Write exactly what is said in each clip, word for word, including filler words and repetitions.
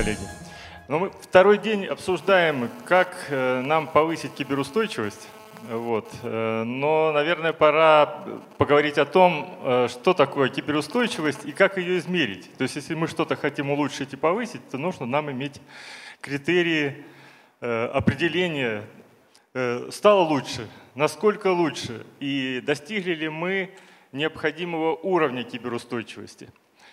коллеги. Ну, мы второй день обсуждаем, как э, нам повысить киберустойчивость. Вот. Э, но, наверное, пора поговорить о том, э, что такое киберустойчивость и как ее измерить. То есть, если мы что-то хотим улучшить и повысить, то нужно нам иметь критерии э, определения, э, стало лучше, насколько лучше, и достигли ли мы необходимого уровня киберустойчивости.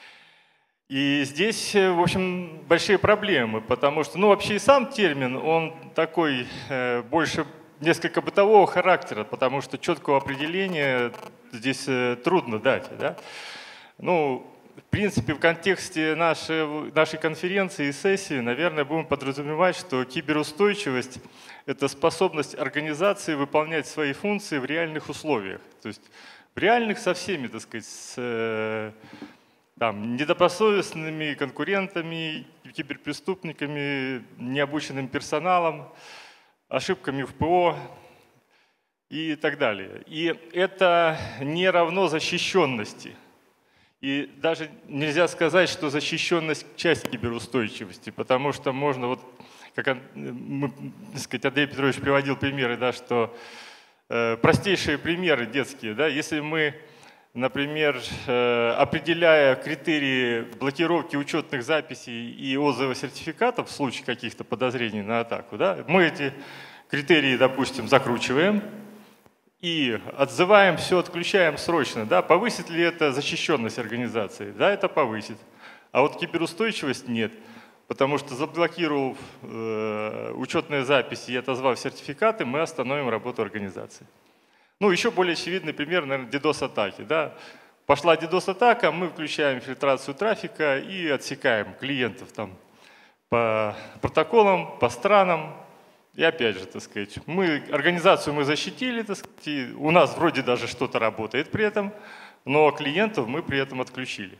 И здесь, в общем, большие проблемы, потому что, ну, вообще и сам термин, он такой э, больше несколько бытового характера, потому что четкого определения здесь э, трудно дать, да? Ну, в принципе, в контексте нашей, нашей конференции и сессии, наверное, будем подразумевать, что киберустойчивость – это способность организации выполнять свои функции в реальных условиях. То есть в реальных со всеми, так сказать, с, э, там, недобросовестными конкурентами, киберпреступниками, необученным персоналом, ошибками в ПО и так далее. И это не равно защищенности. И даже нельзя сказать, что защищенность – часть киберустойчивости, потому что можно, вот, как мы, так сказать, Андрей Петрович приводил примеры, да, что э, простейшие примеры детские, да, если мы, например, э, определяя критерии блокировки учетных записей и отзыва сертификатов в случае каких-то подозрений на атаку, да, мы эти критерии, допустим, закручиваем и отзываем, все отключаем срочно. Да? Повысит ли это защищенность организации? Да, это повысит. А вот киберустойчивость нет, потому что заблокировав э, учетные записи и отозвав сертификаты, мы остановим работу организации. Ну, еще более очевидный пример, наверное, дидос-атаки. Да? Пошла дидос-атака, мы включаем фильтрацию трафика и отсекаем клиентов там, по протоколам, по странам. И опять же, так сказать, мы, организацию мы защитили, так сказать, и у нас вроде даже что-то работает при этом, но клиентов мы при этом отключили.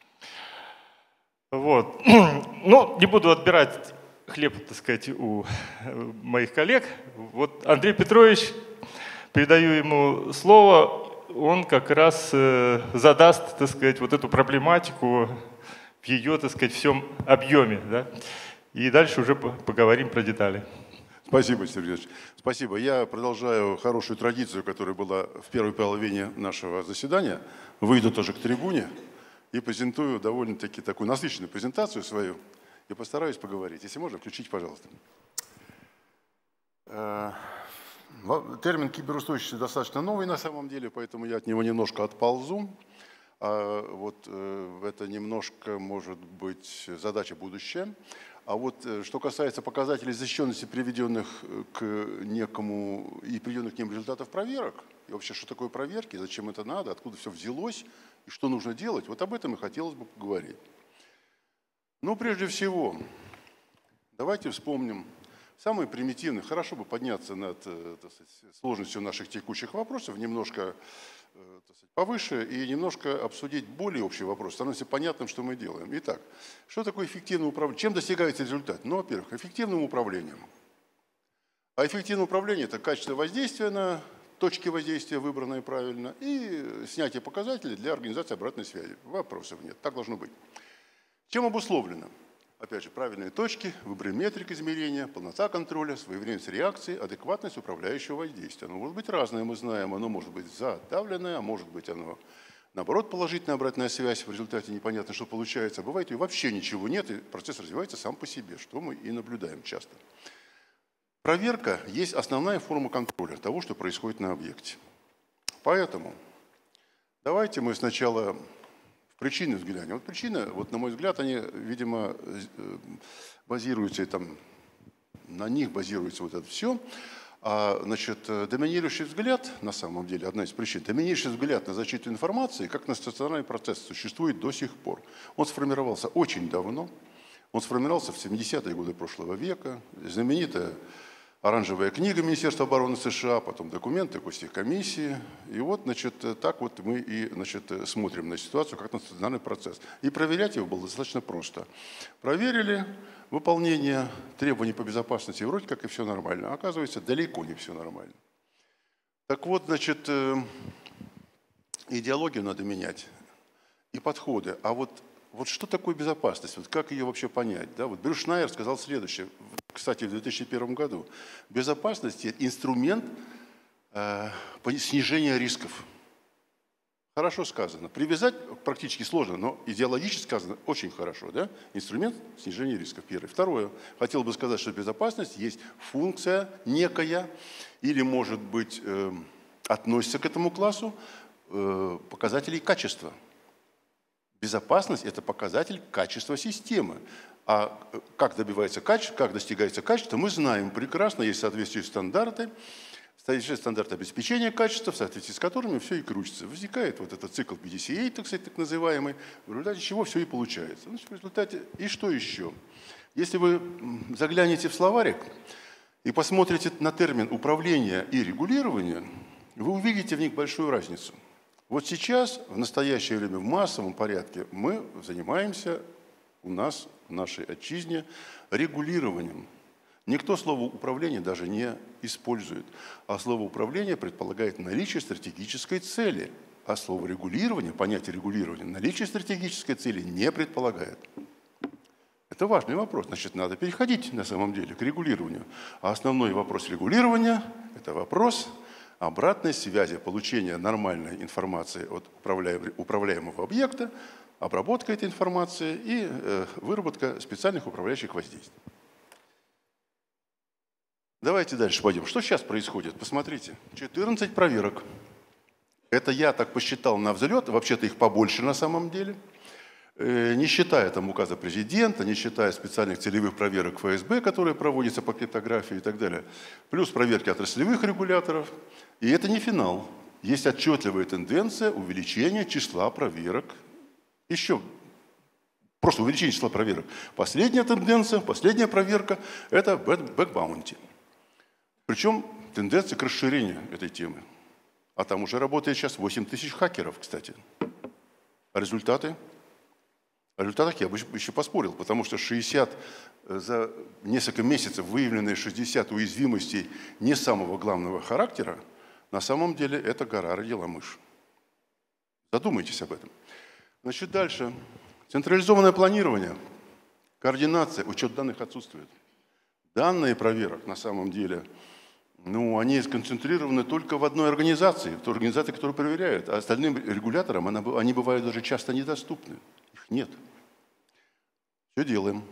Вот. Ну, не буду отбирать хлеб, так сказать, у моих коллег. Вот Андрей Петрович, передаю ему слово, он как раз задаст, так сказать, вот эту проблематику в ее, так сказать, всем объеме. Да? И дальше уже поговорим про детали. Спасибо, Сергей Ильич. Спасибо. Я продолжаю хорошую традицию, которая была в первой половине нашего заседания. Выйду тоже к трибуне и презентую довольно-таки такую насыщенную презентацию свою и постараюсь поговорить. Если можно, включите, пожалуйста. Термин киберустойчивости достаточно новый на самом деле, поэтому я от него немножко отползу. А вот это немножко, может быть, задача будущая. А вот что касается показателей защищенности, приведенных к некому и приведенных к ним результатов проверок, и вообще, что такое проверки, зачем это надо, откуда все взялось и что нужно делать, вот об этом и хотелось бы поговорить. Ну, прежде всего, давайте вспомним самые примитивные. Хорошо бы подняться над, так сказать, сложностью наших текущих вопросов, немножко, так сказать, повыше и немножко обсудить более общий вопрос, становится понятным, что мы делаем. Итак, что такое эффективное управление? Чем достигается результат? Ну, во-первых, эффективным управлением. А эффективное управление – это качество воздействия на точки воздействия, выбранные правильно, и снятие показателей для организации обратной связи. Вопросов нет, так должно быть. Чем обусловлено? Опять же, правильные точки, выбор метрик измерения, полнота контроля, своевременность реакции, адекватность управляющего воздействия. Оно может быть разное, мы знаем, оно может быть задавленное, а может быть оно, наоборот, положительная обратная связь, в результате непонятно, что получается. Бывает и вообще ничего нет, и процесс развивается сам по себе, что мы и наблюдаем часто. Проверка есть основная форма контроля того, что происходит на объекте. Поэтому давайте мы сначала... Причины взгляния. Вот причины, вот на мой взгляд, они, видимо, базируются, там, на них базируется вот это все. А, значит, доминирующий взгляд, на самом деле, одна из причин, доминирующий взгляд на защиту информации, как на стационарный процесс, существует до сих пор. Он сформировался очень давно, он сформировался в семидесятые годы прошлого века, знаменитая оранжевая книга Министерства обороны США, потом документы Госсехкомиссии. И вот, значит, так вот мы и, значит, смотрим на ситуацию, как на стационарный процесс. И проверять его было достаточно просто. Проверили выполнение требований по безопасности, вроде как и все нормально. А оказывается, далеко не все нормально. Так вот, значит, идеологию надо менять и подходы. А вот вот что такое безопасность, вот как ее вообще понять? Да? Вот Брюс Шнайер сказал следующее, кстати, в две тысячи первом году. Безопасность – это инструмент э, снижения рисков. Хорошо сказано. Привязать практически сложно, но идеологически сказано очень хорошо. Да? Инструмент снижения рисков. Первый. Второе. Хотел бы сказать, что безопасность есть функция некая, или, может быть, э, относится к этому классу э, показателей качества. Безопасность – это показатель качества системы. А как добивается качества, как достигается качества, мы знаем прекрасно, есть соответствующие стандарты, Есть стандарты обеспечения качества, в соответствии с которыми все и крутится. Возникает вот этот цикл пи ди си эй, так сказать, так называемый, в результате чего все и получается. Значит, в результате, и что еще? Если вы заглянете в словарик и посмотрите на термин «управление» и «регулирование», вы увидите в них большую разницу. Вот сейчас, в настоящее время, в массовом порядке, мы занимаемся у нас, в нашей отчизне, регулированием. Никто слово «управление» даже не использует, а слово «управление» предполагает наличие стратегической цели, а слово «регулирование», понятие регулирования, наличие стратегической цели не предполагает. Это важный вопрос, значит, надо переходить на самом деле к регулированию. А основной вопрос регулирования – это вопрос обратной связи, получения нормальной информации от управляемого объекта, обработка этой информации и э, выработка специальных управляющих воздействий. Давайте дальше пойдем. Что сейчас происходит? Посмотрите. четырнадцать проверок. Это я так посчитал на взлет. Вообще-то их побольше на самом деле. Э, не считая там указа президента, не считая специальных целевых проверок эф эс бэ, которые проводятся по криптографии и так далее. Плюс проверки отраслевых регуляторов. И это не финал. Есть отчетливая тенденция увеличения числа проверок. Еще просто увеличение числа проверок. Последняя тенденция, последняя проверка – это бэк-баунти. Причем тенденция к расширению этой темы. А там уже работает сейчас восемь тысяч хакеров, кстати. А результаты? О результатах я бы еще поспорил, потому что шестьдесят, за несколько месяцев выявленные шестьдесят уязвимостей не самого главного характера, на самом деле это гора родила мышь. Задумайтесь об этом. Значит, дальше. Централизованное планирование, координация, учет данных отсутствует. Данные проверок на самом деле, ну, они сконцентрированы только в одной организации, в той организации, которая проверяет, а остальным регуляторам они бывают даже часто недоступны. Их нет. Все делаем.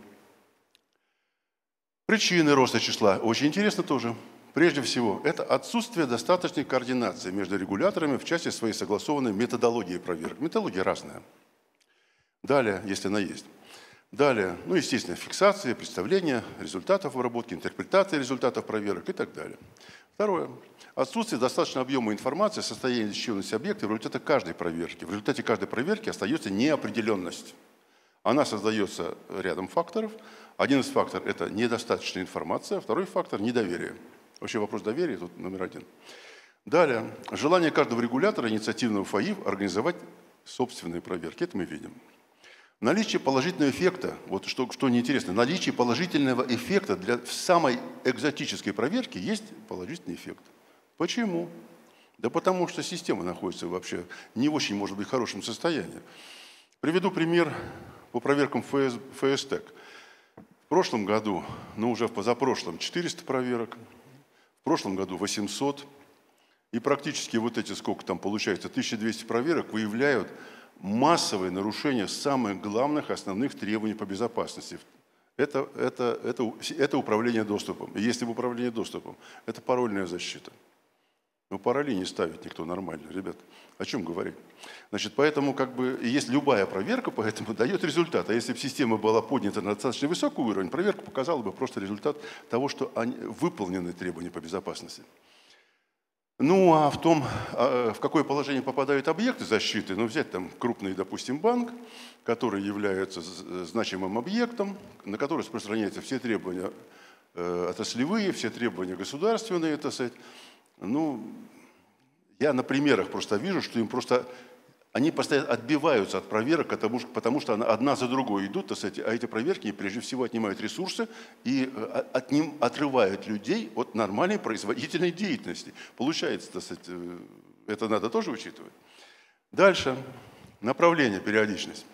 Причины роста числа очень интересно тоже. Прежде всего, это отсутствие достаточной координации между регуляторами в части своей согласованной методологии проверок. Методология разная. Далее, если она есть. Далее, ну, естественно, фиксация, представление результатов обработки, интерпретация результатов проверок и так далее. Второе. Отсутствие достаточного объема информации о состоянии защищенности объекта в результате каждой проверки. В результате каждой проверки остается неопределенность. Она создается рядом факторов. Один из факторов – это недостаточная информация, второй фактор – недоверие. Вообще вопрос доверия тут номер один. Далее. Желание каждого регулятора, инициативного ФАИ, организовать собственные проверки. Это мы видим. Наличие положительного эффекта, вот что, что неинтересно, наличие положительного эффекта для самой экзотической проверки есть положительный эффект. Почему? Да потому что система находится вообще не в очень, может быть, хорошем состоянии. Приведу пример по проверкам эф эс тэк. В прошлом году, ну уже в позапрошлом, четыреста проверок, в прошлом году восемьсот. И практически вот эти, сколько там получается, тысяча двести проверок выявляют массовые нарушения самых главных основных требований по безопасности. Это, это, это, это управление доступом. И если в управлении доступом, это парольная защита. Ну, пароли не ставит никто нормально, ребят. О чем говорить? Значит, поэтому как бы есть любая проверка, поэтому дает результат. А если бы система была поднята на достаточно высокий уровень, проверка показала бы просто результат того, что они, выполнены требования по безопасности. Ну, а в том, в какое положение попадают объекты защиты, ну, взять там крупный, допустим, банк, который является значимым объектом, на который распространяются все требования отраслевые, все требования государственные, так сказать. Ну, я на примерах просто вижу, что им просто, они постоянно отбиваются от проверок, потому, потому что одна за другой идут, так сказать, а эти проверки прежде всего отнимают ресурсы и от ним отрывают людей от нормальной производительной деятельности. Получается, так сказать, это надо тоже учитывать. Дальше. Направление, периодичность.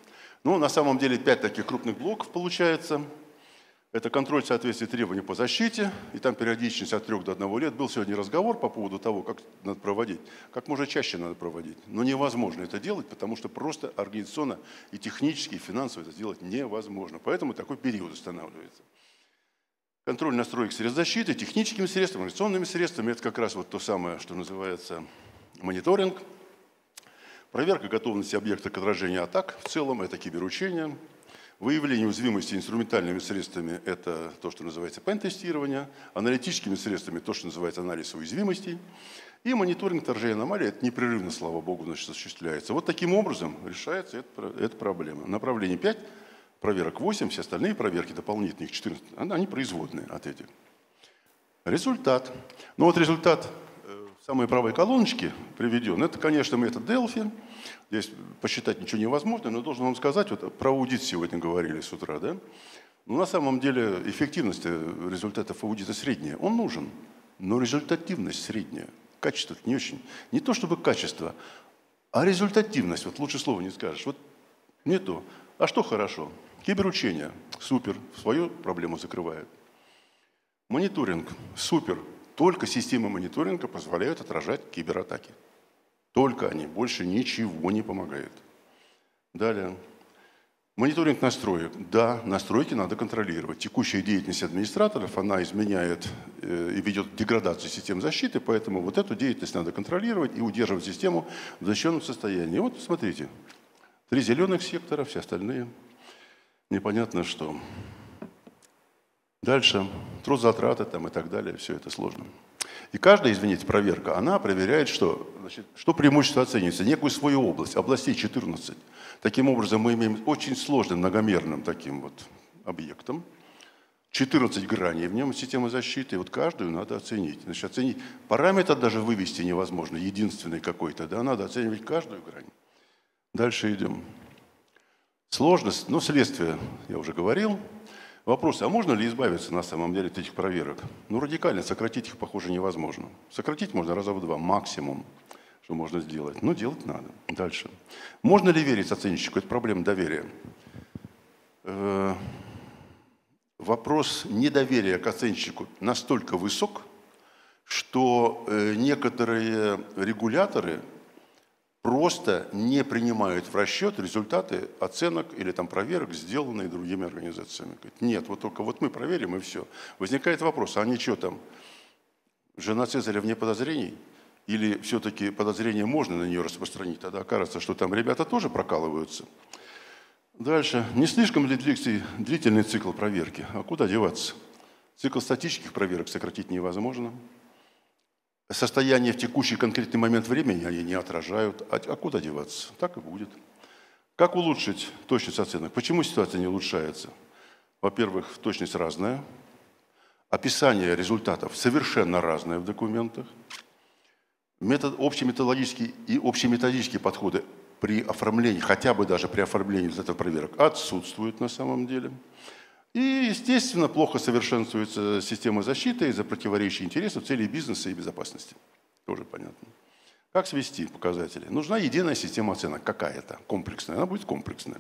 Ну, на самом деле пять таких крупных блоков получается. Это контроль соответствия требований по защите, и там периодичность от трех до одного лет. Был сегодня разговор по поводу того, как надо проводить. Как можно чаще надо проводить. Но невозможно это делать, потому что просто организационно и технически, и финансово это сделать невозможно. Поэтому такой период устанавливается. Контроль настроек средств защиты, техническими средствами, организационными средствами. Это как раз вот то самое, что называется мониторинг. Проверка готовности объекта к отражению атак. В целом это киберучение. Выявление уязвимости инструментальными средствами – это то, что называется пен-тестирование, аналитическими средствами – то, что называется анализ уязвимостей, и мониторинг вторжения аномалий – это непрерывно, слава богу, значит, осуществляется. Вот таким образом решается эта, эта проблема. Направление пять, проверок восемь, все остальные проверки дополнительные, их четырнадцать, они производные от этих. Результат. Ну вот результат в самой правой колоночке приведен. Это, конечно, метод Delphi. Здесь посчитать ничего невозможно, но должен вам сказать, вот про аудит сегодня говорили с утра, да? Но на самом деле эффективность результатов аудита средняя. Он нужен, но результативность средняя. Качество не очень. Не то чтобы качество, а результативность. Вот лучше слова не скажешь. Вот не то. А что хорошо? Киберучение. Супер. Свою проблему закрывает. Мониторинг. Супер. Только системы мониторинга позволяют отражать кибератаки. Только они, больше ничего не помогает. Далее. Мониторинг настроек. Да, настройки надо контролировать. Текущая деятельность администраторов, она изменяет э, и ведет к деградации систем защиты, поэтому вот эту деятельность надо контролировать и удерживать систему в защищенном состоянии. Вот смотрите, три зеленых сектора, все остальные непонятно что. Дальше. Трудозатраты там и так далее, все это сложно. И каждая, извините, проверка, она проверяет, что, значит, что преимущество оценивается, некую свою область, областей четырнадцать. Таким образом, мы имеем очень сложным, многомерным таким вот объектом, четырнадцать граней в нем системы защиты, и вот каждую надо оценить. Значит, оценить параметр даже вывести невозможно, единственный какой-то, да, надо оценивать каждую грань. Дальше идем. Сложность, ну, следствие, я уже говорил. Вопрос, а можно ли избавиться на самом деле от этих проверок? Ну, радикально сократить их, похоже, невозможно. Сократить можно раза в два, максимум, что можно сделать. Но делать надо. Дальше. Можно ли верить оценщику? Это проблема доверия. Э-э- вопрос недоверия к оценщику настолько высок, что э- некоторые регуляторы просто не принимают в расчет результаты оценок или там проверок, сделанные другими организациями. Нет, вот только вот мы проверим и все. Возникает вопрос, а они что там, жена Цезаря вне подозрений? Или все-таки подозрение можно на нее распространить? Тогда окажется, что там ребята тоже прокалываются. Дальше. Не слишком ли длительный цикл проверки? А куда деваться? Цикл статических проверок сократить невозможно. Состояние в текущий конкретный момент времени они не отражают. А, а куда деваться? Так и будет. Как улучшить точность оценок? Почему ситуация не улучшается? Во-первых, точность разная. Описание результатов совершенно разное в документах. Метод, общеметодологические и общеметодические подходы при оформлении, хотя бы даже при оформлении результатов проверок, отсутствуют на самом деле. И, естественно, плохо совершенствуется система защиты из-за противоречия интересов, целей бизнеса и безопасности. Тоже понятно. Как свести показатели? Нужна единая система оценок, какая-то, комплексная. Она будет комплексная.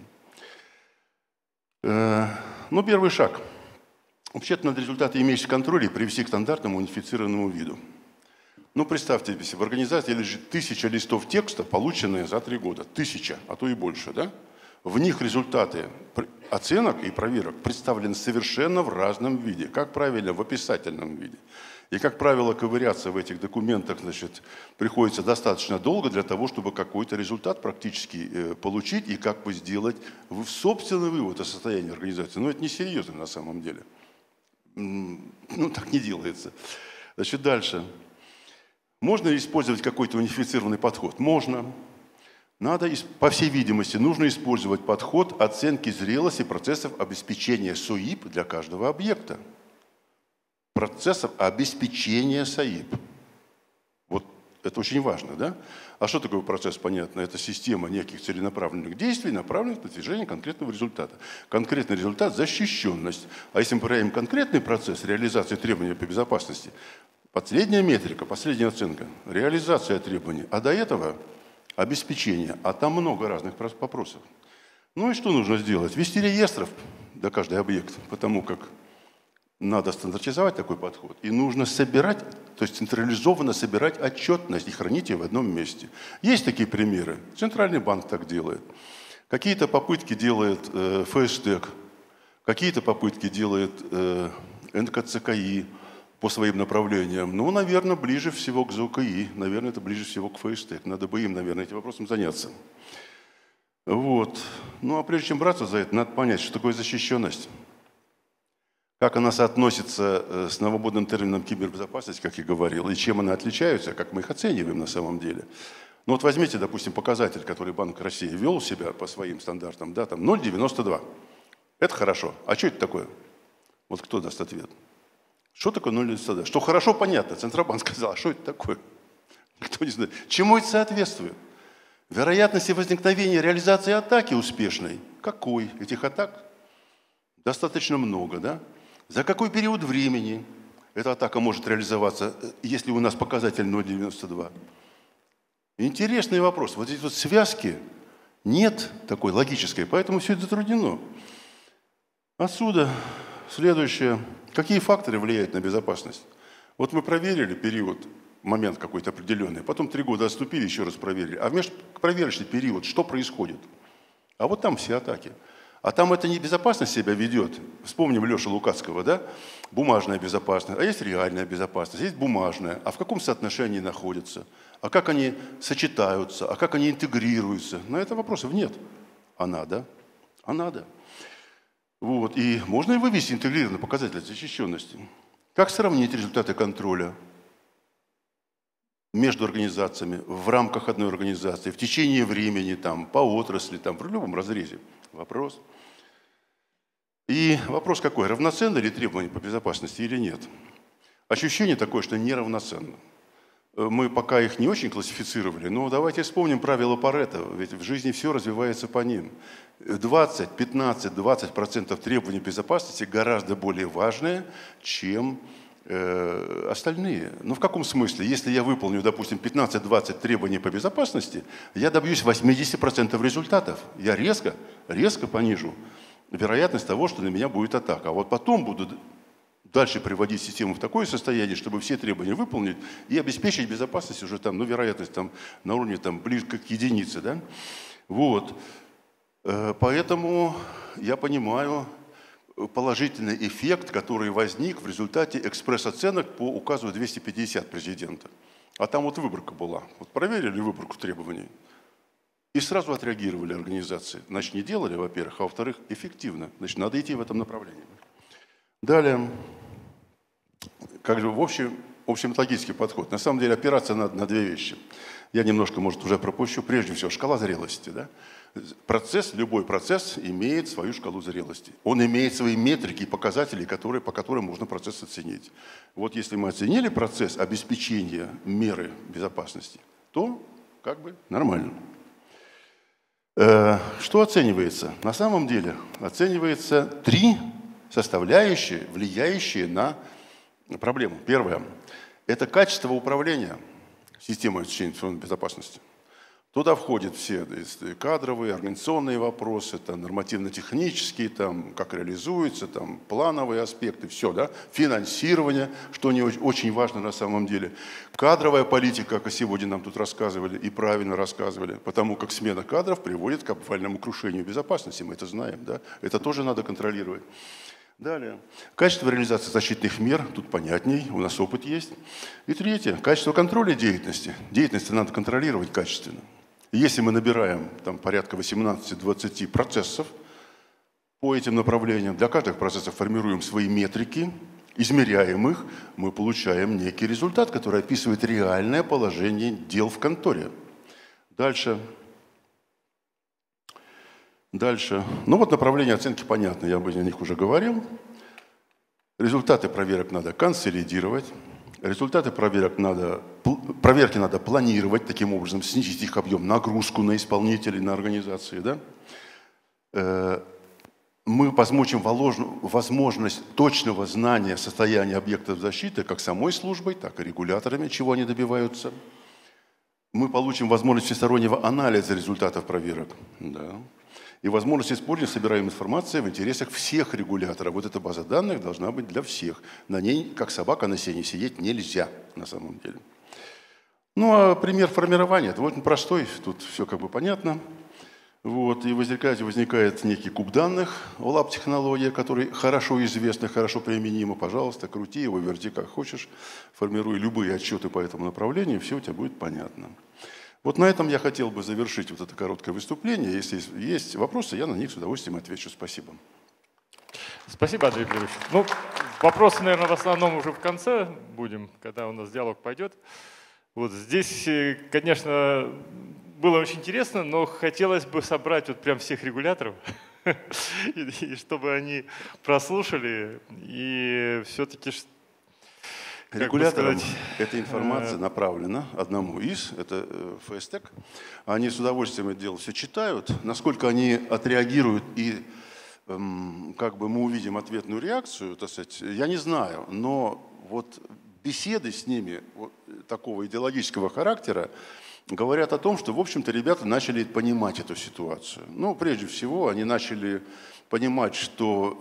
Ну, первый шаг. Вообще-то надо результаты имеющих контроля привести к стандартному унифицированному виду. Ну, представьте себе, в организации лежит тысяча листов текста, полученные за три года. Тысяча, а то и больше, да? В них результаты оценок и проверок представлены совершенно в разном виде. Как правильно, в описательном виде. И, как правило, ковыряться в этих документах, значит, приходится достаточно долго для того, чтобы какой-то результат практически э, получить и как бы сделать собственный вывод о состоянии организации. Но это несерьезно на самом деле. Ну, так не делается. Значит, дальше. Можно ли использовать какой-то унифицированный подход? Можно. Надо, по всей видимости, нужно использовать подход оценки зрелости процессов обеспечения СОИП для каждого объекта. Процессов обеспечения СОИП. Вот это очень важно, да? А что такое процесс, понятно? Это система неких целенаправленных действий, направленных на достижение конкретного результата. Конкретный результат – защищенность. А если мы проверяем конкретный процесс реализации требований по безопасности, последняя метрика, последняя оценка – реализация требований. А до этого – обеспечение. А там много разных вопросов. Ну и что нужно сделать? Ввести реестров для каждого объекта, потому как надо стандартизовать такой подход. И нужно собирать, то есть централизованно собирать отчетность и хранить ее в одном месте. Есть такие примеры. Центральный банк так делает. Какие-то попытки делает э, ФСТЭК, какие-то попытки делает э, эн ка цэ ка и по своим направлениям. Ну, наверное, ближе всего к зэ о ка и, наверное, это ближе всего к ФСТЭК. Надо бы им, наверное, этим вопросом заняться. Вот. Ну, а прежде чем браться за это, надо понять, что такое защищенность. Как она соотносится с новомодным термином кибербезопасность, как я говорил, и чем она отличается, как мы их оцениваем на самом деле. Ну вот возьмите, допустим, показатель, который Банк России ввел у себя по своим стандартам, да, там ноль целых девяносто два. Это хорошо. А что это такое? Вот кто даст ответ? Что такое ноль целых девяносто два? Что хорошо, понятно. Центробанк сказал, а что это такое? Никто не знает. Чему это соответствует? Вероятности возникновения реализации атаки успешной. Какой? Этих атак достаточно много, да? За какой период времени эта атака может реализоваться, если у нас показатель ноль целых девяносто два? Интересный вопрос. Вот здесь вот связки нет такой логической, поэтому все это затруднено. Отсюда следующее. Какие факторы влияют на безопасность? Вот мы проверили период, момент какой-то определенный, потом три года отступили, еще раз проверили. А в межпроверочный период что происходит? А вот там все атаки. А там это не безопасность себя ведет. Вспомним Лешу Лукацкого, да? Бумажная безопасность. А есть реальная безопасность, есть бумажная. А в каком соотношении находятся? А как они сочетаются? А как они интегрируются? На это вопросов нет. А надо? А надо. Вот. И можно и вывести интегрированный показатель защищенности. Как сравнить результаты контроля между организациями, в рамках одной организации, в течение времени, там, по отрасли, там, в любом разрезе? Вопрос. И вопрос какой? Равноценны ли требования по безопасности или нет? Ощущение такое, что неравноценно. Мы пока их не очень классифицировали, но давайте вспомним правила Парето, ведь в жизни все развивается по ним. двадцать, пятнадцать, двадцать процентов требований безопасности гораздо более важные, чем э, остальные. Ну в каком смысле? Если я выполню, допустим, пятнадцать-двадцать требований по безопасности, я добьюсь восемьдесят процентов результатов. Я резко, резко понижу вероятность того, что на меня будет атака. А вот потом буду дальше приводить систему в такое состояние, чтобы все требования выполнить и обеспечить безопасность уже там, ну, вероятность там на уровне там близко к единице, да? Вот. Поэтому я понимаю положительный эффект, который возник в результате экспресс-оценок по указу двести пятьдесят президента. А там вот выборка была. Вот проверили выборку требований и сразу отреагировали организации. Значит, не делали, во-первых, а во-вторых, эффективно. Значит, надо идти в этом направлении. Далее, как же в общем, общеметодический подход. На самом деле опираться надо на две вещи. Я немножко, может, уже пропущу. Прежде всего, шкала зрелости. Да? Процесс, любой процесс имеет свою шкалу зрелости. Он имеет свои метрики и показатели, которые, по которым можно процесс оценить. Вот если мы оценили процесс обеспечения меры безопасности, то как бы нормально. Что оценивается? На самом деле оценивается три составляющие, влияющие на проблему. Первое – это качество управления системой обеспечения информационной безопасности. Туда входят все кадровые, организационные вопросы, там, нормативно-технические, там, как реализуется, там, плановые аспекты, все, да? Финансирование, что не очень важно на самом деле. Кадровая политика, как сегодня нам тут рассказывали и правильно рассказывали, потому как смена кадров приводит к обвальному крушению безопасности, мы это знаем, да? Это тоже надо контролировать. Далее. Качество реализации защитных мер, тут понятней, у нас опыт есть. И третье. Качество контроля деятельности. Деятельность надо контролировать качественно. И если мы набираем там, порядка восемнадцати-двадцати процессов по этим направлениям, для каждых процессов формируем свои метрики, измеряем их, мы получаем некий результат, который описывает реальное положение дел в конторе. Дальше. Дальше. Ну вот направление оценки понятно, я бы о них уже говорил. Результаты проверок надо консолидировать. Результаты проверок надо, проверки надо планировать, таким образом снизить их объем, нагрузку на исполнителей, на организации. Да? Мы возьмем возможность точного знания состояния объектов защиты как самой службой, так и регуляторами, чего они добиваются. Мы получим возможность всестороннего анализа результатов проверок. Да. и возможность использования собираемой информации в интересах всех регуляторов. Вот эта база данных должна быть для всех. На ней, как собака на сене, сидеть нельзя на самом деле. Ну а пример формирования, это очень простой, тут все как бы понятно. Вот, и возникает, возникает некий куб данных, олап-технология, который хорошо известна, хорошо применима. Пожалуйста, крути его, верти как хочешь, формируй любые отчеты по этому направлению, все у тебя будет понятно. Вот на этом я хотел бы завершить вот это короткое выступление. Если есть вопросы, я на них с удовольствием отвечу. Спасибо. Спасибо, Андрей Петрович. Ну, вопросы, наверное, в основном уже в конце будем, когда у нас диалог пойдет. Вот здесь, конечно, было очень интересно, но хотелось бы собрать вот прям всех регуляторов, и чтобы они прослушали, и все-таки… Регуляторам эта информация направлена одному из, это Фэстек. Они с удовольствием это дело все читают. Насколько они отреагируют и как бы мы увидим ответную реакцию, так сказать, я не знаю, но вот беседы с ними вот такого идеологического характера говорят о том, что, в общем-то, ребята начали понимать эту ситуацию. Ну, прежде всего, они начали понимать, что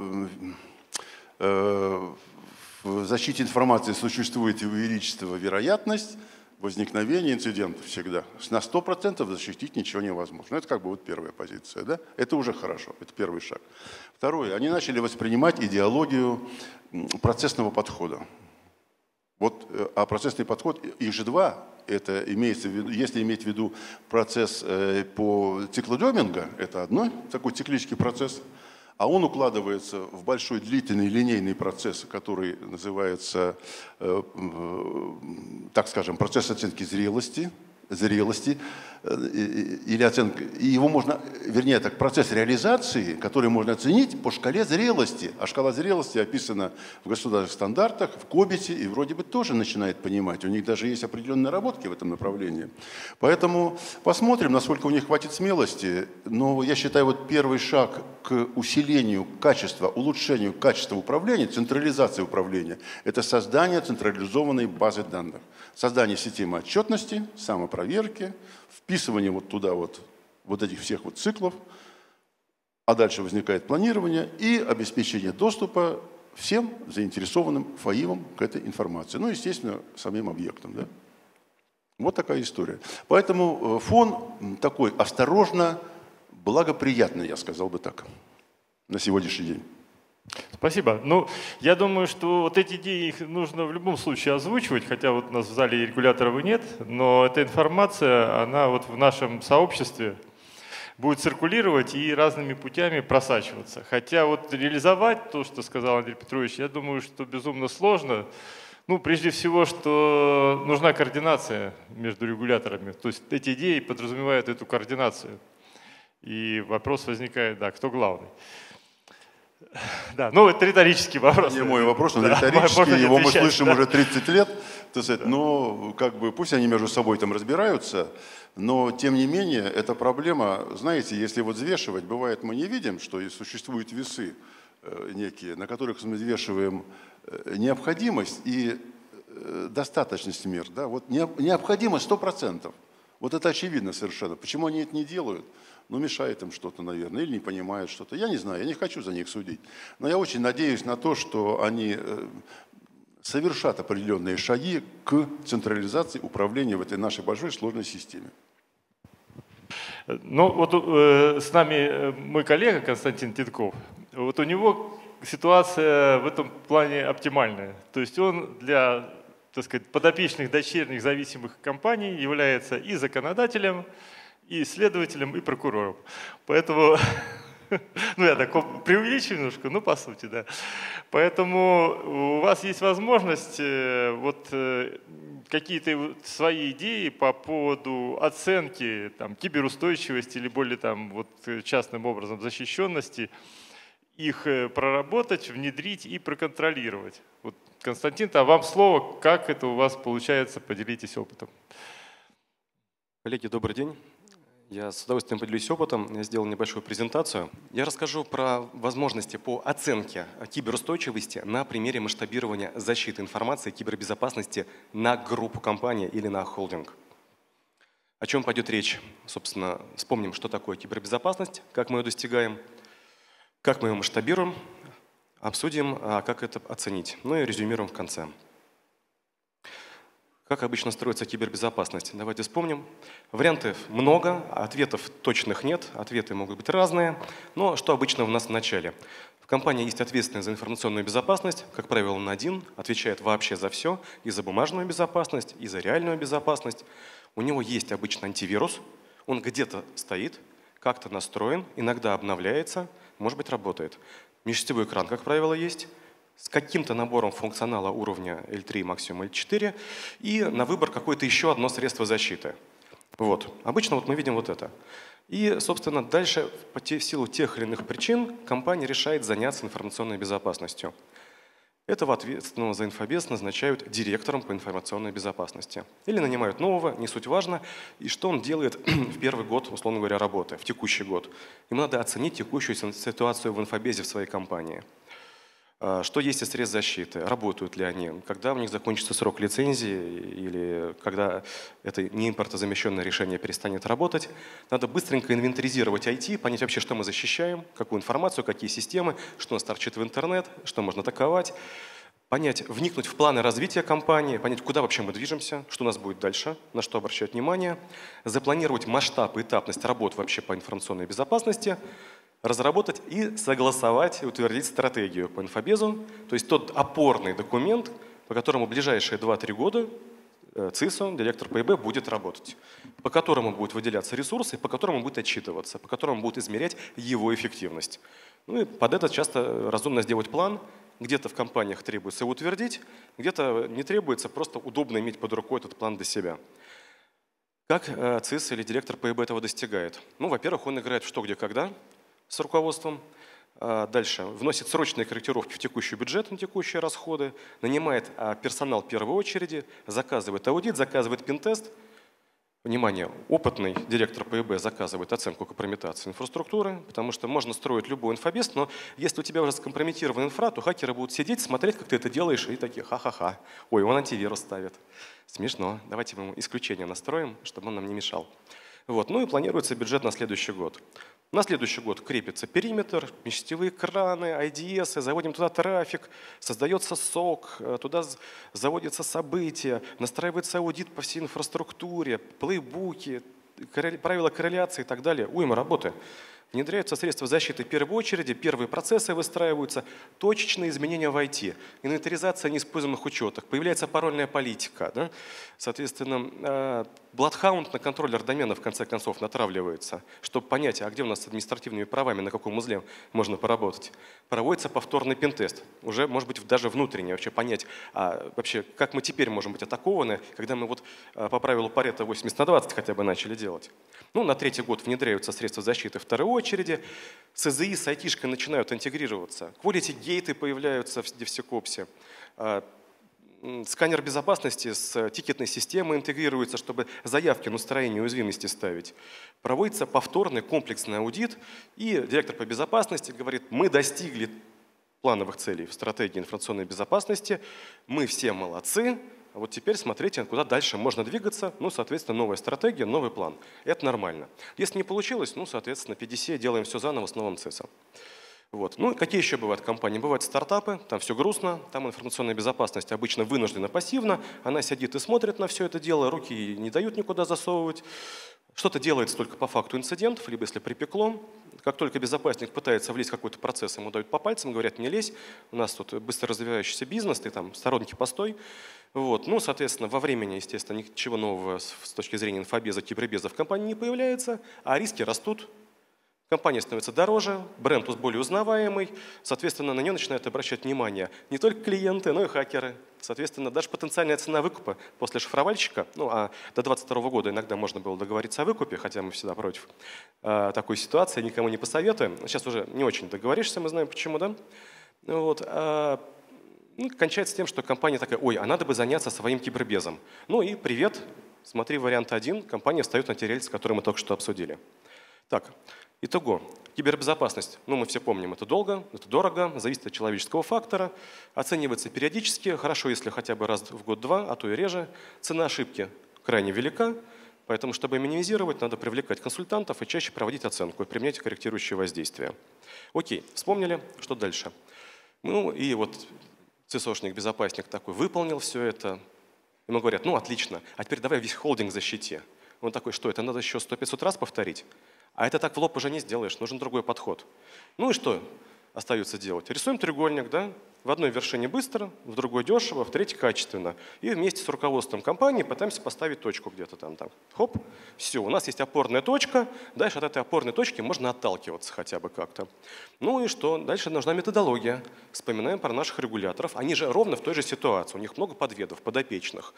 э, в защите информации существует увеличенная вероятность возникновения инцидентов всегда. На сто процентов защитить ничего невозможно. Это как бы вот первая позиция. Да? Это уже хорошо, это первый шаг. Второе, они начали воспринимать идеологию процессного подхода. Вот, а процессный подход, их же два, это имеется в виду, если иметь в виду процесс э, по циклу Деминга, это одно, такой циклический процесс, а он укладывается в большой длительный линейный процесс, который называется, э, э, так скажем, процесс оценки зрелости, зрелости или оценка, и его можно, вернее, так, процесс реализации, который можно оценить по шкале зрелости. А шкала зрелости описана в государственных стандартах, в КОБИТе, и вроде бы тоже начинает понимать. У них даже есть определенные наработки в этом направлении. Поэтому посмотрим, насколько у них хватит смелости. Но я считаю, вот первый шаг к усилению качества, улучшению качества управления, централизации управления, это создание централизованной базы данных. Создание системы отчетности, самопроверки, вписывание вот туда вот, вот этих всех вот циклов, а дальше возникает планирование и обеспечение доступа всем заинтересованным ФАИВам к этой информации. Ну, естественно, самим объектам. Да? Вот такая история. Поэтому фон такой осторожно благоприятный, я сказал бы так, на сегодняшний день. Спасибо. Ну, я думаю, что вот эти идеи их нужно в любом случае озвучивать, хотя вот у нас в зале регуляторов и нет, но эта информация, она вот в нашем сообществе будет циркулировать и разными путями просачиваться. Хотя вот реализовать то, что сказал Андрей Петрович, я думаю, что безумно сложно. Ну, прежде всего, что нужна координация между регуляторами. То есть эти идеи подразумевают эту координацию. И вопрос возникает, да, кто главный. Да, ну это риторический вопрос. Не мой вопрос, он да, риторический, его мы слышим да. уже тридцать лет. Так сказать, да. Но как бы пусть они между собой там разбираются, но тем не менее эта проблема, знаете, если вот взвешивать, бывает мы не видим, что и существуют весы э, некие, на которых мы взвешиваем э, необходимость и э, достаточность мер. Да? Вот не, необходимость сто процентов. Вот это очевидно совершенно. Почему они это не делают? Ну, мешает им что-то, наверное, или не понимают что-то. Я не знаю, я не хочу за них судить. Но я очень надеюсь на то, что они совершат определенные шаги к централизации управления в этой нашей большой сложной системе. Ну, вот э, с нами мой коллега Константин Титков. Вот у него ситуация в этом плане оптимальная. То есть он для, так сказать, подопечных дочерних зависимых компаний является и законодателем, и следователем, и прокурором. Поэтому, ну я так преувеличиваю немножко, ну по сути, да. Поэтому у вас есть возможность вот какие-то свои идеи по поводу оценки там, киберустойчивости или более там, вот, частным образом защищенности, их проработать, внедрить и проконтролировать. Вот, Константин, а вам слово, как это у вас получается, поделитесь опытом. Коллеги, добрый день. Я с удовольствием поделюсь опытом, я сделал небольшую презентацию. Я расскажу про возможности по оценке киберустойчивости на примере масштабирования защиты информации и кибербезопасности на группу компаний или на холдинг. О чем пойдет речь? Собственно, вспомним, что такое кибербезопасность, как мы ее достигаем, как мы ее масштабируем, обсудим, а как это оценить. Ну и резюмируем в конце. Как обычно строится кибербезопасность? Давайте вспомним. Вариантов много, ответов точных нет, ответы могут быть разные. Но что обычно у нас в начале? В компании есть ответственный за информационную безопасность, как правило, он один, отвечает вообще за все, и за бумажную безопасность, и за реальную безопасность. У него есть обычно антивирус, он где-то стоит, как-то настроен, иногда обновляется, может быть, работает. Межсетевой экран, как правило, есть, с каким-то набором функционала уровня эл три, максимум эл четыре, и на выбор какое-то еще одно средство защиты. Вот. Обычно вот мы видим вот это. И, собственно, дальше по те, в силу тех или иных причин компания решает заняться информационной безопасностью. Этого ответственного за инфобез назначают директором по информационной безопасности. Или нанимают нового, не суть важно. И что он делает в первый год, условно говоря, работы, в текущий год. Ему надо оценить текущую ситуацию в инфобезе в своей компании. Что есть из средств защиты, работают ли они, когда у них закончится срок лицензии или когда это неимпортозамещенное решение перестанет работать. Надо быстренько инвентаризировать ай ти, понять вообще, что мы защищаем, какую информацию, какие системы, что у нас торчит в интернет, что можно атаковать. Понять, вникнуть в планы развития компании, понять, куда вообще мы движемся, что у нас будет дальше, на что обращать внимание, запланировать масштаб и этапность работ вообще по информационной безопасности, разработать и согласовать и утвердить стратегию по инфобезу, то есть тот опорный документ, по которому в ближайшие два-три года ЦИСО, директор пэ и бэ, будет работать, по которому будут выделяться ресурсы, по которому будет отчитываться, по которому будет измерять его эффективность. Ну и под это часто разумно сделать план. Где-то в компаниях требуется его утвердить, где-то не требуется, просто удобно иметь под рукой этот план для себя. Как ЦИС или директор пэ и бэ этого достигает? Ну, во-первых, он играет в что, где, когда с руководством. Дальше вносит срочные корректировки в текущий бюджет на текущие расходы, нанимает персонал в первой очереди, заказывает аудит, заказывает пентест. Внимание, опытный директор пэ и бэ заказывает оценку компрометации инфраструктуры, потому что можно строить любой инфобез, но если у тебя уже скомпрометирована инфра, то хакеры будут сидеть, смотреть, как ты это делаешь, и такие ха-ха-ха. Ой, он антивирус ставит. Смешно. Давайте мы ему исключение настроим, чтобы он нам не мешал. Вот. Ну и планируется бюджет на следующий год. На следующий год крепится периметр, межсетевые экраны, ай ди эс, заводим туда трафик, создается сок, туда заводятся события, настраивается аудит по всей инфраструктуре, плейбуки, правила корреляции и так далее. Уйма работы. Внедряются средства защиты в первой очереди, первые процессы выстраиваются, точечные изменения в ай ти, инвентаризация неиспользуемых учетов, появляется парольная политика. Да? Соответственно, Bloodhound на контроллер домена в конце концов натравливается, чтобы понять, а где у нас с административными правами, на каком узле можно поработать. Проводится повторный пентест, уже может быть даже внутренне, вообще понять, а вообще как мы теперь можем быть атакованы, когда мы вот по правилу Парето восемьдесят на двадцать хотя бы начали делать. Ну, на третий год внедряются средства защиты второй очереди, с эй зэ и, с айтишкой начинают интегрироваться, quality-гейты появляются в DevSecOps, сканер безопасности с тикетной системой интегрируется, чтобы заявки на устранение уязвимости ставить. Проводится повторный комплексный аудит, и директор по безопасности говорит, мы достигли плановых целей в стратегии информационной безопасности, мы все молодцы, а вот теперь смотрите, куда дальше можно двигаться, ну, соответственно, новая стратегия, новый план. Это нормально. Если не получилось, ну, соответственно, пи ди си делаем все заново с новым ЦИСом. Вот. Ну, какие еще бывают компании? Бывают стартапы, там все грустно, там информационная безопасность обычно вынуждена пассивно, она сидит и смотрит на все это дело, руки не дают никуда засовывать. Что-то делается только по факту инцидентов, либо если припекло. Как только безопасник пытается влезть в какой-то процесс, ему дают по пальцам, говорят, не лезь, у нас тут быстро развивающийся бизнес, ты там сторонники постой. Вот. Ну, соответственно, во времени, естественно, ничего нового с точки зрения инфобеза, кибербеза в компании не появляется, а риски растут. Компания становится дороже, бренд более узнаваемый, соответственно, на нее начинают обращать внимание не только клиенты, но и хакеры. Соответственно, даже потенциальная цена выкупа после шифровальщика, ну а до двадцать второго года иногда можно было договориться о выкупе, хотя мы всегда против э, такой ситуации, никому не посоветуем. Сейчас уже не очень договоришься, мы знаем почему, да? Вот, э, ну, кончается тем, что компания такая, ой, а надо бы заняться своим кибербезом. Ну и привет, смотри вариант один, компания встает на те рельсы, которые мы только что обсудили. Так. Итого, кибербезопасность, ну мы все помним, это долго, это дорого, зависит от человеческого фактора, оценивается периодически, хорошо, если хотя бы раз в год-два, а то и реже. Цена ошибки крайне велика, Поэтому, чтобы минимизировать, надо привлекать консультантов и чаще проводить оценку и применять корректирующие воздействия. Окей, вспомнили, что дальше? Ну и вот цисошник-безопасник такой выполнил все это. Ему говорят, ну отлично, а теперь давай весь холдинг защити. Он такой, что это надо еще сто-пятьсот раз повторить? А это так в лоб уже не сделаешь, нужен другой подход. Ну и что остается делать? Рисуем треугольник, да? В одной вершине быстро, в другой дешево, в третьей качественно. И вместе с руководством компании пытаемся поставить точку где-то там. там. Хоп, все, у нас есть опорная точка. Дальше от этой опорной точки можно отталкиваться хотя бы как-то. Ну и что? Дальше нужна методология. Вспоминаем про наших регуляторов. Они же ровно в той же ситуации. У них много подведов, подопечных.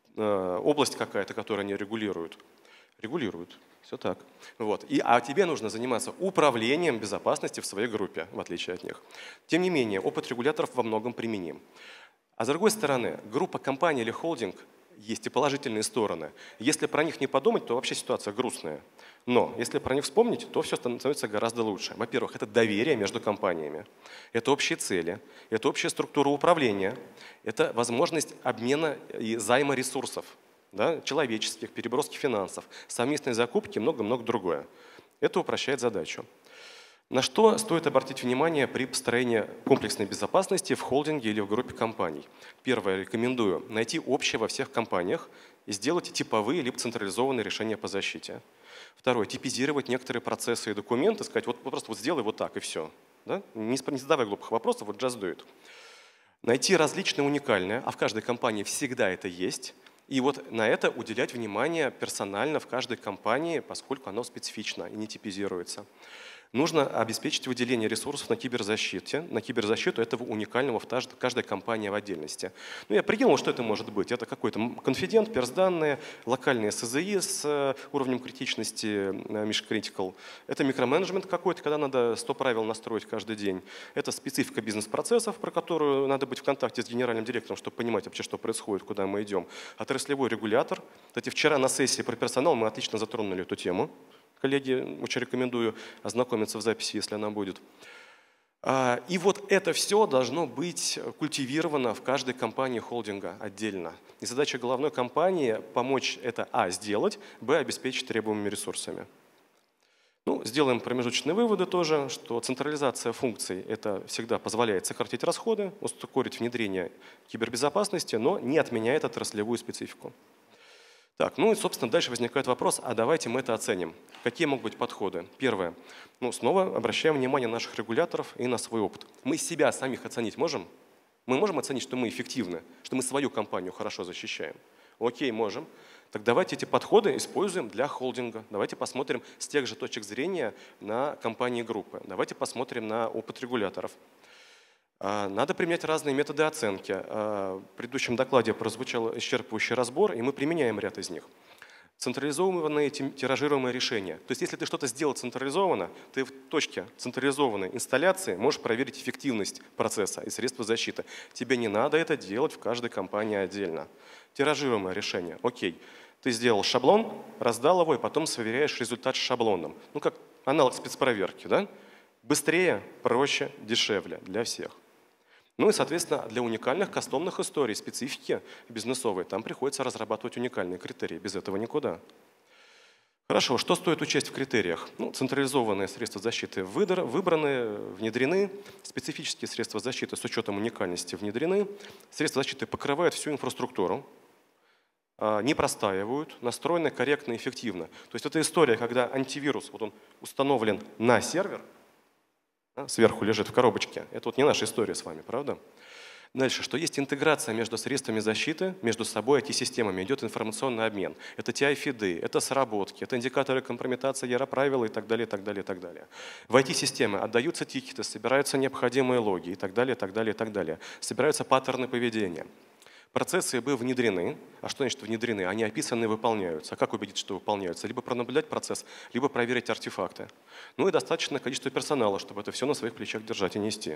Э, область какая-то, которую они регулируют. Регулируют. Все так. Вот. И, а тебе нужно заниматься управлением безопасности в своей группе, в отличие от них. Тем не менее, опыт регуляторов во многом применим. А с другой стороны, группа компаний или холдинг есть и положительные стороны. Если про них не подумать, то вообще ситуация грустная. Но если про них вспомнить, то все становится гораздо лучше. Во-первых, это доверие между компаниями, это общие цели, это общая структура управления, это возможность обмена и займа ресурсов. Да, человеческих, переброски финансов, совместные закупки и много-много другое. Это упрощает задачу. На что стоит обратить внимание при построении комплексной безопасности в холдинге или в группе компаний? Первое, рекомендую найти общее во всех компаниях и сделать типовые либо централизованные решения по защите. Второе, типизировать некоторые процессы и документы, сказать, вот просто вот сделай вот так и все. Да? Не задавай глупых вопросов, вот just do it. Найти различные уникальные, а в каждой компании всегда это есть. И вот на это уделять внимание персонально в каждой компании, поскольку оно специфично и не типизируется. Нужно обеспечить выделение ресурсов на киберзащите, на киберзащиту этого уникального в каждой компании в отдельности. Ну, я прикинул, что это может быть. Это какой-то конфидент, персданные, локальные эс зэ и с уровнем критичности Mission Critical. Это микроменеджмент какой-то, когда надо сто правил настроить каждый день. Это специфика бизнес-процессов, про которую надо быть в контакте с генеральным директором, чтобы понимать вообще, что происходит, куда мы идем. Отраслевой регулятор. Кстати, вчера на сессии про персонал мы отлично затронули эту тему. Коллеги, очень рекомендую ознакомиться в записи, если она будет. И вот это все должно быть культивировано в каждой компании холдинга отдельно. И задача головной компании – помочь это а. сделать, б. обеспечить требуемыми ресурсами. Ну, сделаем промежуточные выводы тоже, что централизация функций – это всегда позволяет сократить расходы, ускорить внедрение кибербезопасности, но не отменяет отраслевую специфику. Так, ну и, собственно, дальше возникает вопрос, а давайте мы это оценим. Какие могут быть подходы? Первое. Ну, снова обращаем внимание наших регуляторов и на свой опыт. Мы себя самих оценить можем? Мы можем оценить, что мы эффективны, что мы свою компанию хорошо защищаем? Окей, можем. Так давайте эти подходы используем для холдинга. Давайте посмотрим с тех же точек зрения на компании группы. Давайте посмотрим на опыт регуляторов. Надо применять разные методы оценки. В предыдущем докладе прозвучал исчерпывающий разбор, и мы применяем ряд из них. Централизованные тиражируемые решения. То есть если ты что-то сделал централизованно, ты в точке централизованной инсталляции можешь проверить эффективность процесса и средства защиты. Тебе не надо это делать в каждой компании отдельно. Тиражируемое решение. Окей. Ты сделал шаблон, раздал его, и потом сверяешь результат с шаблоном. Ну как аналог спецпроверки, да? Быстрее, проще, дешевле для всех. Ну и, соответственно, для уникальных кастомных историй, специфики бизнесовой, там приходится разрабатывать уникальные критерии. Без этого никуда. Хорошо, что стоит учесть в критериях? Ну, централизованные средства защиты выбраны, внедрены, специфические средства защиты с учетом уникальности внедрены, средства защиты покрывают всю инфраструктуру, не простаивают, настроены корректно и эффективно. То есть это история, когда антивирус, вот он установлен на сервер, сверху лежит в коробочке. Это вот не наша история с вами, правда? Дальше, что есть интеграция между средствами защиты, между собой ай ти-системами, идет информационный обмен. Это ти ай-фиды, это сработки, это индикаторы компрометации, яроправила и так далее, и так далее, и так далее. В ай ти-системы отдаются тикеты, собираются необходимые логи и так далее, и так далее, и так далее. Собираются паттерны поведения. Процессы были внедрены. А что значит внедрены? Они описаны и выполняются. А как убедиться, что выполняются? Либо пронаблюдать процесс, либо проверить артефакты. Ну и достаточное количество персонала, чтобы это все на своих плечах держать и нести.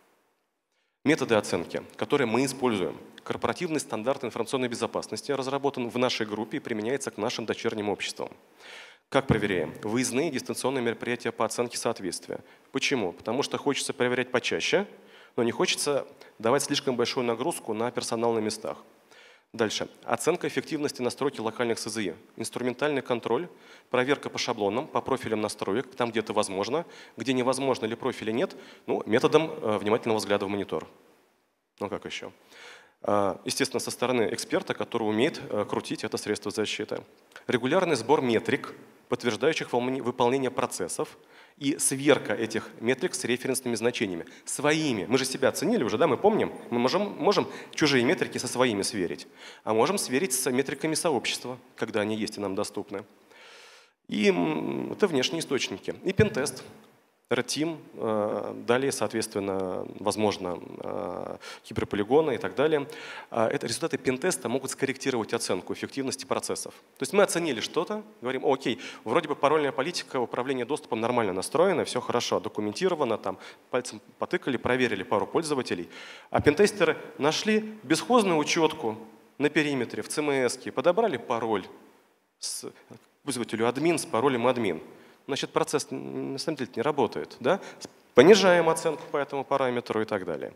Методы оценки, которые мы используем. Корпоративный стандарт информационной безопасности разработан в нашей группе и применяется к нашим дочерним обществам. Как проверяем? Выездные дистанционные мероприятия по оценке соответствия. Почему? Потому что хочется проверять почаще, но не хочется давать слишком большую нагрузку на персонал на местах. Дальше. Оценка эффективности настройки локальных эс зэ и. Инструментальный контроль, проверка по шаблонам, по профилям настроек, там, где это возможно. Где невозможно или профиля нет, ну, методом э, внимательного взгляда в монитор. Ну, как еще? Э, естественно, со стороны эксперта, который умеет э, крутить это средство защиты. Регулярный сбор метрик, подтверждающих выполнение процессов, и сверка этих метрик с референсными значениями. Своими. Мы же себя оценили уже, да, мы помним. Мы можем, можем чужие метрики со своими сверить. А можем сверить с метриками сообщества, когда они есть и нам доступны. И это внешние источники. И пентест. Red Team, далее, соответственно, возможно, киберполигоны и так далее. Это результаты пентеста могут скорректировать оценку эффективности процессов. То есть мы оценили что-то, говорим, окей, вроде бы парольная политика управления доступом нормально настроена, все хорошо, документировано, там пальцем потыкали, проверили пару пользователей. А пентестеры нашли бесхозную учетку на периметре в си эм эс-ке, подобрали пароль с пользователю админ с паролем админ. Значит, процесс на самом деле не работает. Да? Понижаем оценку по этому параметру и так далее.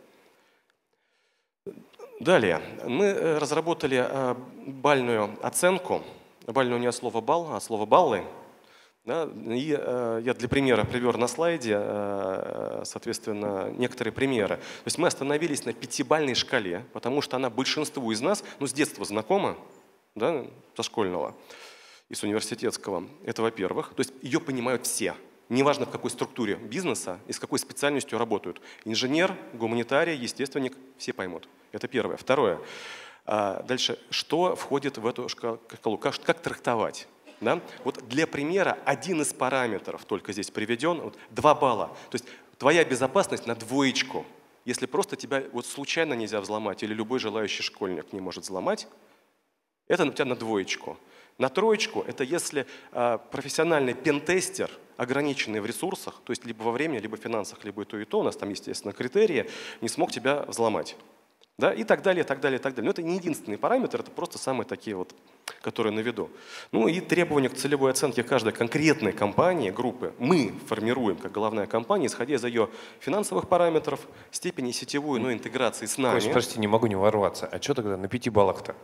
Далее. Мы разработали бальную оценку. Бальную не от слова «бал», а от слова «баллы». Да? И я для примера привел на слайде, соответственно, некоторые примеры. То есть мы остановились на пятибалльной шкале, потому что она большинству из нас ну, с детства знакома, да, со школьного. Из университетского. Это во-первых. То есть ее понимают все. Неважно, в какой структуре бизнеса и с какой специальностью работают. Инженер, гуманитарий, естественник, все поймут. Это первое. Второе. Дальше. Что входит в эту шкалу? Как, как трактовать? Да? Вот для примера один из параметров только здесь приведен. Вот, два балла. То есть твоя безопасность на двоечку. Если просто тебя вот случайно нельзя взломать или любой желающий школьник не может взломать, это у тебя на двоечку. На троечку – это если э, профессиональный пентестер, ограниченный в ресурсах, то есть либо во времени, либо в финансах, либо и то, и то, у нас там, естественно, критерии, не смог тебя взломать. Да? И так далее, и так далее, и так далее. Но это не единственный параметр, это просто самые такие вот, которые на виду. Ну и требования к целевой оценке каждой конкретной компании, группы, мы формируем как головная компания, исходя из ее финансовых параметров, степени сетевой, ну, интеграции с нами. Кость, прости, не могу не ворваться. А что тогда на пяти баллах-то?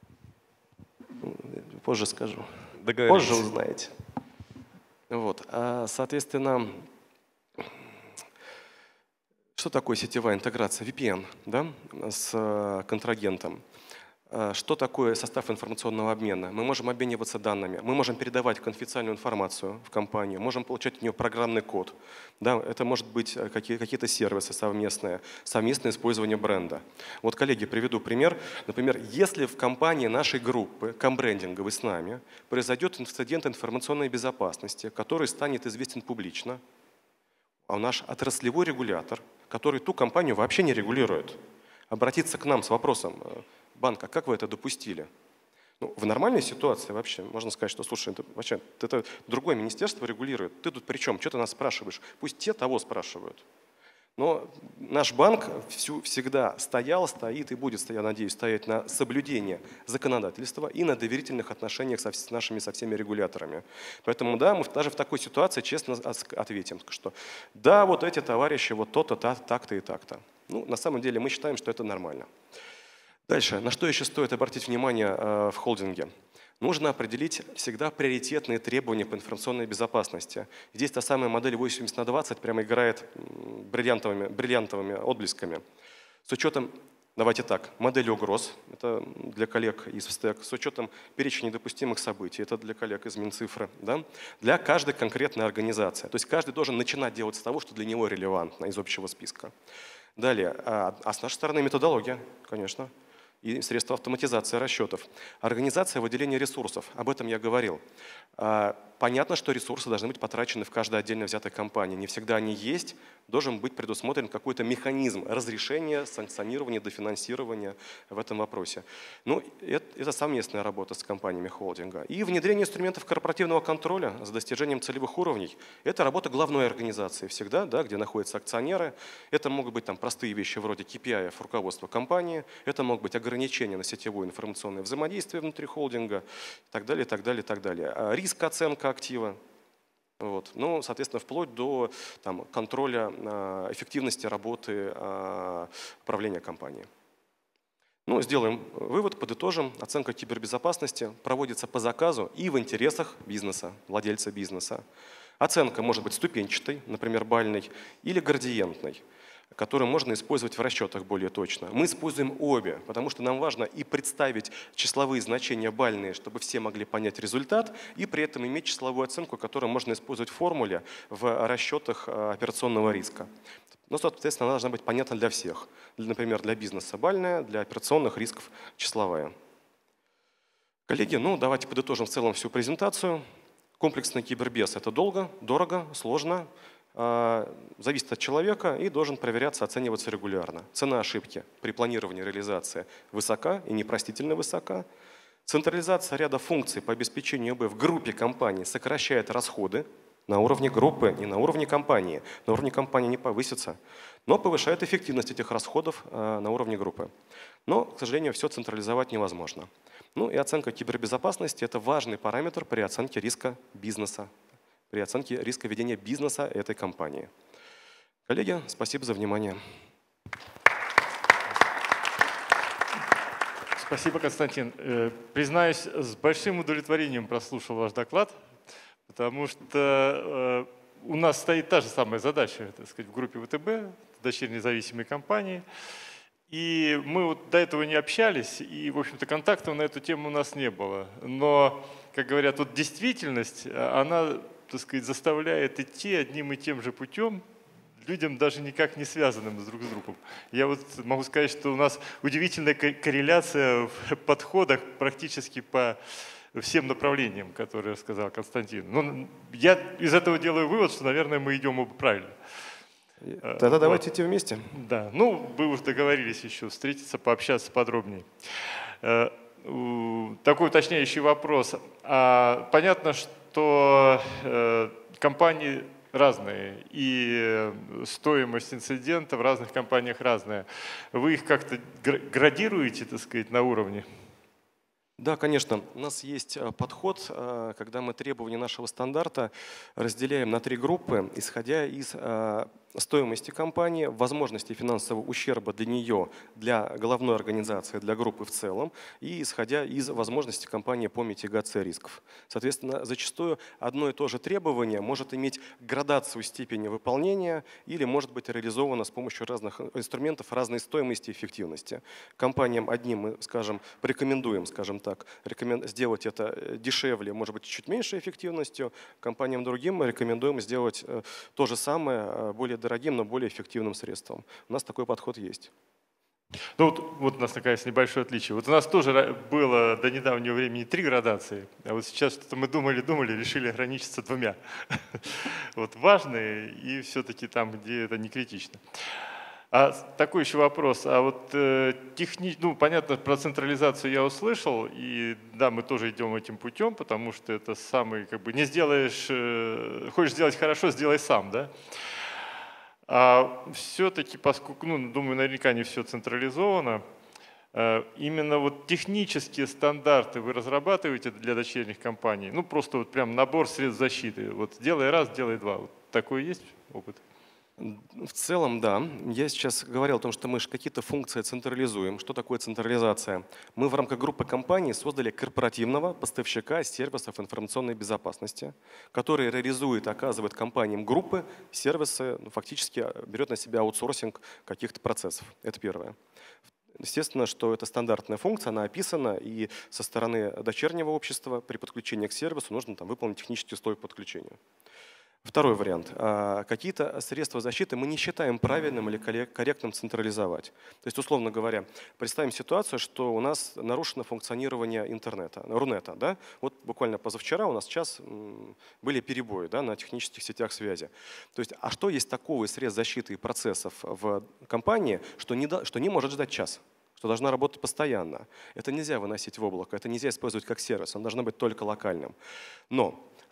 Позже скажу. Позже узнаете. Вот. А, соответственно, что такое сетевая интеграция? ви пи эн, да, с контрагентом. Что такое состав информационного обмена? Мы можем обмениваться данными, мы можем передавать конфиденциальную информацию в компанию, можем получать от нее программный код. Да, это может быть какие-то сервисы совместные, совместное использование бренда. Вот, коллеги, приведу пример. Например, если в компании нашей группы, комбрендинговой с нами, произойдет инцидент информационной безопасности, который станет известен публично, а наш отраслевой регулятор, который ту компанию вообще не регулирует, обратиться к нам с вопросом: банка, как вы это допустили? Ну, в нормальной ситуации вообще можно сказать, что слушай, это, вообще, это другое министерство регулирует. Ты тут при чем? Что ты нас спрашиваешь? Пусть те того спрашивают. Но наш банк всю, всегда стоял, стоит и будет, я надеюсь, стоять на соблюдении законодательства и на доверительных отношениях со, с нашими со всеми регуляторами. Поэтому да, мы даже в такой ситуации честно ответим, что да, вот эти товарищи, вот то-то, так-то и так-то. Ну, на самом деле мы считаем, что это нормально. Дальше. На что еще стоит обратить внимание э, в холдинге? Нужно определить всегда приоритетные требования по информационной безопасности. Здесь та самая модель восемьдесят на двадцать прямо играет бриллиантовыми, бриллиантовыми отблесками. С учетом, давайте так, модели угроз, это для коллег из ВСТЭК, с учетом перечня недопустимых событий, это для коллег из Минцифры, да? Для каждой конкретной организации. То есть каждый должен начинать делать с того, что для него релевантно из общего списка. Далее, а, а с нашей стороны методология, конечно. И средства автоматизации расчетов. Организация выделения ресурсов. Об этом я говорил. Понятно, что ресурсы должны быть потрачены в каждой отдельно взятой компании. Не всегда они есть. Должен быть предусмотрен какой-то механизм разрешения, санкционирования, дофинансирования в этом вопросе. Ну, это, это совместная работа с компаниями холдинга. И внедрение инструментов корпоративного контроля с достижением целевых уровней. Это работа главной организации всегда, да, где находятся акционеры. Это могут быть там простые вещи вроде кей пи ай руководства компании. Это могут быть ограничения на сетевое информационное взаимодействие внутри холдинга и так далее, и так далее, и так далее. Риск оценка актива. Вот. Ну, соответственно, вплоть до там, контроля э, эффективности работы э, управления компанией. Ну, сделаем вывод, подытожим. Оценка кибербезопасности проводится по заказу и в интересах бизнеса, владельца бизнеса. Оценка может быть ступенчатой, например, бальной, или градиентной, которую можно использовать в расчетах более точно. Мы используем обе, потому что нам важно и представить числовые значения бальные, чтобы все могли понять результат, и при этом иметь числовую оценку, которую можно использовать в формуле в расчетах операционного риска. Ну, соответственно, она должна быть понятна для всех. Например, для бизнеса бальная, для операционных рисков числовая. Коллеги, ну давайте подытожим в целом всю презентацию. Комплексный кибербез – это долго, дорого, сложно, зависит от человека и должен проверяться, оцениваться регулярно. Цена ошибки при планировании реализации высока и непростительно высока. Централизация ряда функций по обеспечению ОБ в группе компаний сокращает расходы на уровне группы, не на уровне компании. На уровне компании не повысится, но повышает эффективность этих расходов на уровне группы. Но, к сожалению, все централизовать невозможно. Ну и оценка кибербезопасности – это важный параметр при оценке риска бизнеса, при оценке риска ведения бизнеса этой компании. Коллеги, спасибо за внимание. Спасибо, Константин. Признаюсь, с большим удовлетворением прослушал ваш доклад, потому что у нас стоит та же самая задача, так сказать, в группе ВТБ, дочерней независимой компании. И мы вот до этого не общались, и, в общем-то, контактов на эту тему у нас не было. Но, как говорят, вот действительность, она, так сказать, заставляет идти одним и тем же путем, людям даже никак не связанным друг с другом. Я вот могу сказать, что у нас удивительная корреляция в подходах практически по всем направлениям, которые сказал Константин. Но я из этого делаю вывод, что, наверное, мы идем оба правильно. Тогда вот. Давайте идти вместе. Да, ну вы уже договорились еще встретиться, пообщаться подробнее. Такой уточняющий вопрос. Понятно, что компании разные, и стоимость инцидента в разных компаниях разная. Вы их как-то градируете, так сказать, на уровне? Да, конечно. У нас есть подход, когда мы требования нашего стандарта разделяем на три группы, исходя из стоимости компании, возможности финансового ущерба для нее, для головной организации, для группы в целом, и исходя из возможности компании по митигации рисков. Соответственно, зачастую одно и то же требование может иметь градацию степени выполнения или может быть реализовано с помощью разных инструментов разной стоимости и эффективности. Компаниям одним мы, скажем, порекомендуем, скажем так, рекомен... сделать это дешевле, может быть, чуть меньшей эффективностью. Компаниям другим мы рекомендуем сделать то же самое, более дорогим, но более эффективным средством. У нас такой подход есть. Ну вот, вот у нас такая небольшое отличие. Вот у нас тоже было до недавнего времени три градации, а вот сейчас что-то мы думали-думали, решили ограничиться двумя. Вот важные и все-таки там, где это не критично. А такой еще вопрос. А вот э, техни... ну, понятно, про централизацию я услышал, и да, мы тоже идем этим путем, потому что это самый, как бы, не сделаешь, э, хочешь сделать хорошо, сделай сам, да? А все-таки, поскольку, ну, думаю, наверняка не все централизовано, э, именно вот технические стандарты вы разрабатываете для дочерних компаний? Ну, просто вот прям набор средств защиты. Вот делай раз, делай два. Вот такой есть опыт? В целом, да. Я сейчас говорил о том, что мы какие-то функции централизуем. Что такое централизация? Мы в рамках группы компаний создали корпоративного поставщика сервисов информационной безопасности, который реализует, оказывает компаниям группы сервисы, ну, фактически берет на себя аутсорсинг каких-то процессов. Это первое. Естественно, что это стандартная функция, она описана, и со стороны дочернего общества при подключении к сервису нужно там выполнить технические условия по подключению. Второй вариант. Какие-то средства защиты мы не считаем правильным или корректным централизовать. То есть, условно говоря, представим ситуацию, что у нас нарушено функционирование интернета, Рунета. Да? Вот буквально позавчера у нас час были перебои, да, на технических сетях связи. То есть, а что есть такого из средств защиты и процессов в компании, что не, что не может ждать час? Что должна работать постоянно. Это нельзя выносить в облако, это нельзя использовать как сервис, он должно быть только локальным. Но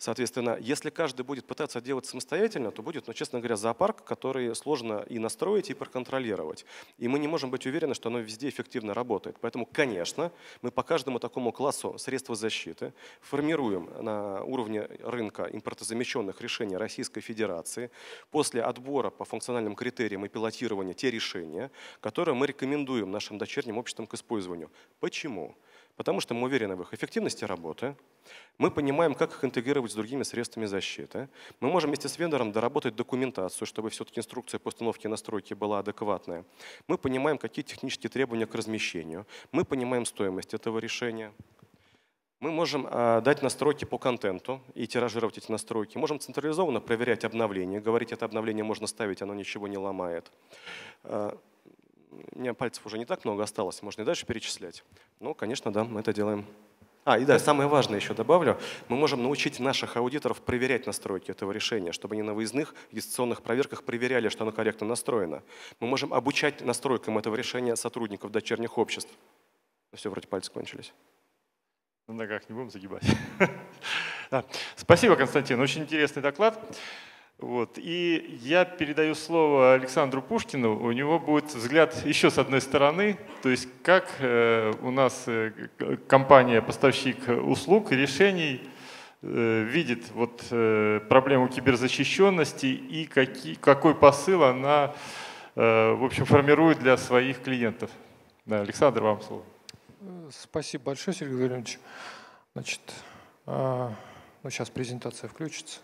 Соответственно, если каждый будет пытаться делать самостоятельно, то будет, ну, честно говоря, зоопарк, который сложно и настроить, и проконтролировать. И мы не можем быть уверены, что оно везде эффективно работает. Поэтому, конечно, мы по каждому такому классу средства защиты формируем на уровне рынка импортозамещенных решений Российской Федерации после отбора по функциональным критериям и пилотирования те решения, которые мы рекомендуем нашим дочерним обществам к использованию. Почему? Потому что мы уверены в их эффективности работы, мы понимаем, как их интегрировать с другими средствами защиты, мы можем вместе с вендором доработать документацию, чтобы все-таки инструкция по установке и настройке была адекватная, мы понимаем, какие технические требования к размещению, мы понимаем стоимость этого решения. Мы можем э, дать настройки по контенту и тиражировать эти настройки. Можем централизованно проверять обновления, говорить, это обновление можно ставить, оно ничего не ломает. Э, у меня пальцев уже не так много осталось, можно и дальше перечислять. Ну, конечно, да, мы это делаем. А, и да, самое важное еще добавлю. Мы можем научить наших аудиторов проверять настройки этого решения, чтобы они на выездных дистанционных проверках проверяли, что оно корректно настроено. Мы можем обучать настройкам этого решения сотрудников дочерних обществ. Ну, все, вроде пальцы кончились. На ногах не будем загибать. Да. Спасибо, Константин. Очень интересный доклад. Вот. И я передаю слово Александру Пушкину. У него будет взгляд еще с одной стороны, то есть как э, у нас э, компания-поставщик услуг и решений э, видит вот, э, проблему киберзащищенности и какие, какой посыл она э, в общем, формирует для своих клиентов. Да, Александр, вам слово. Спасибо большое, Сергей Владимирович. Значит, э, ну, сейчас презентация включится.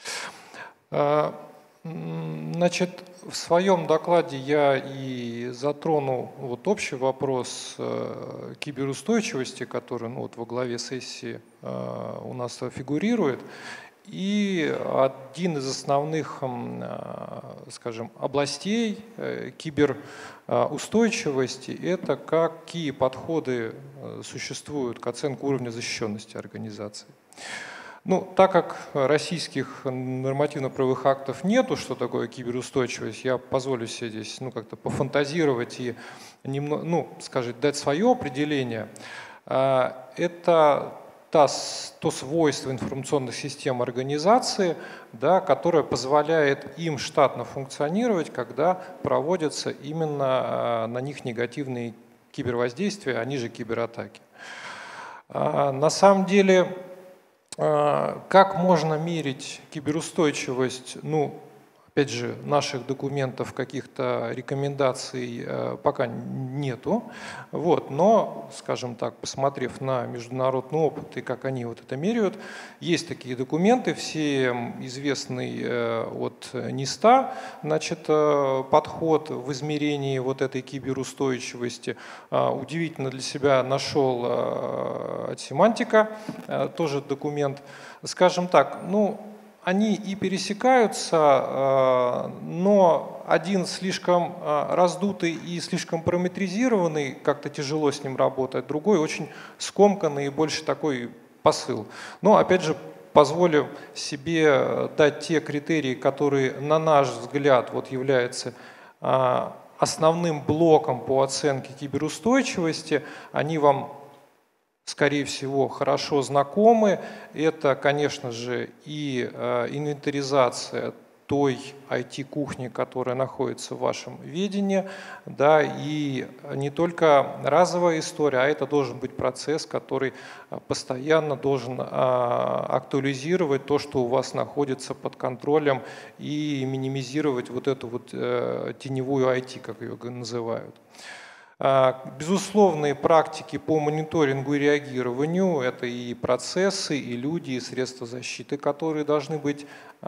Значит, в своем докладе я и затрону вот общий вопрос э, киберустойчивости, который, ну, вот во главе сессии э, у нас фигурирует. И один из основных, э, скажем, областей э, киберустойчивости – это какие подходы существуют к оценке уровня защищенности организации. Ну, так как российских нормативно-правовых актов нету, что такое киберустойчивость, я позволю себе здесь, ну, как-то пофантазировать и немного, ну, скажем, дать свое определение. Это та, то свойство информационных систем организации, да, которое позволяет им штатно функционировать, когда проводятся именно на них негативные кибервоздействия, они же кибератаки. На самом деле, как можно мерить киберустойчивость? Ну, опять же, наших документов, каких-то рекомендаций пока нету. Вот, но, скажем так, посмотрев на международный опыт и как они вот это меряют, есть такие документы, всем известный от ниста, значит, подход в измерении вот этой киберустойчивости. Удивительно для себя нашел от Symantec тоже документ. Скажем так, ну, они и пересекаются, но один слишком раздутый и слишком параметризированный, как-то тяжело с ним работать, другой очень скомканный и больше такой посыл. Но опять же, позволю себе дать те критерии, которые, на наш взгляд, вот являются основным блоком по оценке киберустойчивости. Они вам, скорее всего, хорошо знакомы. Это, конечно же, и инвентаризация той ай ти-кухни, которая находится в вашем ведении, да, и не только разовая история, а это должен быть процесс, который постоянно должен актуализировать то, что у вас находится под контролем, и минимизировать вот эту вот теневую ай ти, как ее называют. Безусловные практики по мониторингу и реагированию – это и процессы, и люди, и средства защиты, которые должны быть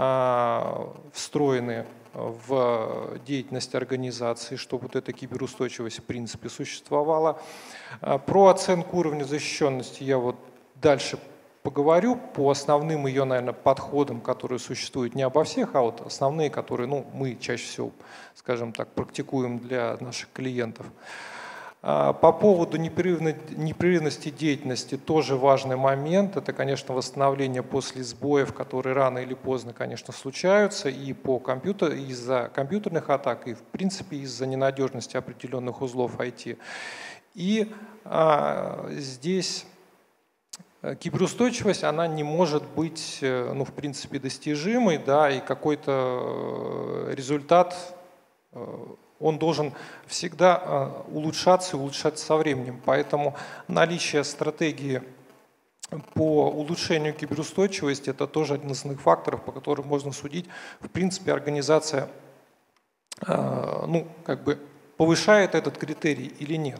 встроены в деятельность организации, чтобы вот эта киберустойчивость в принципе существовала. Про оценку уровня защищенности я вот дальше поговорю по основным ее, наверное, подходам, которые существуют не обо всех, а вот основные, которые, ну, мы чаще всего, скажем так, практикуем для наших клиентов. По поводу непрерывности деятельности тоже важный момент. Это, конечно, восстановление после сбоев, которые рано или поздно, конечно, случаются и по компьютер, из-за компьютерных атак, и в принципе из-за ненадежности определенных узлов ай ти. И а, здесь киберустойчивость, она не может быть, ну, в принципе, достижимой, да, и какой-то результат, он должен всегда улучшаться и улучшаться со временем. Поэтому наличие стратегии по улучшению киберустойчивости – это тоже один из основных факторов, по которым можно судить, в принципе, организация, ну, как бы повышает этот критерий или нет.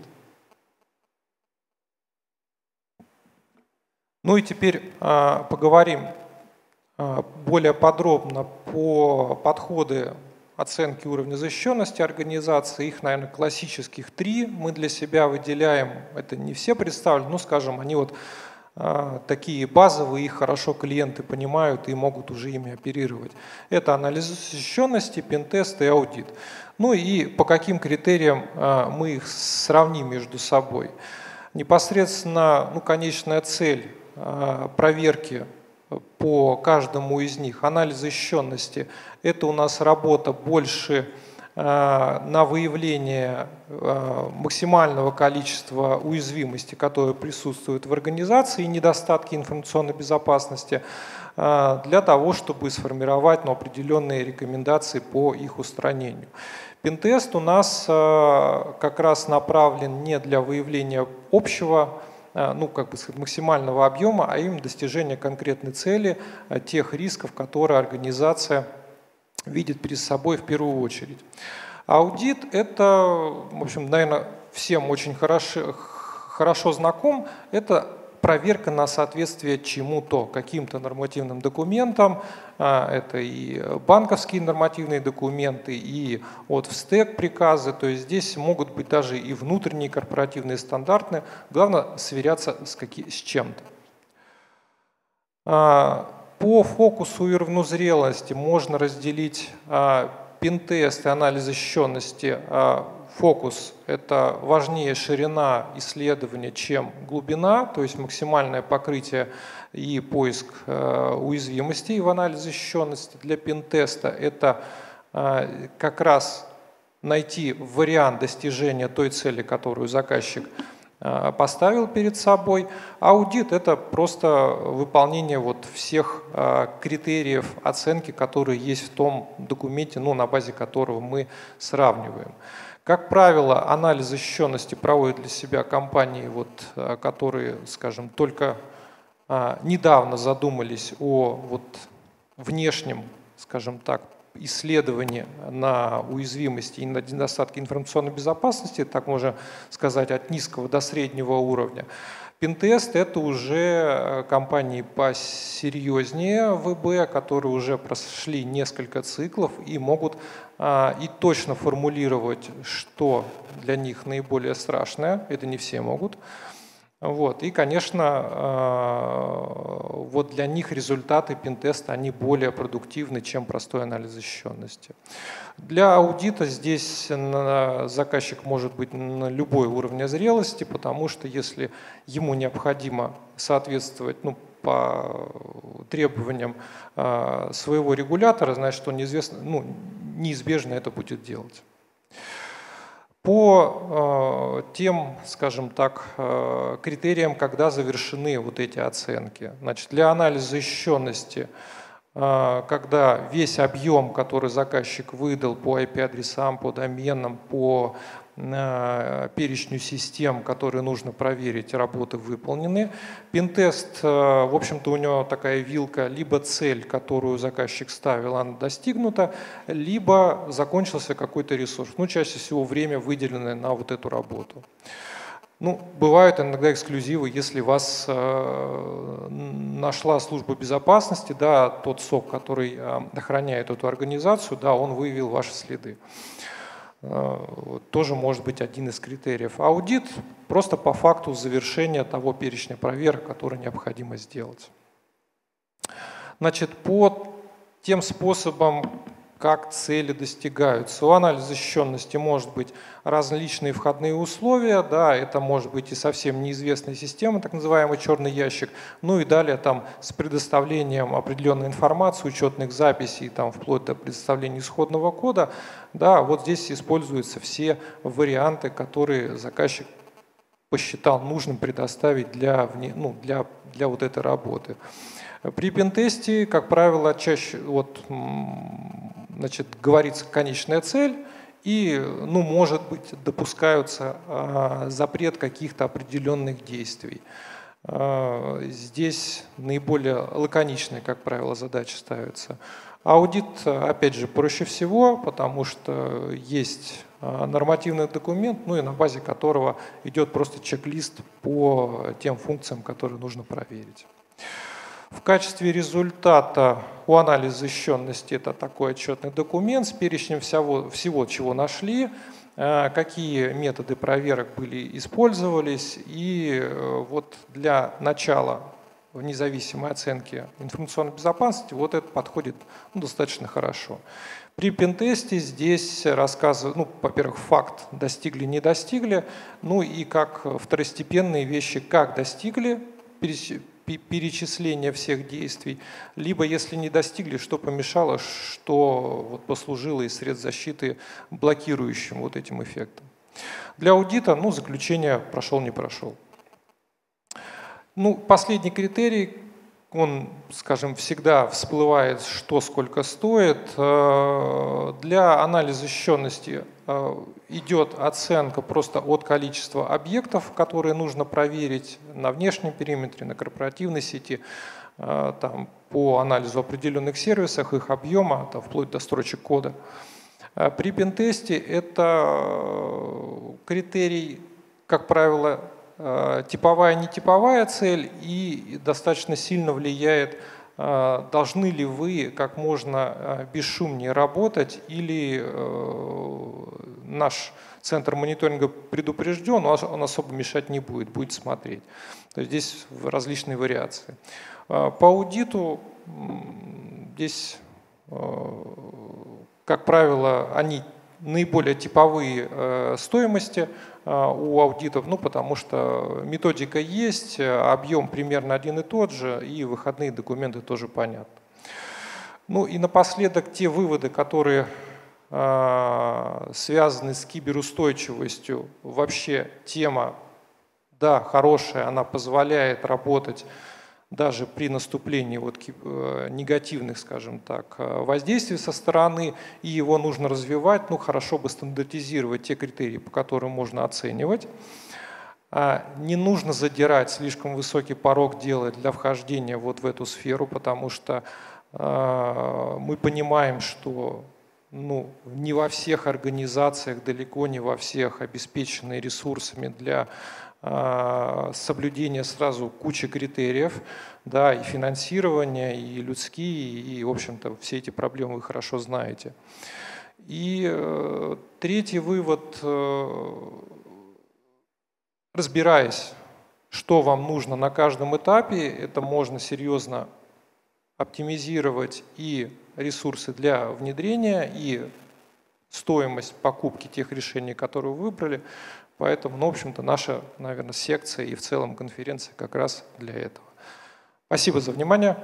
Ну и теперь э, поговорим э, более подробно по подходы оценки уровня защищенности организации. Их, наверное, классических три мы для себя выделяем. Это не все представлены, но, скажем, они вот э, такие базовые, их хорошо клиенты понимают и могут уже ими оперировать. Это анализ защищенности, пентест и аудит. Ну и по каким критериям э, мы их сравним между собой. Непосредственно, ну, конечная цель проверки по каждому из них, анализ защищенности, это у нас работа больше на выявление максимального количества уязвимостей, которые присутствуют в организации, и недостатки информационной безопасности, для того, чтобы сформировать, ну, определенные рекомендации по их устранению. Пентест у нас как раз направлен не для выявления общего, ну, как бы сказать, максимального объема, а именно достижения конкретной цели, тех рисков, которые организация видит перед собой в первую очередь. Аудит – это, в общем, наверное, всем очень хорошо, хорошо знаком, это проверка на соответствие чему-то, каким-то нормативным документам. Это и банковские нормативные документы, и от в стэк приказы. То есть здесь могут быть даже и внутренние корпоративные стандарты. Главное сверяться с, какие, с чем-то. По фокусу и уровню зрелости можно разделить пентест и анализ защищенности. Фокус – это важнее ширина исследования, чем глубина, то есть максимальное покрытие и поиск э, уязвимостей в анализе защищенности. Для пентеста это э, как раз найти вариант достижения той цели, которую заказчик э, поставил перед собой. Аудит – это просто выполнение вот всех э, критериев оценки, которые есть в том документе, ну, на базе которого мы сравниваем. Как правило, анализ защищенности проводят для себя компании, вот, которые, скажем, только а, недавно задумались о вот, внешнем, скажем так, исследовании на уязвимости и на недостатки информационной безопасности, так можно сказать, от низкого до среднего уровня. Пентест – это уже компании посерьезнее ВБ, которые уже прошли несколько циклов и могут а, и точно формулировать, что для них наиболее страшное. Это не все могут. Вот. И, конечно, а, вот для них результаты пентеста они более продуктивны, чем простой анализ защищенности. Для аудита здесь заказчик может быть на любой уровне зрелости, потому что если ему необходимо соответствовать, ну, по требованиям э, своего регулятора, значит, что неизвестно, ну, неизбежно это будет делать. По э, тем, скажем так, э, критериям, когда завершены вот эти оценки. Значит, для анализа защищенности, когда весь объем, который заказчик выдал по ай пи-адресам, по доменам, по перечню систем, которые нужно проверить, работы выполнены. Пентест, в общем-то, у него такая вилка, либо цель, которую заказчик ставил, она достигнута, либо закончился какой-то ресурс. Ну, чаще всего время, выделенное на вот эту работу. Ну, бывают иногда эксклюзивы, если вас э, нашла служба безопасности, да, тот сок, который э, охраняет эту организацию, да, он выявил ваши следы. Э, тоже может быть один из критериев. Аудит просто по факту завершения того перечня проверок, который необходимо сделать. Значит, по тем способам, как цели достигаются. У анализа защищенности может быть различные входные условия, да, это может быть и совсем неизвестная система, так называемый черный ящик, ну и далее там с предоставлением определенной информации, учетных записей, там, вплоть до предоставления исходного кода, да, вот здесь используются все варианты, которые заказчик посчитал нужным предоставить для, ну, для, для вот этой работы. При пентесте, как правило, чаще вот, значит, говорится конечная цель, и, ну, может быть, допускаются а, запрет каких-то определенных действий. А, здесь наиболее лаконичные, как правило, задачи ставятся. Аудит, опять же, проще всего, потому что есть нормативный документ, ну и на базе которого идет просто чек-лист по тем функциям, которые нужно проверить. В качестве результата у анализа защищенности это такой отчетный документ с перечнем всего, всего чего нашли, какие методы проверок были использовались, и вот для начала в независимой оценки информационной безопасности вот это подходит, ну, достаточно хорошо. При пентесте здесь рассказывают, ну, во-первых, факт достигли, не достигли, ну и как второстепенные вещи, как достигли перечисления всех действий, либо если не достигли, что помешало, что вот послужило из средств защиты блокирующим вот этим эффектом. Для аудита, ну, заключение прошел, не прошел. Ну, последний критерий, он, скажем, всегда всплывает, что сколько стоит. Для анализа защищенности идет оценка просто от количества объектов, которые нужно проверить на внешнем периметре, на корпоративной сети, там, по анализу определенных сервисов, их объема, там, вплоть до строчек кода. При пентесте это критерий, как правило, типовая, нетиповая цель, и достаточно сильно влияет, должны ли вы как можно бесшумнее работать, или наш центр мониторинга предупрежден, он особо мешать не будет, будет смотреть. То есть здесь различные вариации. По аудиту здесь, как правило, они наиболее типовые стоимости у аудитов, ну, потому что методика есть, объем примерно один и тот же, и выходные документы тоже понятны. Ну и напоследок те выводы, которые э, связаны с киберустойчивостью. Вообще тема, да, хорошая, она позволяет работать даже при наступлении вот негативных, скажем так, воздействий со стороны, и его нужно развивать. Ну, хорошо бы стандартизировать те критерии, по которым можно оценивать. Не нужно задирать слишком высокий порог делать для вхождения вот в эту сферу, потому что мы понимаем, что, ну, не во всех организациях, далеко не во всех обеспечены ресурсами для соблюдение сразу кучи критериев, да, и финансирования, и людские, и, в общем-то, все эти проблемы вы хорошо знаете. И э, третий вывод, э, разбираясь, что вам нужно на каждом этапе, это можно серьезно оптимизировать и ресурсы для внедрения, и стоимость покупки тех решений, которые вы выбрали. Поэтому, ну, в общем-то, наша, наверное, секция и в целом конференция как раз для этого. Спасибо за внимание.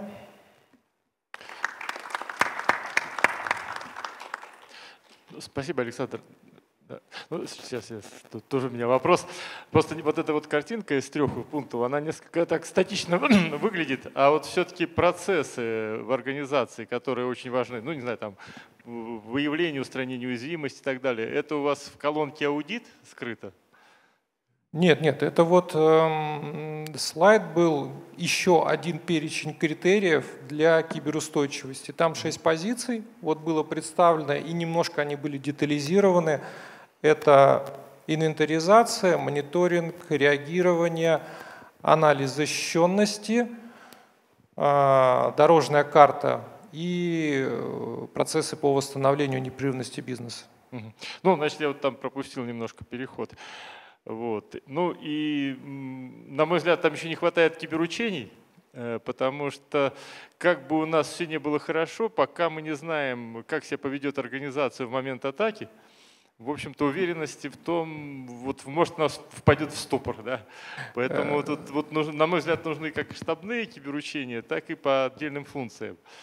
Спасибо, Александр. Да. Ну, сейчас, сейчас, тут тоже у меня вопрос. Просто вот эта вот картинка из трех пунктов, она несколько так статично выглядит, а вот все-таки процессы в организации, которые очень важны, ну, не знаю, там, выявление, устранение уязвимости и так далее, это у вас в колонке аудит скрыто? Нет, нет, это вот э, слайд был, еще один перечень критериев для киберустойчивости. Там шесть позиций, вот было представлено, и немножко они были детализированы. Это инвентаризация, мониторинг, реагирование, анализ защищенности, э, дорожная карта и процессы по восстановлению непрерывности бизнеса. Ну, значит, я вот там пропустил немножко переход. Вот. Ну и, на мой взгляд, там еще не хватает киберучений, потому что как бы у нас все не было хорошо, пока мы не знаем, как себя поведет организация в момент атаки, в общем-то, уверенности в том, вот, может, нас впадет в ступор. Да? Поэтому тут, вот, нужно, на мой взгляд, нужны как штабные киберучения, так и по отдельным функциям.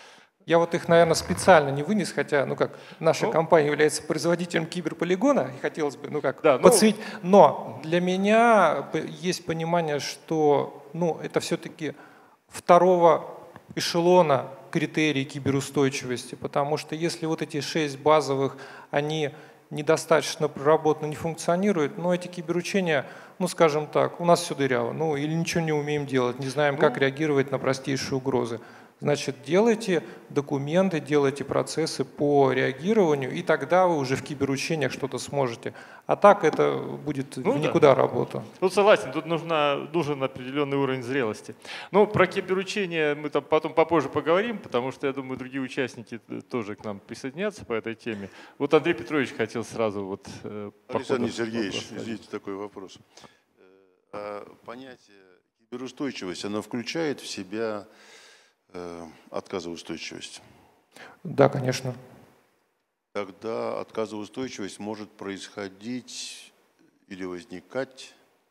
Я вот их, наверное, специально не вынес, хотя, ну как, наша ну, компания является производителем киберполигона, и хотелось бы, ну как, да, подсветить. Но для меня есть понимание, что, ну, это все-таки второго эшелона критерий киберустойчивости, потому что если вот эти шесть базовых, они недостаточно проработаны, не функционируют, но эти киберучения, ну скажем так, у нас все дыряво, ну или ничего не умеем делать, не знаем, ну, как реагировать на простейшие угрозы. Значит, делайте документы, делайте процессы по реагированию, и тогда вы уже в киберучениях что-то сможете. А так это будет ну, в никуда да. работа. Тут согласен, тут нужна, нужен определенный уровень зрелости. Но про киберучение мы там потом попозже поговорим, потому что, я думаю, другие участники тоже к нам присоединятся по этой теме. Вот Андрей Петрович хотел сразу вот... Э, Александр Сергеевич, извините, такой вопрос. А понятие киберустойчивость, оно включает в себя э, отказоустойчивость? Да, конечно. Тогда отказоустойчивость может происходить или возникать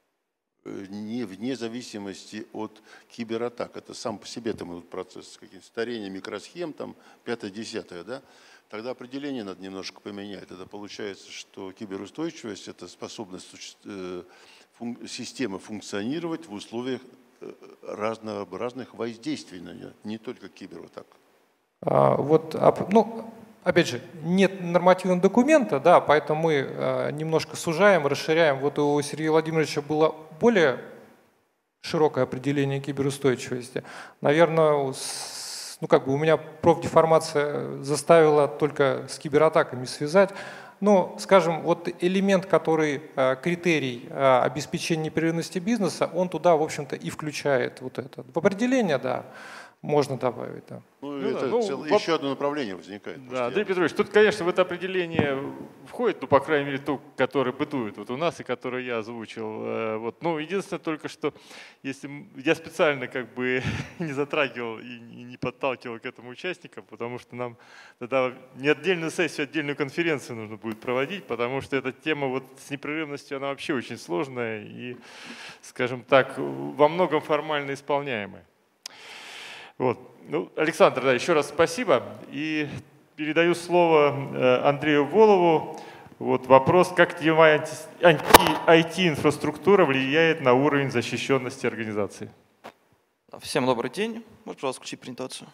не вне зависимости от кибератак. Это сам по себе там идут процессы, какие-то старения микросхем, там пятое-десятое, да? Тогда определение надо немножко поменять. Это получается, что киберустойчивость – это способность фун системы функционировать в условиях разнообразных воздействий на нее, не только кибератак. А, вот, ну, опять же, нет нормативного документа, да, поэтому мы э, немножко сужаем, расширяем. Вот у Сергея Владимировича было более широкое определение киберустойчивости. Наверное, с, ну, как бы у меня профдеформация заставила только с кибератаками связать. Но, скажем, вот элемент, который э, критерий э, обеспечения непрерывности бизнеса, он туда, в общем-то, и включает вот это. В определение, да. Можно добавить, да. Ну, ну, это да, ну, цел... вот, еще одно направление возникает. Да, Андрей Петрович, тут, конечно, в это определение входит, ну, по крайней мере, то, которое бытует вот у нас и которое я озвучил. Вот. Ну, единственное только, что если я специально как бы не затрагивал и не подталкивал к этому участникам, потому что нам тогда не отдельную сессию, а отдельную конференцию нужно будет проводить, потому что эта тема вот с непрерывностью, она вообще очень сложная и, скажем так, во многом формально исполняемая. Вот. Ну, Александр, да, еще раз спасибо. И передаю слово Андрею Волову. Вот вопрос, как теневая ай ти-инфраструктура влияет на уровень защищенности организации. Всем добрый день. Можете, пожалуйста, включить презентацию?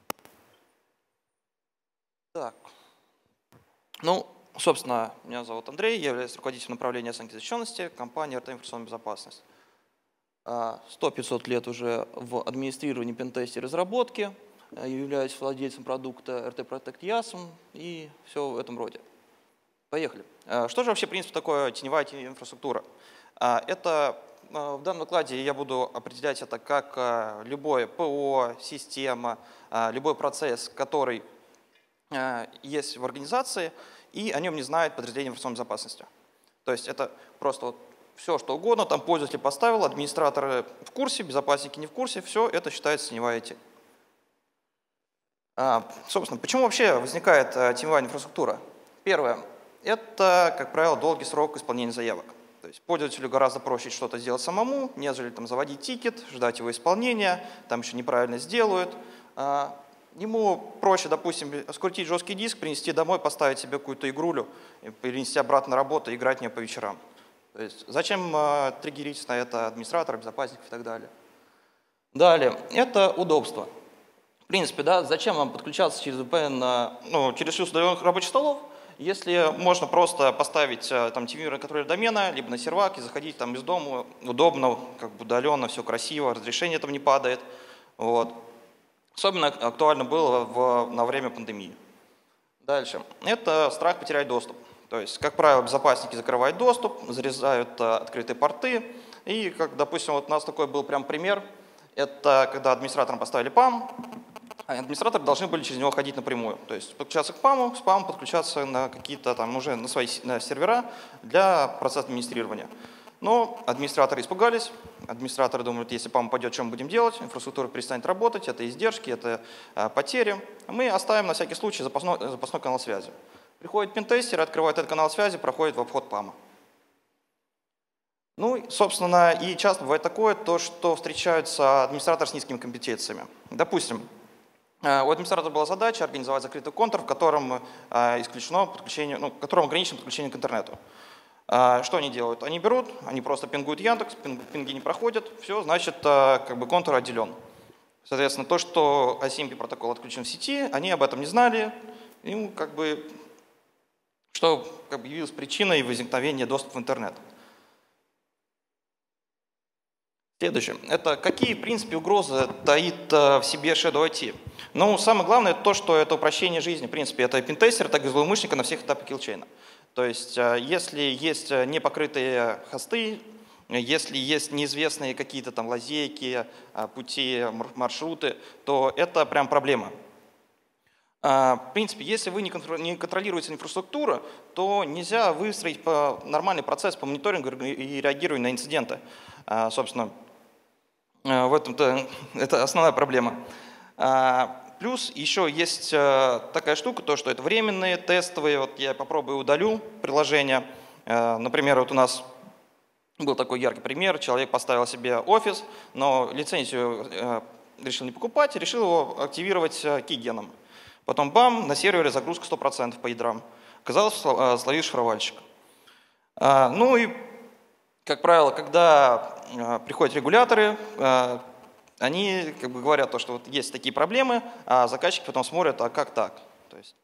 Так. Ну, собственно, меня зовут Андрей, я являюсь руководителем направления оценки защищенности компании эр тэ информационная безопасность. сто-пятьсот лет уже в администрировании пентесте и разработки, являюсь владельцем продукта эр тэ Protect ясм и все в этом роде. Поехали. Что же вообще, в принципе, такое теневая ай ти-инфраструктура? Это в данном докладе я буду определять это как любое ПО, система, любой процесс, который есть в организации, и о нем не знает подразделение информационной безопасности. То есть это просто вот все, что угодно, там пользователь поставил, администраторы в курсе, безопасники не в курсе, все это считается теневая ай ти. А, собственно, почему вообще возникает а, теневая инфраструктура? Первое, это, как правило, долгий срок исполнения заявок. То есть пользователю гораздо проще что-то сделать самому, нежели там, заводить тикет, ждать его исполнения, там еще неправильно сделают. А, ему проще, допустим, скрутить жесткий диск, принести домой, поставить себе какую-то игрулю, перенести обратно на работу и играть в нее по вечерам. То есть зачем э, триггерить на это администратора, безопасников и так далее. Далее, это удобство. В принципе, да, зачем вам подключаться через ви пи эн, на, ну, через шлюз удаленных рабочих столов, если можно просто поставить там ти ви-контроллер домена, либо на сервак и заходить там из дома, удобно, как бы удаленно, все красиво, разрешение там не падает. Вот. Особенно актуально было в, на время пандемии. Дальше, это страх потерять доступ. То есть, как правило, безопасники закрывают доступ, зарезают а, открытые порты. И, как, допустим, вот у нас такой был прям пример. Это когда администраторам поставили пам, а администраторы должны были через него ходить напрямую. То есть подключаться к паму, с памом подключаться на какие-то там уже на свои на сервера для процесса администрирования. Но администраторы испугались. Администраторы думают, если пам упадет, что мы будем делать? Инфраструктура перестанет работать, это издержки, это а, потери. Мы оставим на всякий случай запасной, запасной канал связи. Приходит пентестер, открывает этот канал связи, проходит в обход пама. Ну, собственно, и часто бывает такое, то, что встречаются администраторы с низкими компетенциями. Допустим, У администратора была задача организовать закрытый контур, в котором исключено подключение, ну, в котором ограничено подключение к интернету. Что они делают? Они берут, они просто пингуют Яндекс, пинги не проходят, все, значит, как бы контур отделен. Соответственно, то, что эй эс эм пи протокол отключен в сети, они об этом не знали, им как бы, что как бы явилось причиной возникновения доступа в интернет. Следующее. Это какие, в принципе, угрозы таит в себе Shadow ай ти? Ну, самое главное, это то, что это упрощение жизни. В принципе, это пентестер, так и злоумышленника на всех этапах киллчейна. То есть, если есть непокрытые хосты, если есть неизвестные какие-то там лазейки, пути, маршруты, то это прям проблема. В принципе, если вы не контролируете инфраструктуру, то нельзя выстроить нормальный процесс по мониторингу и реагированию на инциденты. Собственно, в этом-то это основная проблема. Плюс еще есть такая штука, то, что это временные, тестовые. Вот я попробую удалю приложение. Например, вот у нас был такой яркий пример. Человек поставил себе офис, но лицензию решил не покупать, решил его активировать кейгеном. Потом бам, на сервере загрузка сто процентов по ядрам. Оказалось, словил шифровальщик. Ну и, как правило, когда приходят регуляторы, они как бы говорят, то, что вот есть такие проблемы, а заказчики потом смотрят, а как так? То есть...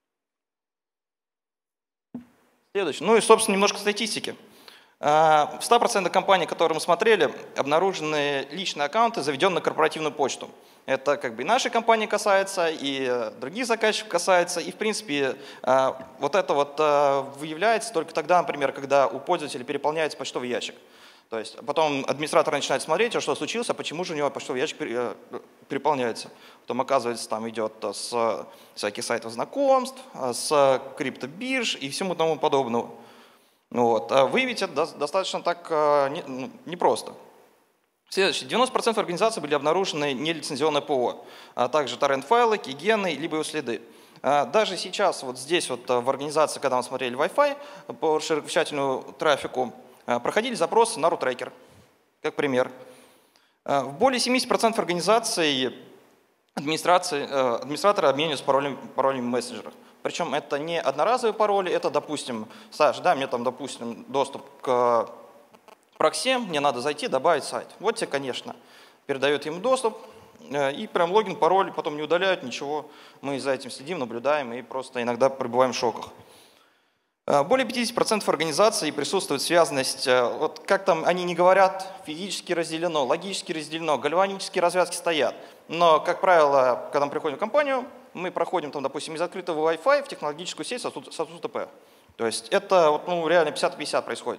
Следующее. Ну и, собственно, немножко статистики. В ста процентах компаний, которые мы смотрели, обнаружены личные аккаунты, заведенные на корпоративную почту. Это как бы и нашей компании касается, и других заказчиков касается. И, в принципе, вот это вот выявляется только тогда, например, когда у пользователя переполняется почтовый ящик. То есть потом администратор начинает смотреть, что случилось, а почему же у него почтовый ящик переполняется. Потом, оказывается, там идет с всяких сайтов знакомств, с криптобирж и всему тому подобного. Вот. А выявить это достаточно так непросто. Следующее. девяносто процентов организаций были обнаружены нелицензионное ПО, а также торрент-файлы, кейгены, либо его следы. Даже сейчас, вот здесь вот в организации, когда мы смотрели Wi-Fi по широковещательному трафику, проходили запросы на рутрекер, как пример. В более семидесяти процентах организаций администрации, администраторы обмениваются паролями, паролями в мессенджерах. Причем это не одноразовые пароли, это, допустим, Саш, да, мне там, допустим, доступ к прокси, мне надо зайти, добавить сайт. Вот тебе, конечно, передает ему доступ, и прям логин, пароль, потом не удаляют, ничего. Мы за этим следим, наблюдаем и просто иногда пребываем в шоках. Более пятидесяти процентов организаций присутствует связанность, вот как там они не говорят, физически разделено, логически разделено, гальванические развязки стоят. Но, как правило, когда мы приходим в компанию, мы проходим, там, допустим, из открытого Wi-Fi в технологическую сеть с эй ти пи. То есть это вот, ну, реально пятьдесят на пятьдесят происходит.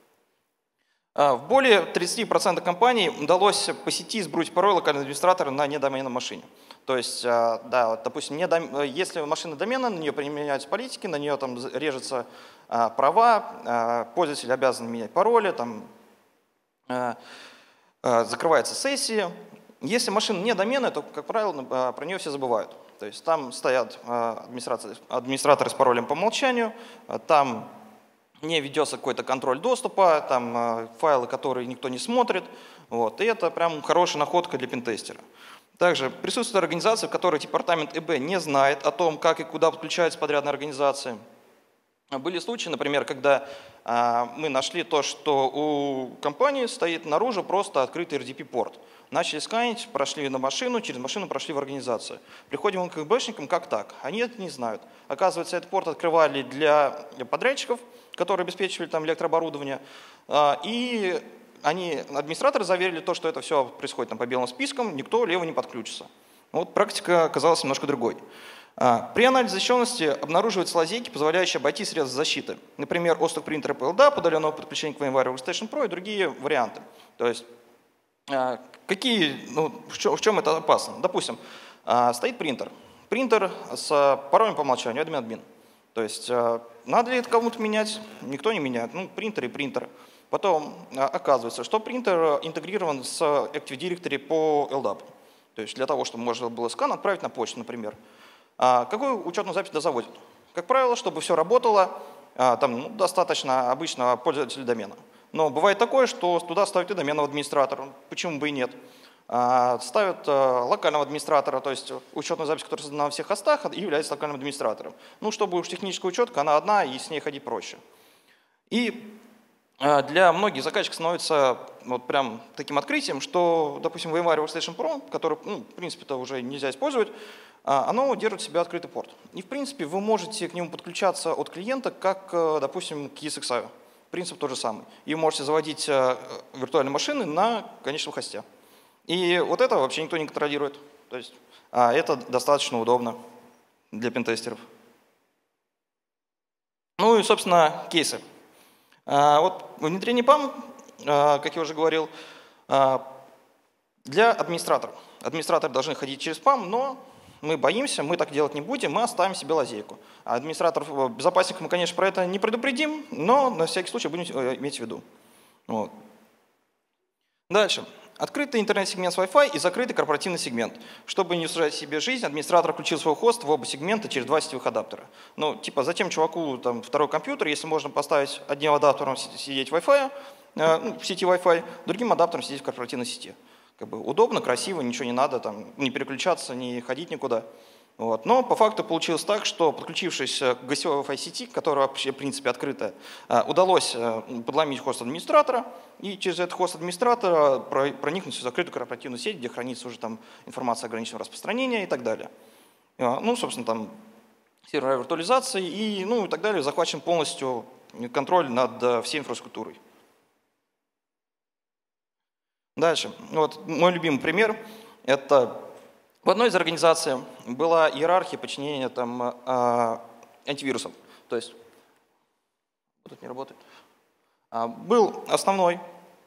В более тридцати процентов компаний удалось по сети сбросить пароль локального администратора на недоменной машине. То есть, да, вот, допустим, недом... если машина домена, на нее применяются политики, на нее там режутся а, права, а, пользователь обязан менять пароли, там, а, а, закрывается сессия. Если машина не домена, то, как правило, а, про нее все забывают. То есть там стоят а, администраторы, администраторы с паролем по умолчанию, а, там не ведется какой-то контроль доступа, там а, файлы, которые никто не смотрит. Вот, и это прям хорошая находка для пентестера. Также присутствуют организации, в которых департамент ИБ не знает о том, как и куда подключаются подрядные организации. Были случаи, например, когда а, мы нашли то, что у компании стоит наружу просто открытый эр ди пи-порт. Начали сканить, прошли на машину, через машину прошли в организацию. Приходим к ИБшникам, как так? Они это не знают. Оказывается, этот порт открывали для подрядчиков, которые обеспечивали там электрооборудование, а, и они, администраторы заверили то, что это все происходит там, по белым спискам, никто лево не подключится. Вот практика оказалась немножко другой. При анализе защищенности обнаруживаются лазейки, позволяющие обойти средства защиты. Например, остов принтера пи эл ди эй, удаленного подключения к VMware Workstation Pro и другие варианты. То есть, какие, ну, в, чем, в чем это опасно? Допустим, стоит принтер. Принтер с паролем по умолчанию, админ-админ. То есть, надо ли это кому-то менять? Никто не меняет. Ну, принтер и принтер. Потом оказывается, что принтер интегрирован с Active Directory по эл ди эй. То есть для того, чтобы можно было скан отправить на почту, например. А какую учетную запись дозаводят? Как правило, чтобы все работало, там ну, достаточно обычного пользователя домена. Но бывает такое, что туда ставят и доменного администратора. Почему бы и нет? ставят локального администратора, то есть учетную запись, которая создана на всех хостах, и является локальным администратором. Ну, чтобы уж техническая учетка, она одна, и с ней ходить проще. И для многих заказчиков становится вот прям таким открытием, что, допустим, ви эм вар Workstation Pro, который, ну, в принципе-то уже нельзя использовать, оно держит в себе открытый порт. И, в принципе, вы можете к нему подключаться от клиента, как, допустим, к и эс икс ай. Принцип тот же самый. И вы можете заводить виртуальные машины на конечном хосте. И вот это вообще никто не контролирует. То есть это достаточно удобно для пентестеров. Ну и, собственно, кейсы. Вот внедрение пам, как я уже говорил, для администраторов. Администраторы должны ходить через пам, но мы боимся, мы так делать не будем, мы оставим себе лазейку. А администраторов, безопасников мы, конечно, про это не предупредим, но на всякий случай будем иметь в виду. Вот. Дальше. Открытый интернет-сегмент с Wi-Fi и закрытый корпоративный сегмент. Чтобы не сужать себе жизнь, администратор включил свой хост в оба сегмента через два сетевых адаптера. Ну, типа, зачем чуваку там, второй компьютер, если можно поставить одним адаптером сидеть в Wi-Fi, э, ну, в сети Wi-Fi, другим адаптером сидеть в корпоративной сети. Как бы удобно, красиво, ничего не надо, там, не переключаться, не ходить никуда. Вот. Но по факту получилось так, что подключившись к гостевой Wi-Fi сети, которая вообще в принципе открытая, удалось подломить хост администратора и через этот хост администратора проникнуть в закрытую корпоративную сеть, где хранится уже там информация ограниченного распространения и так далее. Ну, собственно, там сервера виртуализации и, ну, и так далее, захвачен полностью контроль над всей инфраструктурой. Дальше. Вот мой любимый пример – это в одной из организаций была иерархия подчинения там, э, антивирусам. То есть, тут не работает. А, был основной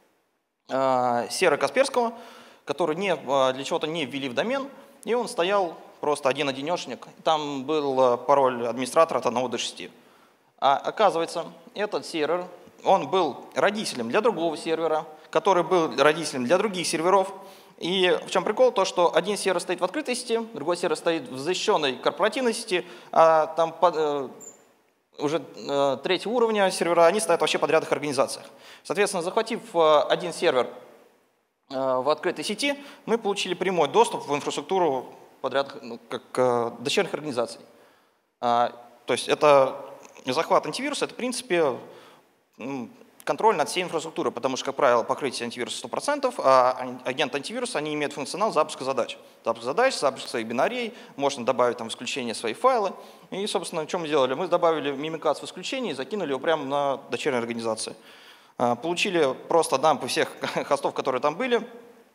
э, сервер Касперского, который не, для чего-то не ввели в домен, и он стоял просто один-одинешник. Там был пароль администратора от одного до шести. А оказывается, этот сервер, он был родителем для другого сервера, который был родителем для других серверов. И в чем прикол? То, что один сервер стоит в открытой сети, другой сервер стоит в защищенной корпоративной сети, а там под, э, уже э, третьего уровня сервера, они стоят вообще под рядах организациях. Соответственно, захватив э, один сервер э, в открытой сети, мы получили прямой доступ в инфраструктуру подряд, ну, как э, дочерних организаций. А, то есть это захват антивируса, это в принципе ну, контроль над всей инфраструктурой, потому что, как правило, покрытие антивируса сто процентов, а агент антивируса, они имеют функционал запуска задач. Запуск задач, запуск своих бинарей, можно добавить там в исключение свои файлы. И, собственно, что мы сделали? Мы добавили мимикацию в исключение и закинули его прямо на дочерние организации. Получили просто дампы всех хостов, которые там были,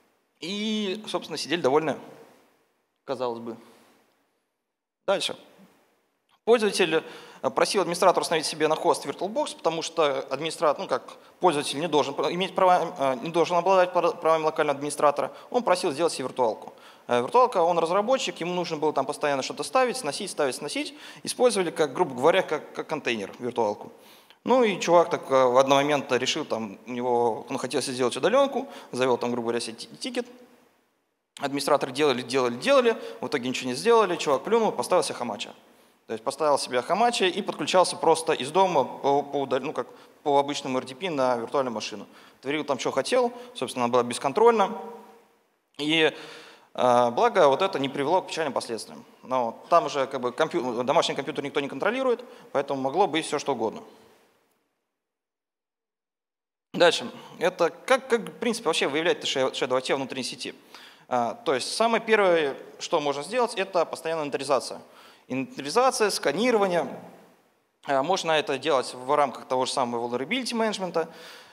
и, собственно, сидели довольны, казалось бы. Дальше. Пользователь просил администратора установить себе на хост VirtualBox, потому что администратор, ну как пользователь не должен иметь права, не должен обладать правами локального администратора. Он просил сделать себе виртуалку. Виртуалка, он разработчик, ему нужно было там постоянно что-то ставить, сносить, ставить, сносить. Использовали, как, грубо говоря, как, как контейнер виртуалку. Ну и чувак так в один момент решил, там, у него, он хотел сделать удаленку, завел там, грубо говоря, себе тикет. Администраторы делали, делали, делали, в итоге ничего не сделали, чувак плюнул, поставил себе хамача. То есть поставил себе хамачи и подключался просто из дома по, по, ну, как по обычному эр ди пи на виртуальную машину. Творил там, что хотел, собственно, она была бесконтрольна. И э, благо вот это не привело к печальным последствиям. Но там уже как бы, компью... домашний компьютер никто не контролирует, поэтому могло быть все что угодно. Дальше. Это как, как в принципе, вообще выявлять shadow эй ти внутренней сети. А, то есть самое первое, что можно сделать, это постоянная инвентаризация. Инвентаризация, сканирование. Можно это делать в рамках того же самого vulnerability management.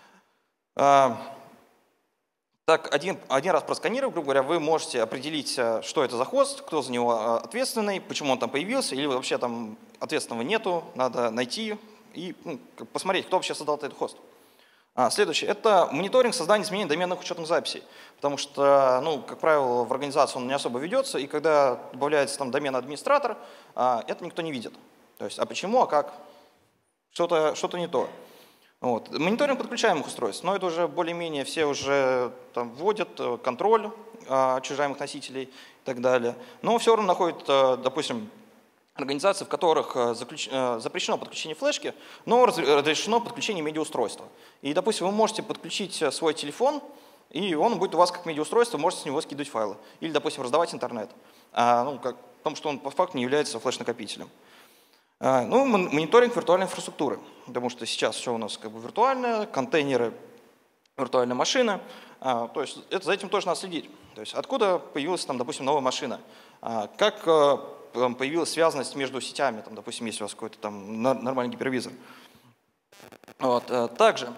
Так, один, один раз просканировав, грубо говоря, вы можете определить, что это за хост, кто за него ответственный, почему он там появился, или вообще там ответственного нету, надо найти и ну, посмотреть, кто вообще создал этот хост. А, следующее – это мониторинг создания изменений доменных учетных записей. Потому что, ну, как правило, в организации он не особо ведется, и когда добавляется там домен администратор, а, это никто не видит. То есть, а почему, а как? Что-то что-то не то. Вот. Мониторинг подключаемых устройств, но это уже более-менее все уже там, вводят контроль а, отчуждаемых носителей и так далее. Но все равно находят, допустим, организации, в которых заключ... запрещено подключение флешки, но разрешено подключение медиаустройства. И, допустим, вы можете подключить свой телефон И он будет у вас как медиаустройство, можете с него скидывать файлы. Или, допустим, раздавать интернет. А, ну, как, потому что он по факту не является флеш-накопителем. А, ну, мониторинг виртуальной инфраструктуры. Потому что сейчас все у нас как бы виртуальное, контейнеры, виртуальная машина. А, то есть это, за этим тоже надо следить. То есть откуда появилась, там, допустим, новая машина. А, как а, появилась связанность между сетями, там, допустим, если у вас какой-то там нормальный гипервизор. Вот. А, также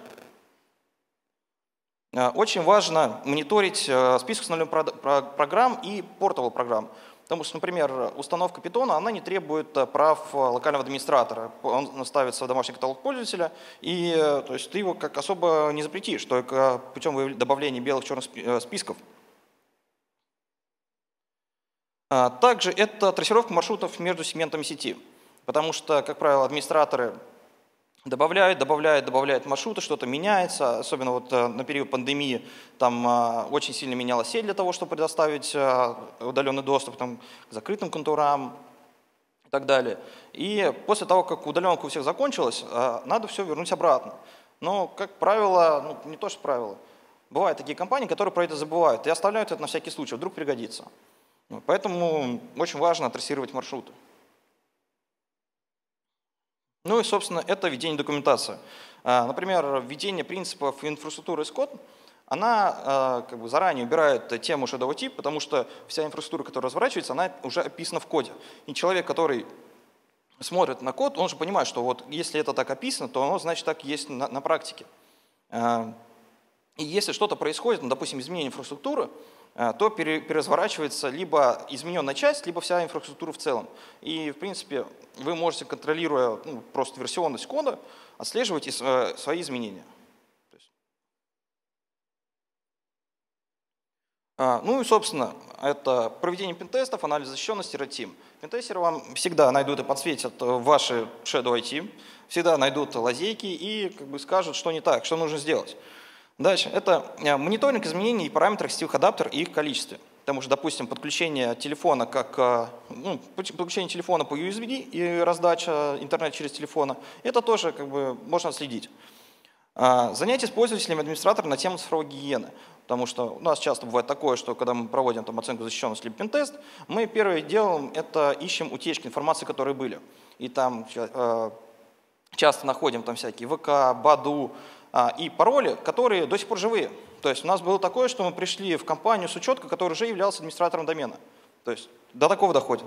а, очень важно мониторить а, список установленных про программ и портовых программ. Потому что, например, установка Python, она не требует прав локального администратора. Он ставится в домашний каталог пользователя, и то есть, ты его как особо не запретишь, только путем добавления белых черных списков. Также это трассировка маршрутов между сегментами сети. Потому что, как правило, администраторы добавляют, добавляют, добавляют маршруты, что-то меняется. Особенно вот на период пандемии там очень сильно менялась сеть для того, чтобы предоставить удаленный доступ там, к закрытым контурам и так далее. И после того, как удаленка у всех закончилась, надо все вернуть обратно. Но, как правило, ну, не то что правило, бывают такие компании, которые про это забывают и оставляют это на всякий случай, вдруг пригодится. Поэтому очень важно трассировать маршруты. Ну и, собственно, это введение документации. Например, введение принципов инфраструктуры эс код, она как бы заранее убирает тему Shadow ай ти, потому что вся инфраструктура, которая разворачивается, она уже описана в коде. И человек, который смотрит на код, он же понимает, что вот если это так описано, то оно, значит, так и есть на, на практике. И если что-то происходит, ну, допустим, изменение инфраструктуры, то переразворачивается либо измененная часть, либо вся инфраструктура в целом. И, в принципе, вы можете, контролируя ну, просто версионность кода, отслеживать и свои изменения. Ну и, собственно, это проведение пентестов, анализ защищенности, Red Team. Пентестеры вам всегда найдут и подсветят ваши Shadow ай ти, всегда найдут лазейки и как бы скажут, что не так, что нужно сделать. Дальше. Это мониторинг изменений и параметров сетевых адаптеров и их количестве. Потому что, допустим, подключение телефона, как, ну, подключение телефона по ю эс би и раздача интернета через телефона, это тоже как бы можно отследить. Занятия с пользователями администратора на тему цифровой гигиены. Потому что у нас часто бывает такое, что когда мы проводим там, оценку защищенности либо пентест, мы первое делаем, это ищем утечки информации, которые были. И там э, часто находим там всякие вэ ка, баду э, и пароли, которые до сих пор живые. То есть у нас было такое, что мы пришли в компанию с учеткой, который уже являлся администратором домена. То есть до такого доходит.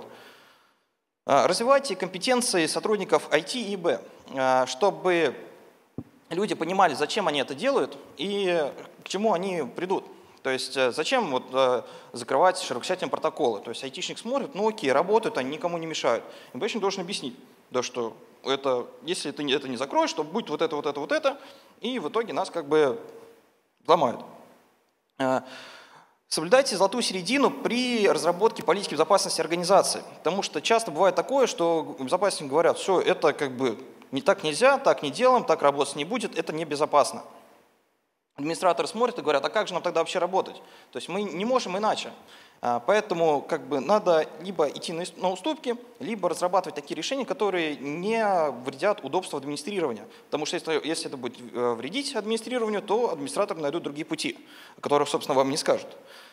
Э, развивайте компетенции сотрудников ай ти и бэ, э, чтобы люди понимали, зачем они это делают и к чему они придут. То есть зачем вот, э, закрывать широкосетевые протоколы. То есть айтишник смотрит, ну окей, работают, они никому не мешают. И бэшник должен объяснить, да, что это, если ты это не закроешь, то будет вот это, вот это, вот это, и в итоге нас как бы ломают. Э, соблюдайте золотую середину при разработке политики безопасности организации. Потому что часто бывает такое, что безопасники говорят, все, это как бы не так нельзя, так не делаем, так работать не будет, это небезопасно. Администраторы смотрят и говорят, а как же нам тогда вообще работать? То есть мы не можем иначе. Поэтому как бы, надо либо идти на уступки, либо разрабатывать такие решения, которые не вредят удобству администрирования. Потому что если, если это будет вредить администрированию, то администраторы найдут другие пути, о которых, собственно, вам не скажут.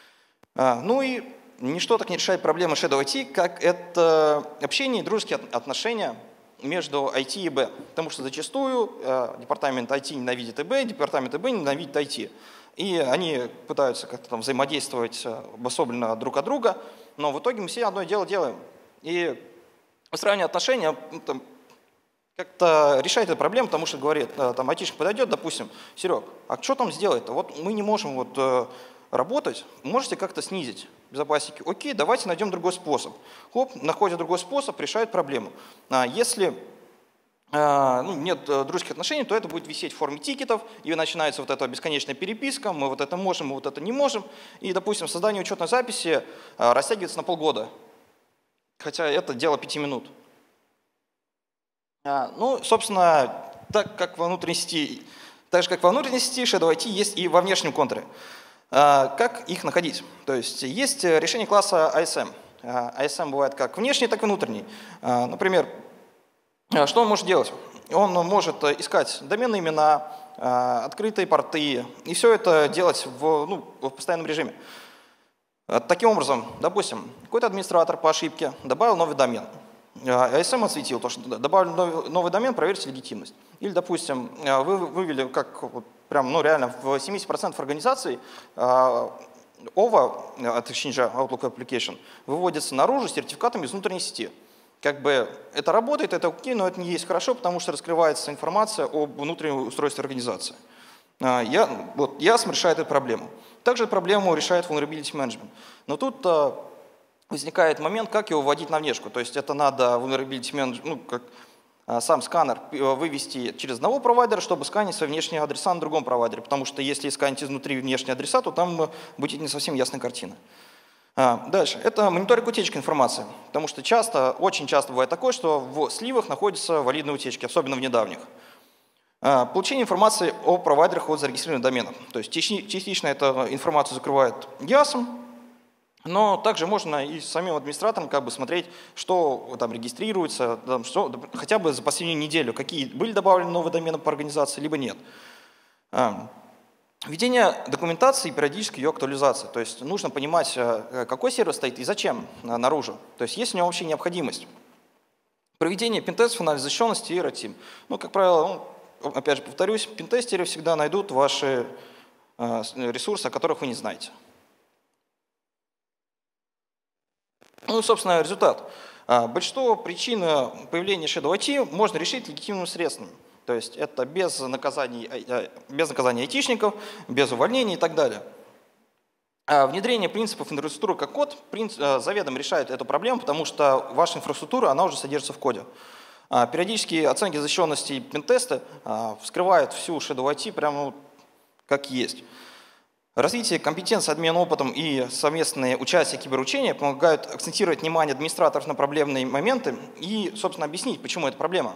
Ну и ничто так не решает проблемы Shadow ай ти, как это общение и дружеские отношения между ай ти и бэ. Потому что зачастую э, департамент ай ти ненавидит и бэ, департамент и бэ ненавидит ай ти. И они пытаются как-то там взаимодействовать обособленно друг от друга, но в итоге мы все одно дело делаем. И выстраивание отношений как-то решает эту проблему, потому что говорит, там айтишник подойдет, допустим, Серег, а что там сделать-то? Вот мы не можем вот, э, работать, можете как-то снизить безопасники? Окей, давайте найдем другой способ. Хоп, находят другой способ, решают проблему. А если а, ну, нет дружеских отношений, то это будет висеть в форме тикетов, и начинается вот эта бесконечная переписка, мы вот это можем, мы вот это не можем. И, допустим, создание учетной записи а, растягивается на полгода, хотя это дело пяти минут. А, ну, собственно, так как во внутренней сети, так же как во внутренней сети, Shadow ай ти есть и во внешнем контуре. Как их находить? То есть есть решение класса ай эс эм. ай эс эм бывает как внешний, так и внутренний. Например, что он может делать? Он может искать доменные имена, открытые порты, и все это делать в, ну, в постоянном режиме. Таким образом, допустим, какой-то администратор по ошибке добавил новый домен. эй эс эм отсветил то, что добавили новый, новый домен, проверьте легитимность. Или, допустим, вы вывели, как вот, прям, ну, реально в семьдесят процентов организаций о ви эй, от Exchange Outlook Application, выводится наружу с сертификатами из внутренней сети. Как бы это работает, это окей, но это не есть хорошо, потому что раскрывается информация об внутреннем устройстве организации. Я, вот, ясм решает эту проблему. Также проблему решает Vulnerability Management. Но тут а, возникает момент, как его вводить на внешку. То есть это надо Vulnerability Management, ну, как а, сам сканер вывести через одного провайдера, чтобы сканить свои внешние адреса на другом провайдере. Потому что если сканить изнутри внешние адреса, то там будет не совсем ясная картина. А, дальше. Это мониторинг утечки информации. Потому что часто, очень часто бывает такое, что в сливах находятся валидные утечки, особенно в недавних. Получение информации о провайдерах от зарегистрированных доменов. То есть частично эту информацию закрывает ясм, но также можно и самим администраторам как бы смотреть, что там регистрируется, там, что, хотя бы за последнюю неделю, какие были добавлены новые домены по организации, либо нет. Введение документации и периодическая ее актуализация. То есть нужно понимать, какой сервер стоит и зачем наружу. То есть есть у него вообще необходимость. Проведение пентестов, анализ защищенности и эр-тим. Ну, как правило, ну, опять же, повторюсь, пентестеры всегда найдут ваши э, ресурсы, о которых вы не знаете. Ну и, собственно, результат. А, большинство причин появления Shadow ай ти можно решить легитимными средствами. То есть это без наказаний, без наказания айтишников, без увольнений и так далее. А внедрение принципов инфраструктуры как код принцип, заведомо решает эту проблему, потому что ваша инфраструктура, она уже содержится в коде. Периодические оценки защищенности и пентесты вскрывают всю Shadow ай ти прямо как есть. Развитие компетенции, обмен опытом и совместное участие в киберучении помогают акцентировать внимание администраторов на проблемные моменты и, собственно, объяснить, почему это проблема.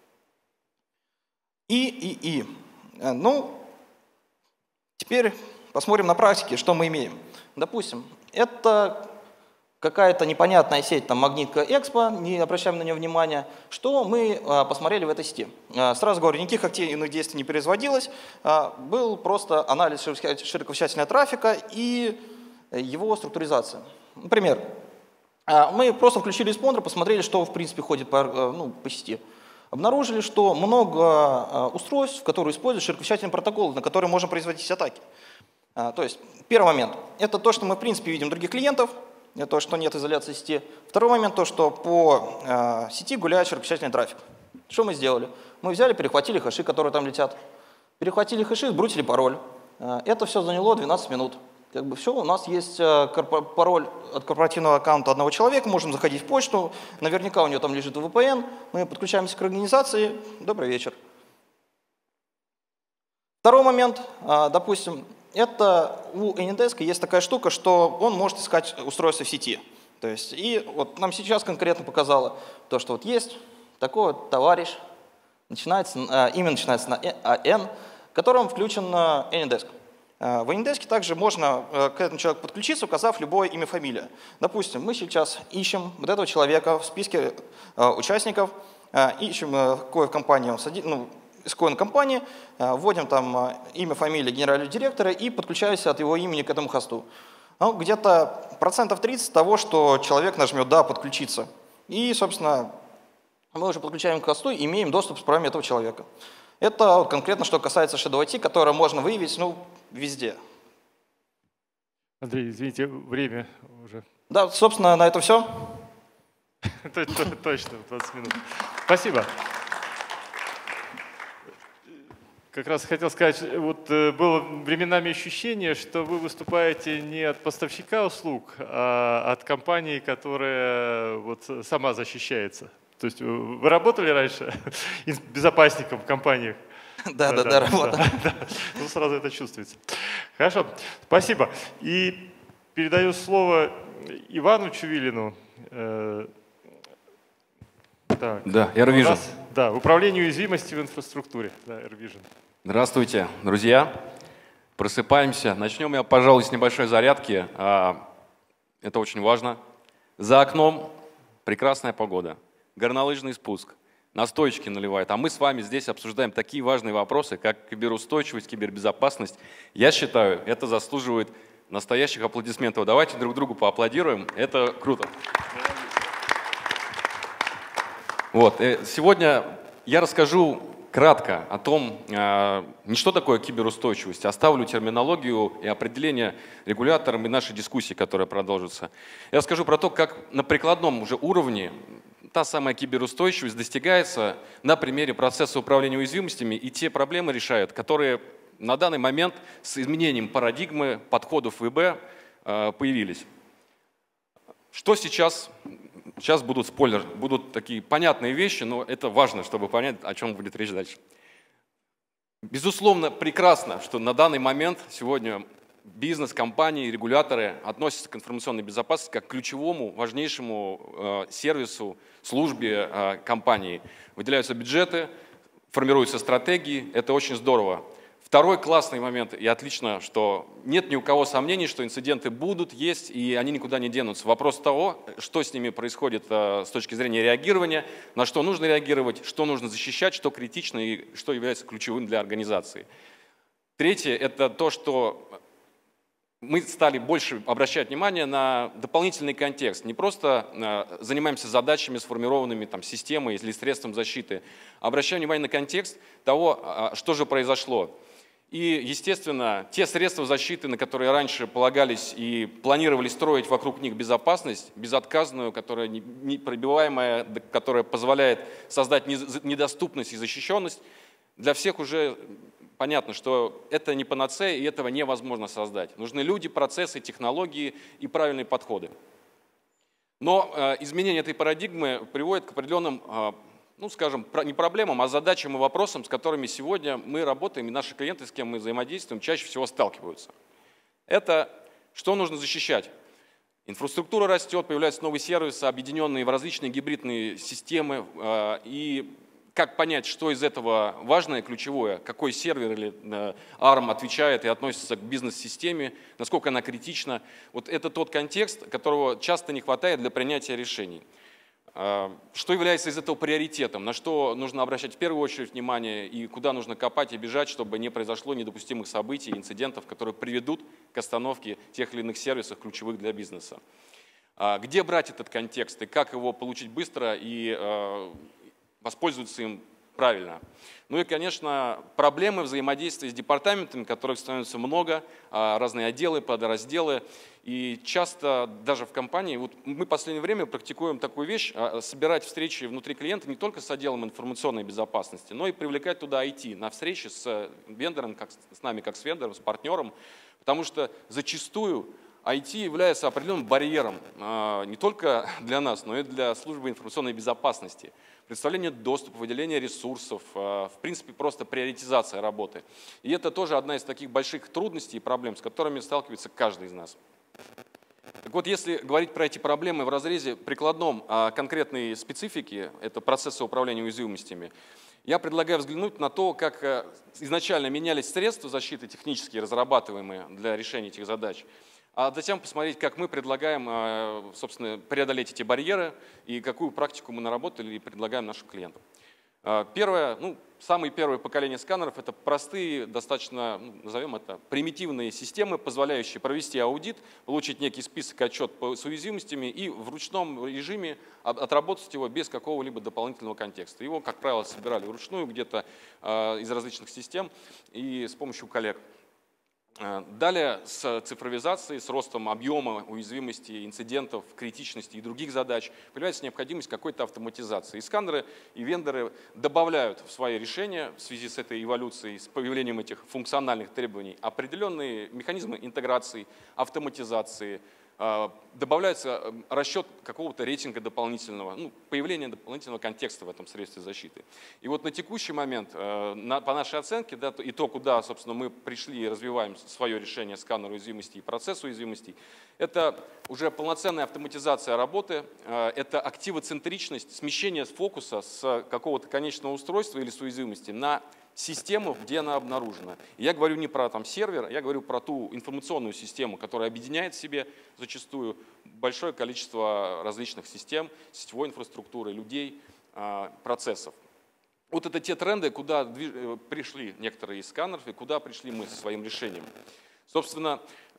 И, и, и. Ну, теперь посмотрим на практике, что мы имеем. Допустим, это какая-то непонятная сеть, там Магнитка Экспо, не обращаем на нее внимания. Что мы а, посмотрели в этой сети? А, сразу говорю, никаких активных действий не производилось, а, был просто анализ широковещательного трафика и его структуризация. Например, а, мы просто включили респондер, посмотрели, что в принципе ходит по, ну, по сети. Обнаружили, что много а, устройств, которые используют широковещательный протокол, на которые можно производить атаки. А, то есть, первый момент – это то, что мы в принципе видим других клиентов, это то, что нет изоляции сети. Второй момент – то, что по э, сети гуляет широковещательный трафик. Что мы сделали? Мы взяли, перехватили хэши, которые там летят. Перехватили хэши, сбросили пароль. Э, это все заняло двенадцать минут. Как бы все, у нас есть э, пароль от корпоративного аккаунта одного человека, можем заходить в почту, наверняка у него там лежит ви пи эн, мы подключаемся к организации, добрый вечер. Второй момент, э, допустим, это у Anydesk есть такая штука, что он может искать устройство в сети. То есть, и вот нам сейчас конкретно показало то, что вот есть такой вот товарищ, начинается, имя начинается на эн, которым включен Anydesk. В Anydesk также можно к этому человеку подключиться, указав любое имя, фамилия. Допустим, мы сейчас ищем вот этого человека в списке участников, ищем, какой в компании он садится, ну, из коин-компании, вводим там имя, фамилия генерального директора и подключаемся от его имени к этому хосту. Ну, где-то процентов тридцать того, что человек нажмет «да», подключиться. И, собственно, мы уже подключаем к хосту и имеем доступ с правами этого человека. Это вот конкретно, что касается Shadow ай ти, которое можно выявить ну, везде. Андрей, извините, время уже. Да, собственно, на этом все. Точно, двадцать минут. Спасибо. Как раз хотел сказать, вот было временами ощущение, что вы выступаете не от поставщика услуг, а от компании, которая вот сама защищается. То есть вы работали раньше безопасником в компаниях? Да, да, да, работал. Ну, сразу это чувствуется. Хорошо, спасибо. И передаю слово Ивану Чувилину. Так. Да, AirVision. Да, управление уязвимостью в инфраструктуре. Да, AirVision. Здравствуйте, друзья. Просыпаемся. Начнем я, пожалуй, с небольшой зарядки. Это очень важно. За окном прекрасная погода. Горнолыжный спуск. настойчики наливает, а мы с вами здесь обсуждаем такие важные вопросы, как киберустойчивость, кибербезопасность. Я считаю, это заслуживает настоящих аплодисментов. Давайте друг другу поаплодируем, это круто. Вот. Сегодня я расскажу кратко о том, не что такое киберустойчивость, оставлю терминологию и определение регуляторам и нашей дискуссии, которая продолжится. Я расскажу про то, как на прикладном уже уровне та самая киберустойчивость достигается на примере процесса управления уязвимостями, и те проблемы решают, которые на данный момент с изменением парадигмы подходов ВБ появились. Что сейчас? Сейчас будут спойлер, будут такие понятные вещи, но это важно, чтобы понять, о чем будет речь дальше. Безусловно, прекрасно, что на данный момент сегодня бизнес, компании, регуляторы относятся к информационной безопасности как к ключевому, важнейшему э, сервису, службе э, компании. Выделяются бюджеты, формируются стратегии, это очень здорово. Второй классный момент, и отлично, что нет ни у кого сомнений, что инциденты будут, есть, и они никуда не денутся. Вопрос того, что с ними происходит с точки зрения реагирования, на что нужно реагировать, что нужно защищать, что критично и что является ключевым для организации. Третье – это то, что мы стали больше обращать внимание на дополнительный контекст. Не просто занимаемся задачами, сформированными там, системой или средством защиты, а обращаем внимание на контекст того, что же произошло. И, естественно, те средства защиты, на которые раньше полагались и планировали строить вокруг них безопасность, безотказную, которая непробиваемая, которая позволяет создать недоступность и защищенность, для всех уже понятно, что это не панацея, и этого невозможно создать. Нужны люди, процессы, технологии и правильные подходы. Но э, изменение этой парадигмы приводит к определенным, э, ну, скажем, не проблемам, а задачам и вопросам, с которыми сегодня мы работаем, и наши клиенты, с кем мы взаимодействуем, чаще всего сталкиваются. Это что нужно защищать? Инфраструктура растет, появляются новые сервисы, объединенные в различные гибридные системы, э, и как понять, что из этого важное, ключевое, какой сервер или арм отвечает и относится к бизнес-системе, насколько она критична. Вот это тот контекст, которого часто не хватает для принятия решений. Что является из этого приоритетом, на что нужно обращать в первую очередь внимание и куда нужно копать и бежать, чтобы не произошло недопустимых событий, инцидентов, которые приведут к остановке тех или иных сервисов, ключевых для бизнеса. Где брать этот контекст и как его получить быстро и воспользоваться им правильно. Ну и, конечно, проблемы взаимодействия с департаментами, которых становится много, разные отделы, подразделы. И часто даже в компании, вот мы в последнее время практикуем такую вещь, собирать встречи внутри клиента не только с отделом информационной безопасности, но и привлекать туда ай ти на встречи с вендором, как с нами, как с вендором, с партнером, потому что зачастую ай ти является определенным барьером не только для нас, но и для службы информационной безопасности. Представление доступа, выделение ресурсов, в принципе, просто приоритизация работы. И это тоже одна из таких больших трудностей и проблем, с которыми сталкивается каждый из нас. Так вот, если говорить про эти проблемы в разрезе прикладном конкретной специфики, это процессы управления уязвимостями, я предлагаю взглянуть на то, как изначально менялись средства защиты, технические, разрабатываемые для решения этих задач, а затем посмотреть, как мы предлагаем, собственно, преодолеть эти барьеры и какую практику мы наработали и предлагаем нашим клиентам. Первое, ну, самое первое поколение сканеров – это простые, достаточно, ну, назовем это, примитивные системы, позволяющие провести аудит, получить некий список, отчет с уязвимостями и в ручном режиме отработать его без какого-либо дополнительного контекста. Его, как правило, собирали вручную где-то из различных систем и с помощью коллег. Далее с цифровизацией, с ростом объема уязвимости, инцидентов, критичности и других задач появляется необходимость какой-то автоматизации. И сканеры, и вендоры добавляют в свои решения в связи с этой эволюцией, с появлением этих функциональных требований определенные механизмы интеграции, автоматизации, добавляется расчет какого-то рейтинга дополнительного, ну, появление дополнительного контекста в этом средстве защиты. И вот на текущий момент, по нашей оценке, да, и то, куда, собственно, мы пришли и развиваем свое решение сканера уязвимостей и процесс уязвимостей, это уже полноценная автоматизация работы, это активоцентричность, смещение фокуса с какого-то конечного устройства или с уязвимости на систему, где она обнаружена. И я говорю не про там, сервер, я говорю про ту информационную систему, которая объединяет в себе зачастую большое количество различных систем, сетевой инфраструктуры, людей, процессов. Вот это те тренды, куда пришли некоторые из сканеров и куда пришли мы со своим решением. Собственно,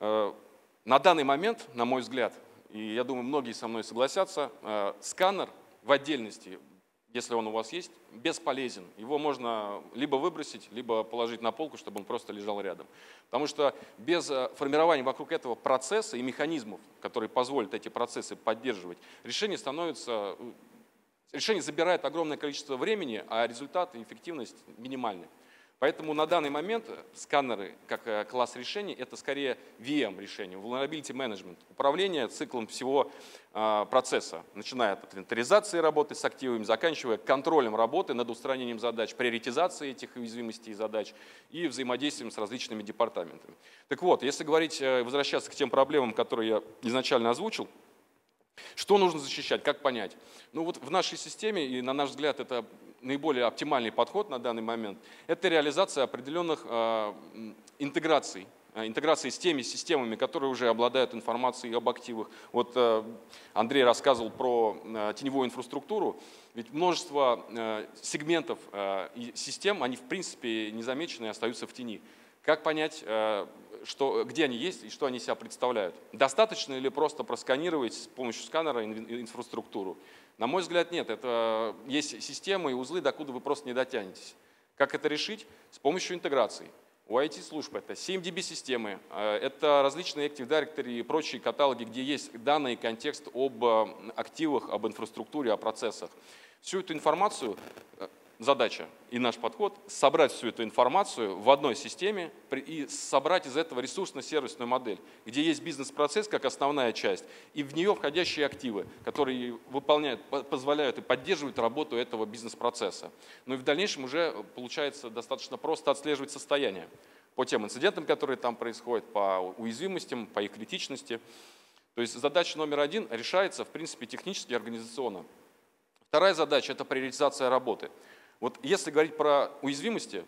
на данный момент, на мой взгляд, и я думаю, многие со мной согласятся, сканер в отдельности, если он у вас есть, бесполезен. Его можно либо выбросить, либо положить на полку, чтобы он просто лежал рядом. Потому что без формирования вокруг этого процесса и механизмов, которые позволят эти процессы поддерживать, решение становится, решение забирает огромное количество времени, а результат и эффективность минимальны. Поэтому на данный момент сканеры, как класс решений, это скорее ви эм решение, Vulnerability Management, управление циклом всего процесса, начиная от инвентаризации работы с активами, заканчивая контролем работы над устранением задач, приоритизацией этих уязвимостей и задач и взаимодействием с различными департаментами. Так вот, если говорить, возвращаться к тем проблемам, которые я изначально озвучил, что нужно защищать, как понять? Ну вот в нашей системе, и на наш взгляд, это наиболее оптимальный подход на данный момент, это реализация определенных э, интеграций, э, интеграции с теми системами, которые уже обладают информацией об активах. Вот э, Андрей рассказывал про э, теневую инфраструктуру, ведь множество э, сегментов э, и систем, они в принципе незамечены и остаются в тени. Как понять, э, что, где они есть и что они себя представляют? Достаточно ли просто просканировать с помощью сканера инфраструктуру? На мой взгляд, нет. Это есть системы и узлы, докуда вы просто не дотянетесь. Как это решить? С помощью интеграции. У ай ти-служб это си эм ди би-системы, это различные Active Directory и прочие каталоги, где есть данные и контекст об активах, об инфраструктуре, о процессах. Всю эту информацию, задача и наш подход – собрать всю эту информацию в одной системе и собрать из этого ресурсно-сервисную модель, где есть бизнес-процесс как основная часть, и в нее входящие активы, которые выполняют, позволяют и поддерживают работу этого бизнес-процесса. Ну и в дальнейшем уже получается достаточно просто отслеживать состояние по тем инцидентам, которые там происходят, по уязвимостям, по их критичности. То есть задача номер один решается, в принципе, технически и организационно. Вторая задача – это приоритизация работы. Вот если говорить про уязвимости,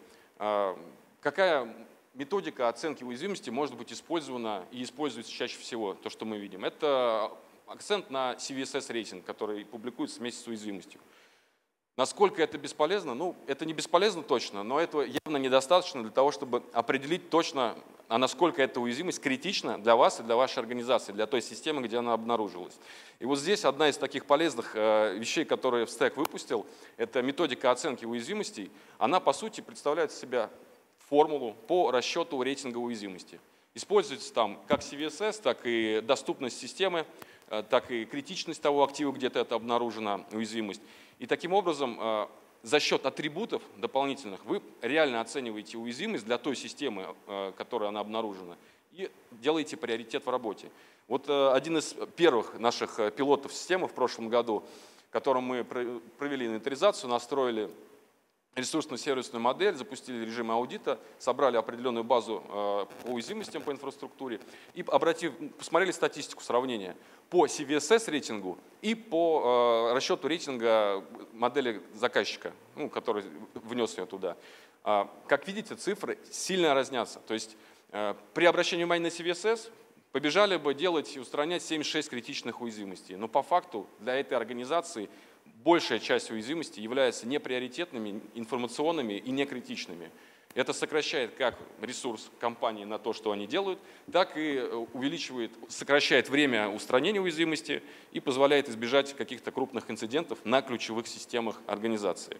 какая методика оценки уязвимости может быть использована и используется чаще всего, то, что мы видим? Это акцент на си ви эс эс-рейтинг, который публикуется вместе с уязвимостью. Насколько это бесполезно? Ну, это не бесполезно точно, но этого явно недостаточно для того, чтобы определить точно, а насколько эта уязвимость критична для вас и для вашей организации, для той системы, где она обнаружилась. И вот здесь одна из таких полезных вещей, которые в стэк выпустил, это методика оценки уязвимостей. Она, по сути, представляет из себя формулу по расчету рейтинга уязвимости. Используется там как си ви эс эс, так и доступность системы, так и критичность того актива, где-то это обнаружена уязвимость. И таким образом за счет атрибутов дополнительных вы реально оцениваете уязвимость для той системы, которая она обнаружена, и делаете приоритет в работе. Вот один из первых наших пилотов системы в прошлом году, в котором мы провели инвентаризацию, настроили ресурсно-сервисную модель, запустили режим аудита, собрали определенную базу по уязвимостям по инфраструктуре и обратив, посмотрели статистику сравнения по си ви эс эс-рейтингу и по расчету рейтинга модели заказчика, ну, который внес ее туда. Как видите, цифры сильно разнятся. То есть при обращении внимания на си ви эс эс побежали бы делать и устранять семьдесят шесть критичных уязвимостей. Но по факту для этой организации большая часть уязвимостей является неприоритетными, информационными и некритичными. Это сокращает как ресурс компании на то, что они делают, так и увеличивает, сокращает время устранения уязвимости и позволяет избежать каких-то крупных инцидентов на ключевых системах организации.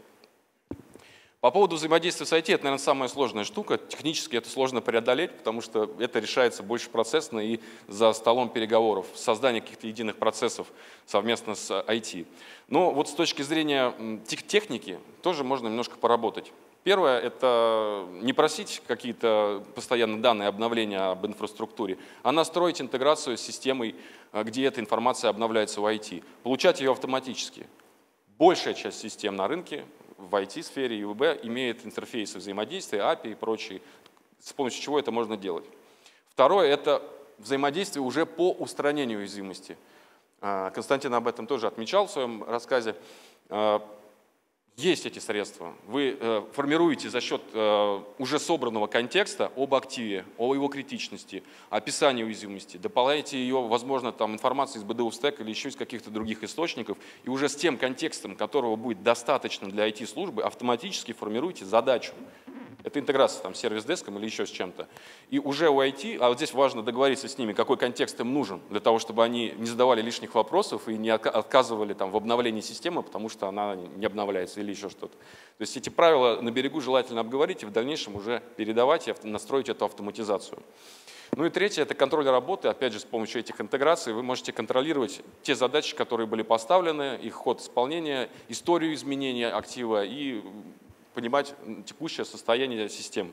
По поводу взаимодействия с ай ти, это, наверное, самая сложная штука. Технически это сложно преодолеть, потому что это решается больше процессно и за столом переговоров, создание каких-то единых процессов совместно с ай ти. Но вот с точки зрения техники тоже можно немножко поработать. Первое – это не просить какие-то постоянно данные обновления об инфраструктуре, а настроить интеграцию с системой, где эта информация обновляется в ай ти. Получать ее автоматически. Большая часть систем на рынке в ай ти-сфере и ю би имеет интерфейсы взаимодействия, эй пи ай и прочие, с помощью чего это можно делать. Второе – это взаимодействие уже по устранению уязвимости. Константин об этом тоже отмечал в своем рассказе. Есть эти средства. Вы э, формируете за счет э, уже собранного контекста об активе, о его критичности, описании уязвимости, дополняете ее, возможно, там, информацией из би ди ю Stack или еще из каких-то других источников, и уже с тем контекстом, которого будет достаточно для ай ти-службы, автоматически формируете задачу. Это интеграция там, с сервис-деском или еще с чем-то. И уже у ай ти, а вот здесь важно договориться с ними, какой контекст им нужен, для того, чтобы они не задавали лишних вопросов и не отказывали там, в обновлении системы, потому что она не обновляется или еще что-то. То есть эти правила на берегу желательно обговорить и в дальнейшем уже передавать и настроить эту автоматизацию. Ну и третье – это контроль работы. Опять же, с помощью этих интеграций вы можете контролировать те задачи, которые были поставлены, их ход исполнения, историю изменения актива и понимать текущее состояние систем.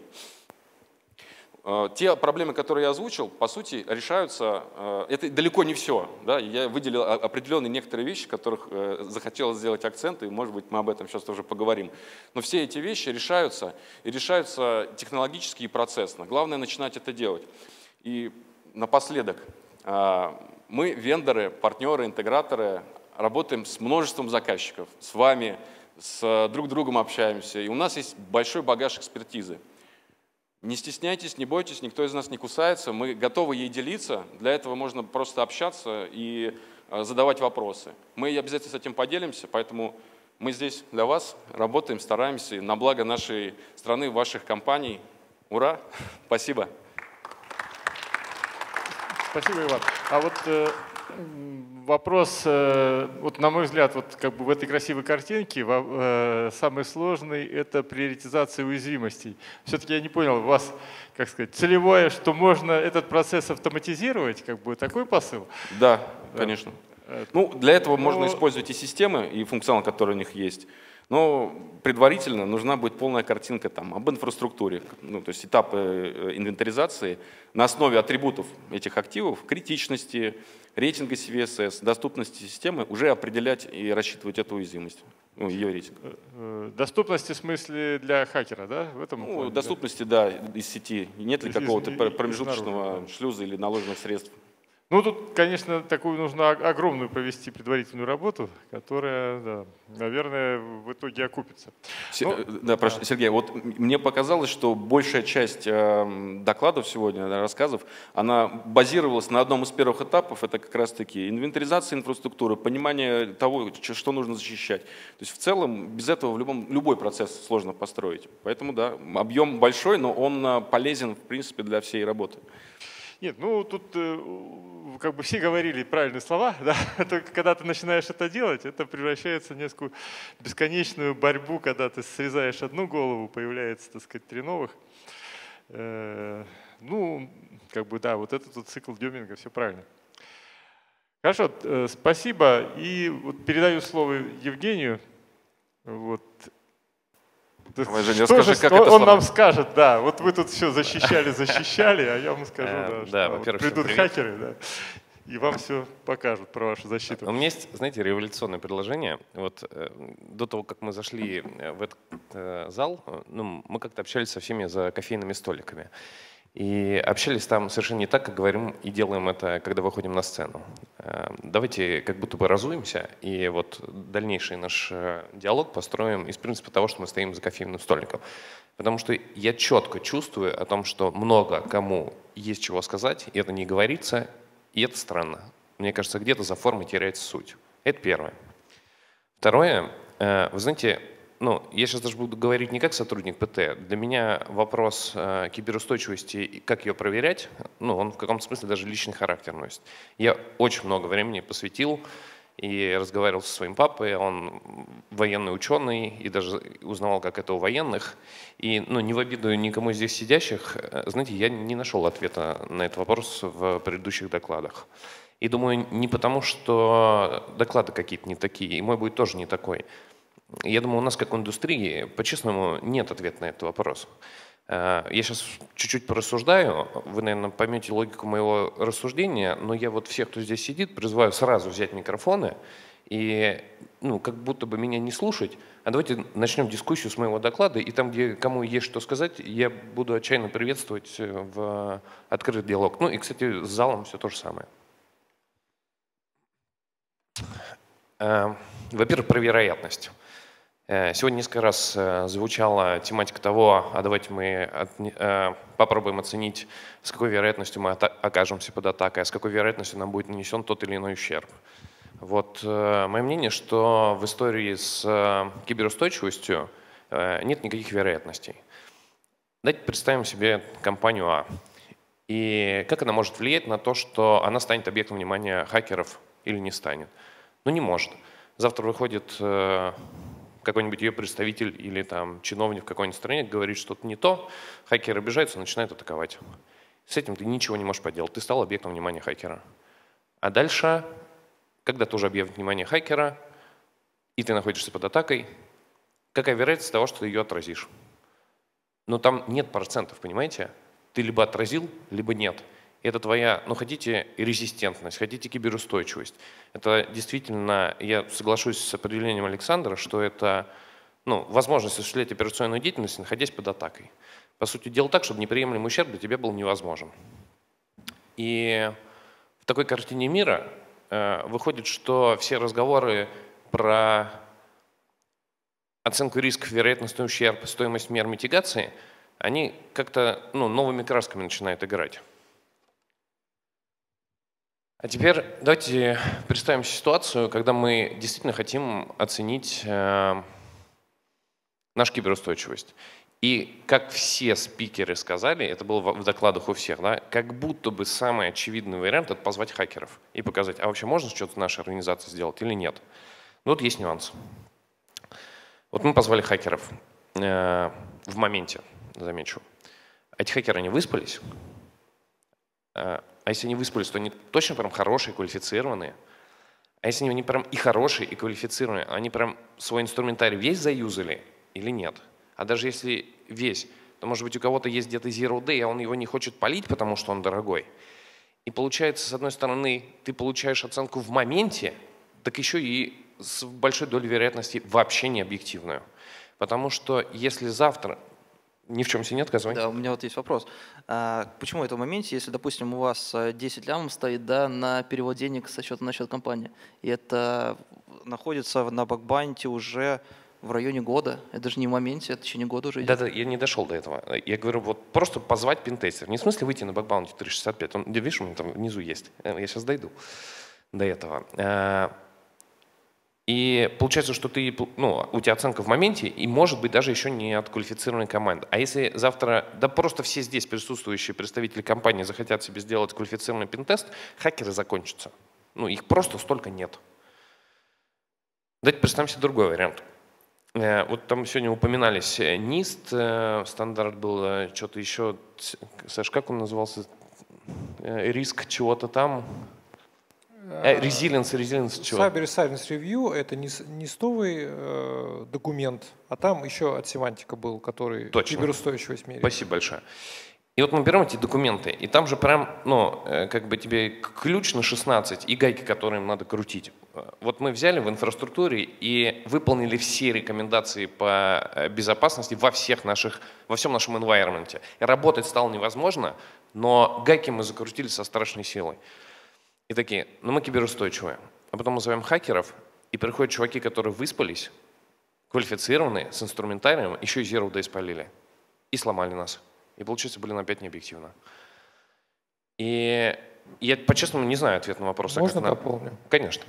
Те проблемы, которые я озвучил, по сути, решаются, это далеко не все. Да? Я выделил определенные некоторые вещи, которых захотелось сделать акценты, и, может быть, мы об этом сейчас тоже поговорим. Но все эти вещи решаются, и решаются технологически и процессно. Главное начинать это делать. И напоследок, мы, вендоры, партнеры, интеграторы, работаем с множеством заказчиков, с вами, с друг другом общаемся, и у нас есть большой багаж экспертизы. Не стесняйтесь, не бойтесь, никто из нас не кусается, мы готовы ей делиться, для этого можно просто общаться и задавать вопросы. Мы обязательно с этим поделимся, поэтому мы здесь для вас работаем, стараемся на благо нашей страны, ваших компаний. Ура! Спасибо! Спасибо, Иван. А вот э, вопрос, э, вот на мой взгляд, вот как бы в этой красивой картинке э, самый сложный – это приоритизация уязвимостей. Все-таки я не понял, у вас, как сказать, целевое, что можно этот процесс автоматизировать, как бы такой посыл? Да, да. Конечно. Ну, для этого Но... можно использовать и системы, и функционал, который у них есть. Но предварительно нужна будет полная картинка там, об инфраструктуре, ну, то есть этапы инвентаризации на основе атрибутов этих активов, критичности, рейтинга си ви эс эс, доступности системы, уже определять и рассчитывать эту уязвимость, ну, ее рейтинг. Доступности в смысле для хакера, да? В этом ну, плане, доступности, да? да, из сети. Нет ли какого-то промежуточного снаружи, шлюза или наложенных средств? Ну, тут, конечно, такую нужно огромную провести предварительную работу, которая, да, наверное, в итоге окупится. Се ну, да, прошу, да. Сергей, вот мне показалось, что большая часть э, докладов сегодня, рассказов, она базировалась на одном из первых этапов, это как раз-таки инвентаризация инфраструктуры, понимание того, что нужно защищать. То есть в целом без этого в любом, любой процесс сложно построить. Поэтому, да, объем большой, но он полезен, в принципе, для всей работы. Нет, ну тут как бы все говорили правильные слова, да? Только когда ты начинаешь это делать, это превращается в несколько бесконечную борьбу, когда ты срезаешь одну голову, появляется, так сказать, три новых. Ну, как бы да, вот этот вот цикл Деминга, все правильно. Хорошо, спасибо. И вот передаю слово Евгению. Вот. Давай, Женя, что расскажи, же как он, это он сломать? нам скажет, да, вот вы тут все защищали, защищали, а я вам скажу, да, Да, что во-первых, вот придут всем привет. хакеры, да, и вам все покажут про вашу защиту. У меня есть, знаете, революционное предложение. Вот э, до того, как мы зашли в этот э, зал, ну, мы как-то общались со всеми за кофейными столиками. И общались там совершенно не так, как говорим и делаем это, когда выходим на сцену. Давайте как будто бы разуемся и вот дальнейший наш диалог построим из принципа того, что мы стоим за кофейным столиком. Потому что я четко чувствую о том, что много кому есть чего сказать, и это не говорится, и это странно. Мне кажется, где-то за формой теряется суть. Это первое. Второе, вы знаете, ну, я сейчас даже буду говорить не как сотрудник ПТ. Для меня вопрос э, киберустойчивости и как ее проверять, ну, он в каком-то смысле даже личный характер носит. Я очень много времени посвятил и разговаривал со своим папой. Он военный ученый и даже узнавал, как это у военных. И, ну, не в обиду никому из здесь сидящих, знаете, я не нашел ответа на этот вопрос в предыдущих докладах. И думаю, не потому, что доклады какие-то не такие, и мой будет тоже не такой. Я думаю, у нас как в индустрии, по-честному, нет ответа на этот вопрос. Я сейчас чуть-чуть порассуждаю, вы, наверное, поймете логику моего рассуждения, но я вот всех, кто здесь сидит, призываю сразу взять микрофоны и, ну, как будто бы меня не слушать, а давайте начнем дискуссию с моего доклада, и там, где кому есть что сказать, я буду отчаянно приветствовать в открытый диалог. Ну и, кстати, с залом все то же самое. Во-первых, про вероятность. Сегодня несколько раз звучала тематика того, а давайте мы от, попробуем оценить, с какой вероятностью мы окажемся под атакой, а с какой вероятностью нам будет нанесен тот или иной ущерб. Вот мое мнение, что в истории с киберустойчивостью нет никаких вероятностей. Давайте представим себе компанию А. И как она может влиять на то, что она станет объектом внимания хакеров или не станет? Ну не может. Завтра выходит какой-нибудь ее представитель или там чиновник в какой-нибудь стране говорит что-то не то, хакеры обижаются, начинают атаковать. С этим ты ничего не можешь поделать, ты стал объектом внимания хакера. А дальше, когда ты уже объект внимания хакера, и ты находишься под атакой, какая вероятность того, что ты ее отразишь? Но там нет процентов, понимаете? Ты либо отразил, либо нет. И это твоя, ну хотите резистентность, хотите киберустойчивость. Это действительно, я соглашусь с определением Александра, что это ну, возможность осуществлять операционную деятельность, находясь под атакой. По сути дела так, чтобы неприемлемый ущерб для тебя был невозможен. И в такой картине мира э, выходит, что все разговоры про оценку рисков, вероятностный ущерб, стоимость мер митигации, они как-то ну, новыми красками начинают играть. А теперь давайте представим ситуацию, когда мы действительно хотим оценить э, нашу киберустойчивость. И как все спикеры сказали, это было в докладах у всех, да, как будто бы самый очевидный вариант – это позвать хакеров и показать, а вообще можно что-то в нашей организации сделать или нет. Но вот есть нюанс. Вот мы позвали хакеров э, в моменте, замечу. Эти хакеры, они выспались. Э, а если они выспались, то они точно прям хорошие, квалифицированные. А если они прям и хорошие, и квалифицированные, они прям свой инструментарий весь заюзали или нет? А даже если весь, то, может быть, у кого-то есть где-то Zero Day, а он его не хочет палить, потому что он дорогой. И получается, с одной стороны, ты получаешь оценку в моменте, так еще и с большой долей вероятности вообще не объективную. Потому что если завтра… Ни в чем себе не отказывай. Да, у меня вот есть вопрос. А почему это в моменте, если, допустим, у вас десять лямов стоит да, на перевод денег со счета на счет компании, и это находится на бакбанте уже в районе года, это же не в моменте, это в течение года уже идет. Да-да, я не дошел до этого. Я говорю, вот просто позвать пентестер. Не в смысле выйти на бакбаунте триста шестьдесят пять, он, видишь, у меня там внизу есть. Я сейчас дойду до этого. И получается, что ты, ну, у тебя оценка в моменте, и может быть даже еще не от квалифицированной команды. А если завтра, да просто все здесь присутствующие представители компании захотят себе сделать квалифицированный пентест, хакеры закончатся. Ну, их просто столько нет. Давайте представим себе другой вариант. Вот там сегодня упоминались нист, стандарт был, что-то еще, Саш, как он назывался? Риск чего-то там. Resilience, resilience чего? Cyber Resilience Review – это не нистовый э, документ, а там еще от Семантика был, который Точно. Киберустойчивость меряет. Спасибо большое. И вот мы берем эти документы, и там же прям, ну, как бы тебе ключ на шестнадцать и гайки, которые им надо крутить. Вот мы взяли в инфраструктуре и выполнили все рекомендации по безопасности во всех наших, во всем нашем environment. И работать стало невозможно, но гайки мы закрутили со страшной силой. И такие, ну мы киберустойчивые. А потом мы зовем хакеров, и приходят чуваки, которые выспались, квалифицированные, с инструментарием, еще и Zero Day спалили. И сломали нас. И получается, блин, опять необъективно. И я по-честному не знаю ответ на вопрос. Можно как дополню? На... Конечно.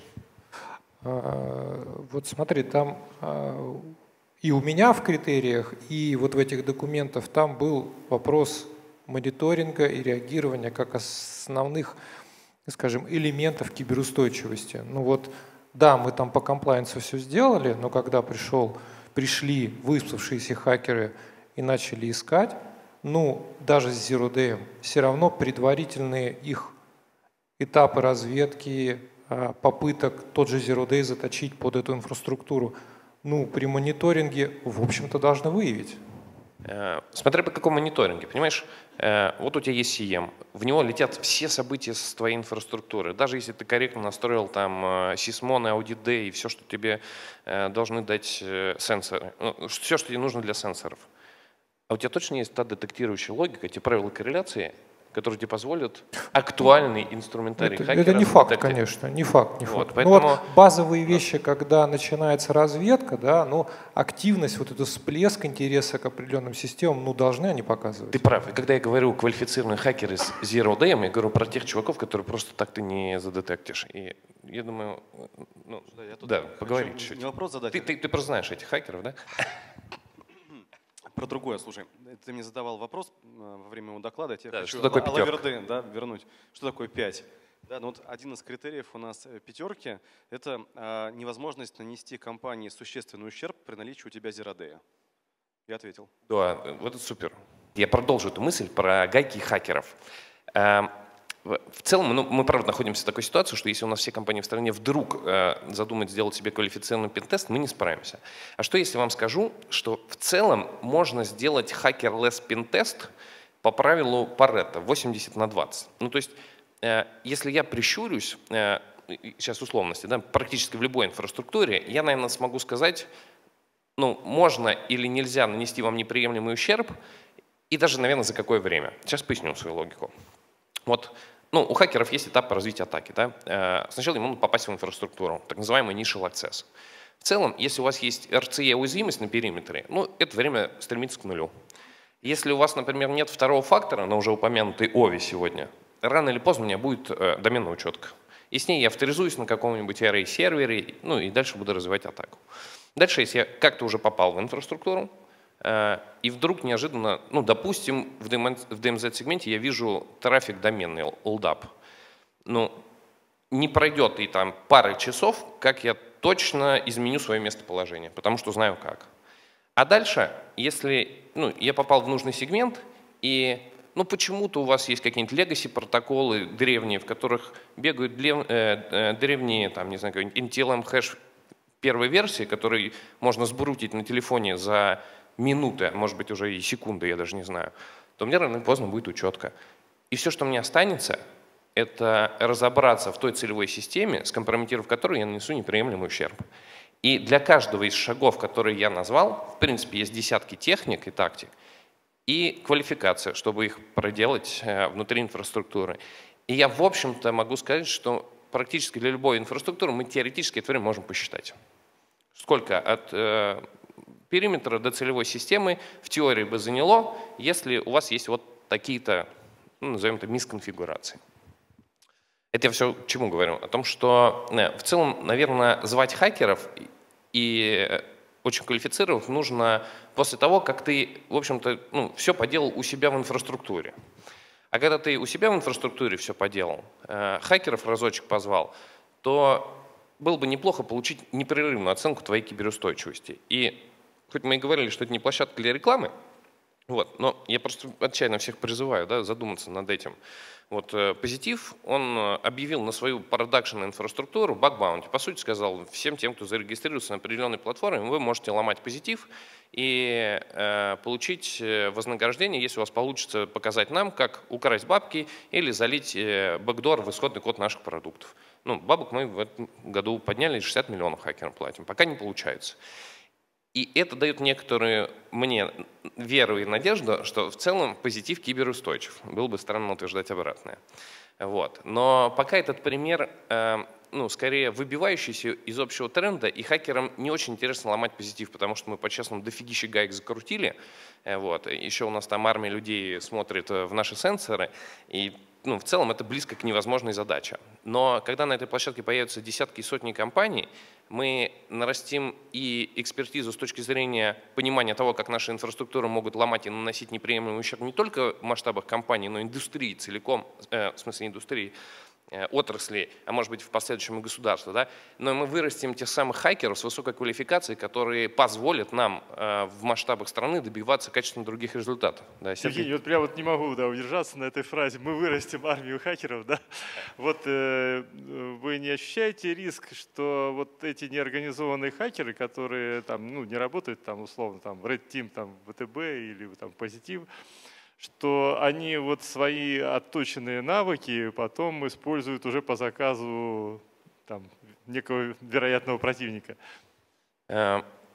А, вот смотри, там а, и у меня в критериях, и вот в этих документах там был вопрос мониторинга и реагирования как основных, скажем, элементов киберустойчивости. Ну вот, да, мы там по комплайенсу все сделали, но когда пришел, пришли выспавшиеся хакеры и начали искать, ну, даже с Zero Day, все равно предварительные их этапы разведки, попыток тот же Zero Day заточить под эту инфраструктуру, ну, при мониторинге, в общем-то, должны выявить. Смотря по какому мониторинге, понимаешь, вот у тебя есть си эм, в него летят все события с твоей инфраструктуры, даже если ты корректно настроил там сисмон и аудит Day и все, что тебе должны дать сенсоры, ну, все, что тебе нужно для сенсоров. А у тебя точно есть та детектирующая логика, те правила корреляции, которые тебе позволят актуальный инструментарий Это, хакеров. это не факт, детектировать. конечно, не факт, не Вот, факт. поэтому... Ну, вот базовые вещи, когда начинается разведка, да, ну, активность, вот этот всплеск интереса к определенным системам, ну, должны они показывать. Ты прав. И когда я говорю квалифицированный хакер из Zero Day, я говорю про тех чуваков, которые просто так ты не задетектишь. И я думаю, ну, Да, я тут да, поговори хочу чуть-чуть. не вопрос задать. Ты, ты, ты просто знаешь этих хакеров, да? Про другое, слушай. Ты мне задавал вопрос во время моего доклада. Я тебе Да, хочу что такое Алаверды, да, вернуть. Что такое пять? Да, ну вот один из критериев у нас пятерки – это а, невозможность нанести компании существенный ущерб при наличии у тебя зеродея. Я ответил. Да, вот это супер. Я продолжу эту мысль про гайки хакеров. Эм, В целом, ну, мы, правда, находимся в такой ситуации, что если у нас все компании в стране вдруг э, задумают сделать себе квалифицированный пентест, мы не справимся. А что если вам скажу, что в целом можно сделать хакер-лесс пентест по правилу Паретто восемьдесят на двадцать? Ну, то есть, э, если я прищурюсь, э, сейчас условности, да, практически в любой инфраструктуре, я, наверное, смогу сказать, ну, можно или нельзя нанести вам неприемлемый ущерб, и даже, наверное, за какое время. Сейчас поясню свою логику. Вот. Ну, у хакеров есть этап развития атаки. Да? Сначала ему надо попасть в инфраструктуру, так называемый initial access. В целом, если у вас есть эр си и-уязвимость на периметре, ну, это время стремится к нулю. Если у вас, например, нет второго фактора, на уже упомянутой о ви сегодня, рано или поздно у меня будет э, доменная учетка. И с ней я авторизуюсь на каком-нибудь арray-сервере, ну и дальше буду развивать атаку. Дальше, если я как-то уже попал в инфраструктуру, и вдруг неожиданно, ну, допустим, в ди эм зет-сегменте я вижу трафик доменный, олдап. Ну, не пройдет и там пары часов, как я точно изменю свое местоположение, потому что знаю как. А дальше, если ну, я попал в нужный сегмент, и ну, почему-то у вас есть какие-нибудь legacy протоколы древние, в которых бегают древ, э, э, древние, там, не знаю, какой-нибудь эн ти эл эм хэш первой версии, который можно сбрутить на телефоне за минуты, а может быть уже и секунды, я даже не знаю, то мне рано или поздно будет учетка. И все, что мне останется, это разобраться в той целевой системе, скомпрометировав которую я нанесу неприемлемый ущерб. И для каждого из шагов, которые я назвал, в принципе, есть десятки техник и тактик, и квалификация, чтобы их проделать внутри инфраструктуры. И я, в общем-то, могу сказать, что практически для любой инфраструктуры мы теоретически это время можем посчитать. Сколько от э, периметра до целевой системы в теории бы заняло, если у вас есть вот такие-то, ну, назовем это, мисконфигурации. Это я все к чему говорю? О том, что в целом, наверное, звать хакеров и очень квалифицированных нужно после того, как ты, в общем-то, ну, все поделал у себя в инфраструктуре. А когда ты у себя в инфраструктуре все поделал, хакеров разочек позвал, то было бы неплохо получить непрерывную оценку твоей киберустойчивости. И хоть мы и говорили, что это не площадка для рекламы, вот, но я просто отчаянно всех призываю, да, задуматься над этим. Вот, Позитив, он объявил на свою продакшн-инфраструктуру баг-баунти. По сути сказал всем тем, кто зарегистрировался на определенной платформе, вы можете ломать Позитив и э, получить вознаграждение, если у вас получится показать нам, как украсть бабки или залить э, бэкдор в исходный код наших продуктов. Ну, бабок мы в этом году подняли, шестьдесят миллионов хакерам платим. Пока не получается. И это дает некоторую мне веру и надежду, что в целом Позитив киберустойчив. Было бы странно утверждать обратное. Вот. Но пока этот пример, э, ну, скорее выбивающийся из общего тренда, и хакерам не очень интересно ломать Позитив, потому что мы по-честному дофигища гаек закрутили. Э, вот. Еще у нас там армия людей смотрит в наши сенсоры, и ну, в целом это близко к невозможной задаче. Но когда на этой площадке появятся десятки и сотни компаний, мы нарастим и экспертизу с точки зрения понимания того, как наши инфраструктуры могут ломать и наносить неприемлемый ущерб не только в масштабах компаний, но и индустрии целиком, э, в смысле индустрии, э, отрасли, а может быть в последующем и государства. Да? Но мы вырастим тех самых хакеров с высокой квалификацией, которые позволят нам э, в масштабах страны добиваться качественно других результатов. Да, Сергей? Евгений, вот прям вот не могу да, удержаться на этой фразе. Мы вырастим армию хакеров. Да? Вот э, вы не ощущаете риск, что вот эти неорганизованные хакеры, которые там, ну, не работают там, условно там, Red Team, там, вэ тэ бэ или там, Позитив, что они вот свои отточенные навыки потом используют уже по заказу там, некого вероятного противника?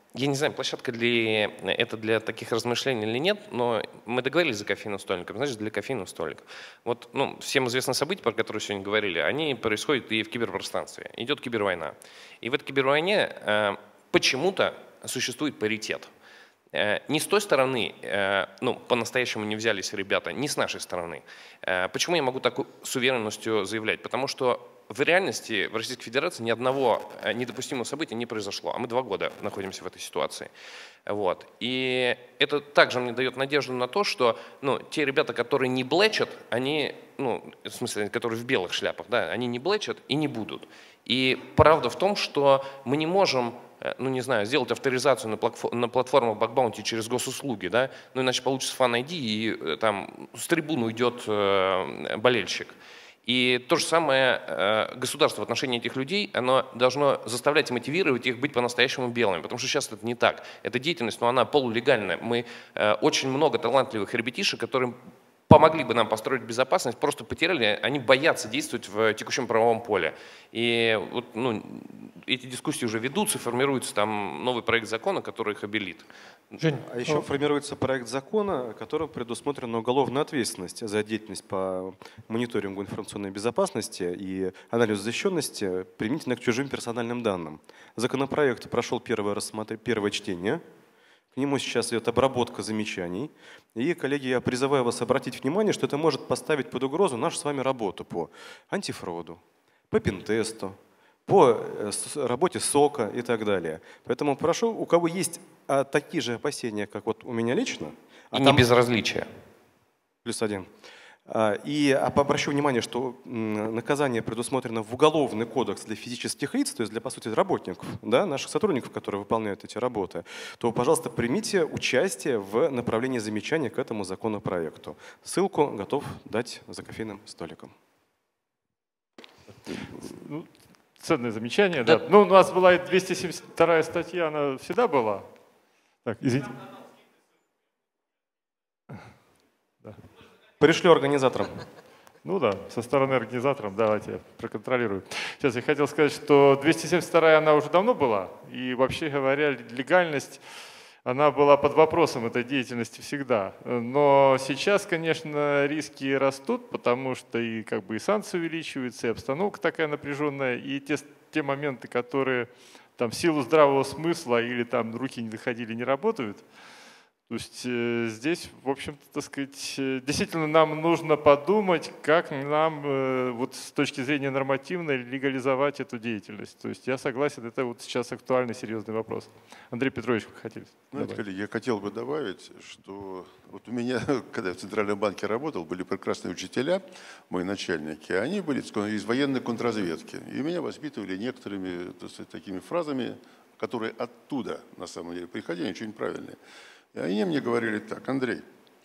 Я не знаю, площадка ли это для таких размышлений или нет, но мы договорились за кофейным столиком, значит, для кофейных столиков. Вот, ну, всем известные события, про которые сегодня говорили, они происходят и в киберпространстве. Идет кибервойна. И в этой кибервойне э, почему-то существует паритет. Э, не с той стороны, э, ну, по-настоящему не взялись ребята, не с нашей стороны. Э, почему я могу так с уверенностью заявлять? Потому что в реальности в Российской Федерации ни одного недопустимого события не произошло, а мы два года находимся в этой ситуации. Вот. И это также мне дает надежду на то, что ну, те ребята, которые не блэчат, они, ну, в смысле, которые в белых шляпах, да, они не блэчат и не будут. И правда в том, что мы не можем, ну не знаю, сделать авторизацию на, платформ, на платформах бакбаунти через госуслуги, да, ну иначе получится фан ай ди и там с трибуны уйдет э, болельщик. И то же самое э, государство в отношении этих людей, оно должно заставлять и мотивировать их быть по-настоящему белыми, потому что сейчас это не так. Эта деятельность, но она полулегальная. Мы э, очень много талантливых ребятишек, которые помогли бы нам построить безопасность, просто потеряли, они боятся действовать в текущем правовом поле. И вот, ну, эти дискуссии уже ведутся, формируется там новый проект закона, который их обелит. Жень, а еще ну... формируется проект закона, которым предусмотрена уголовная ответственность за деятельность по мониторингу информационной безопасности и анализу защищенности применительно к чужим персональным данным. Законопроект прошел первое, рассмотр... первое чтение. К нему сейчас идет обработка замечаний. И, коллеги, я призываю вас обратить внимание, что это может поставить под угрозу нашу с вами работу по антифроду, по пентесту, по работе сока и так далее. Поэтому прошу, у кого есть а, такие же опасения, как вот у меня лично. А и там... не безразличие. Плюс один. И обращу внимание, что наказание предусмотрено в Уголовный кодекс для физических лиц, то есть для, по сути, работников, да, наших сотрудников, которые выполняют эти работы, то, пожалуйста, примите участие в направлении замечания к этому законопроекту. Ссылку готов дать за кофейным столиком. Ну, ценное замечание, да. да. Ну, у нас была двести семьдесят вторая статья, она всегда была. Так, извините. Да. Пришлю организаторам. Ну да, со стороны организаторов давайте я проконтролирую. Сейчас я хотел сказать, что двести семьдесят вторая она уже давно была, и вообще говоря, легальность, она была под вопросом этой деятельности всегда. Но сейчас, конечно, риски растут, потому что и как бы и санкции увеличиваются, и обстановка такая напряженная, и те, те моменты, которые там в силу здравого смысла или там руки не доходили, не работают. То есть э, здесь, в общем-то, так сказать, э, действительно нам нужно подумать, как нам э, вот с точки зрения нормативной легализовать эту деятельность. То есть я согласен, это вот сейчас актуальный, серьезный вопрос. Андрей Петрович, вы хотели добавить? Коллеги, я хотел бы добавить, что вот у меня, когда я в Центральном банке работал, были прекрасные учителя, мои начальники, они были из военной контрразведки. И меня воспитывали некоторыми, так сказать, такими фразами, которые оттуда, на самом деле, приходили, они очень правильные. И они мне говорили так: Андрей,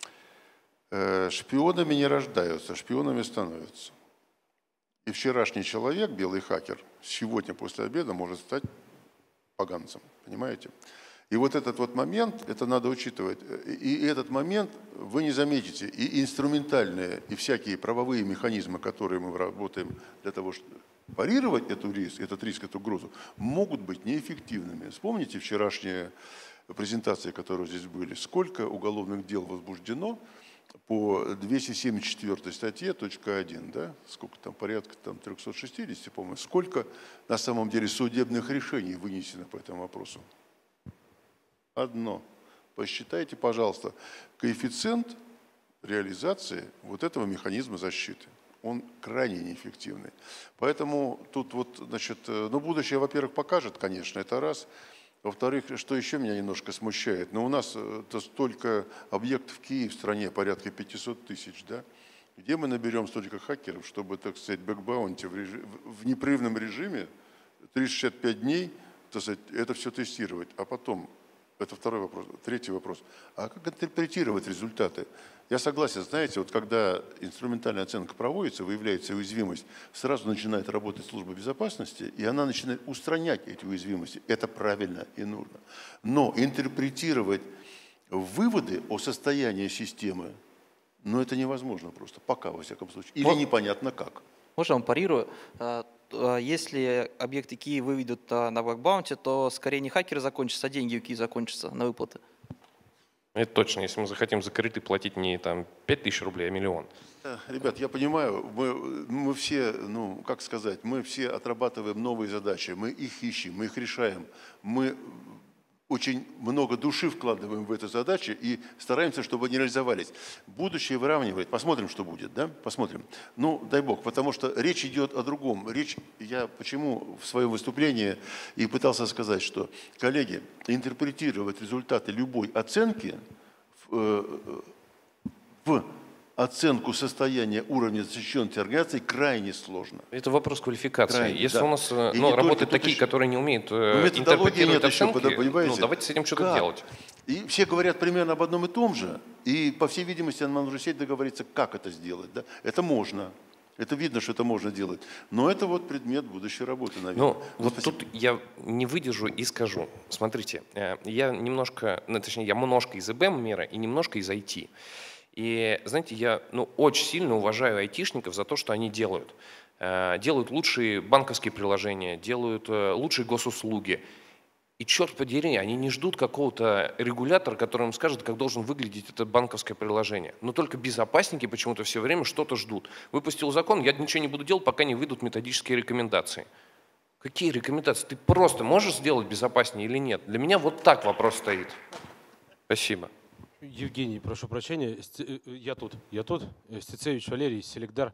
шпионами не рождаются, шпионами становятся. И вчерашний человек, белый хакер, сегодня после обеда может стать поганцем, понимаете? И вот этот вот момент, это надо учитывать. И этот момент вы не заметите. И инструментальные, и всякие правовые механизмы, которые мы работаем для того, чтобы парировать эту риск, этот риск, эту угрозу, могут быть неэффективными. Вспомните вчерашние презентации, которые здесь были, сколько уголовных дел возбуждено по двести семьдесят четвёртой статье, точка один, да? Сколько там, порядка там, триста шестьдесят, по-моему, сколько на самом деле судебных решений вынесено по этому вопросу? Одно. Посчитайте, пожалуйста, коэффициент реализации вот этого механизма защиты. Он крайне неэффективный. Поэтому тут вот, значит, ну, будущее, во-первых, покажет, конечно, это раз. Во-вторых, что еще меня немножко смущает, но у нас -то столько объектов в Киеве в стране, порядка пятисот тысяч, да? Где мы наберем столько хакеров, чтобы, так сказать, бэкбаунти в, режим, в непрерывном режиме триста шестьдесят пять дней, так сказать, это все тестировать, а потом, это второй вопрос, третий вопрос, а как интерпретировать результаты? Я согласен, знаете, вот когда инструментальная оценка проводится, выявляется уязвимость, сразу начинает работать служба безопасности, и она начинает устранять эти уязвимости. Это правильно и нужно. Но интерпретировать выводы о состоянии системы, ну это невозможно просто, пока, во всяком случае. Или непонятно как. Можно вам парирую? если объекты Ки выведут на бэкбаунти, то скорее не хакеры закончатся, а деньги у Ки закончатся на выплаты. Это точно. Если мы захотим закрыть и платить не там пять тысяч рублей, а миллион. Ребят, я понимаю, мы, мы все, ну, как сказать, мы все отрабатываем новые задачи, мы их ищем, мы их решаем, мы очень много души вкладываем в эти задачи и стараемся, чтобы они реализовались. Будущее выравнивает. Посмотрим, что будет, да? Посмотрим. Ну, дай бог, потому что речь идет о другом. Речь, я почему в своем выступлении и пытался сказать, что, коллеги, интерпретировать результаты любой оценки в, в оценку состояния уровня защищенности организации крайне сложно. Это вопрос квалификации. Крайне, Если да. у нас И ну, работают только такие, еще... которые не умеют Но интерпретировать нет еще, оценки, понимаете? ну, давайте с этим что-то Как? делать. И все говорят примерно об одном и том же. И, по всей видимости, нам нужно сесть договориться, как это сделать. Да? Это можно. Это видно, что это можно делать. Но это вот предмет будущей работы, наверное. Ну, вот спасибо. Тут я не выдержу и скажу. Смотрите, я немножко, ну, точнее, я немножко из ИБМ мира и немножко из ай ти. И, знаете, я ну, очень сильно уважаю айтишников за то, что они делают. Делают лучшие банковские приложения, делают лучшие госуслуги. И, черт подери, они не ждут какого-то регулятора, который им скажет, как должен выглядеть это банковское приложение. Но только безопасники почему-то все время что-то ждут. Выпустил закон, я ничего не буду делать, пока не выйдут методические рекомендации. Какие рекомендации? Ты просто можешь сделать безопаснее или нет? Для меня вот так вопрос стоит. Спасибо. Евгений, прошу прощения, я тут, я тут, Стецевич Валерий, Селегдар.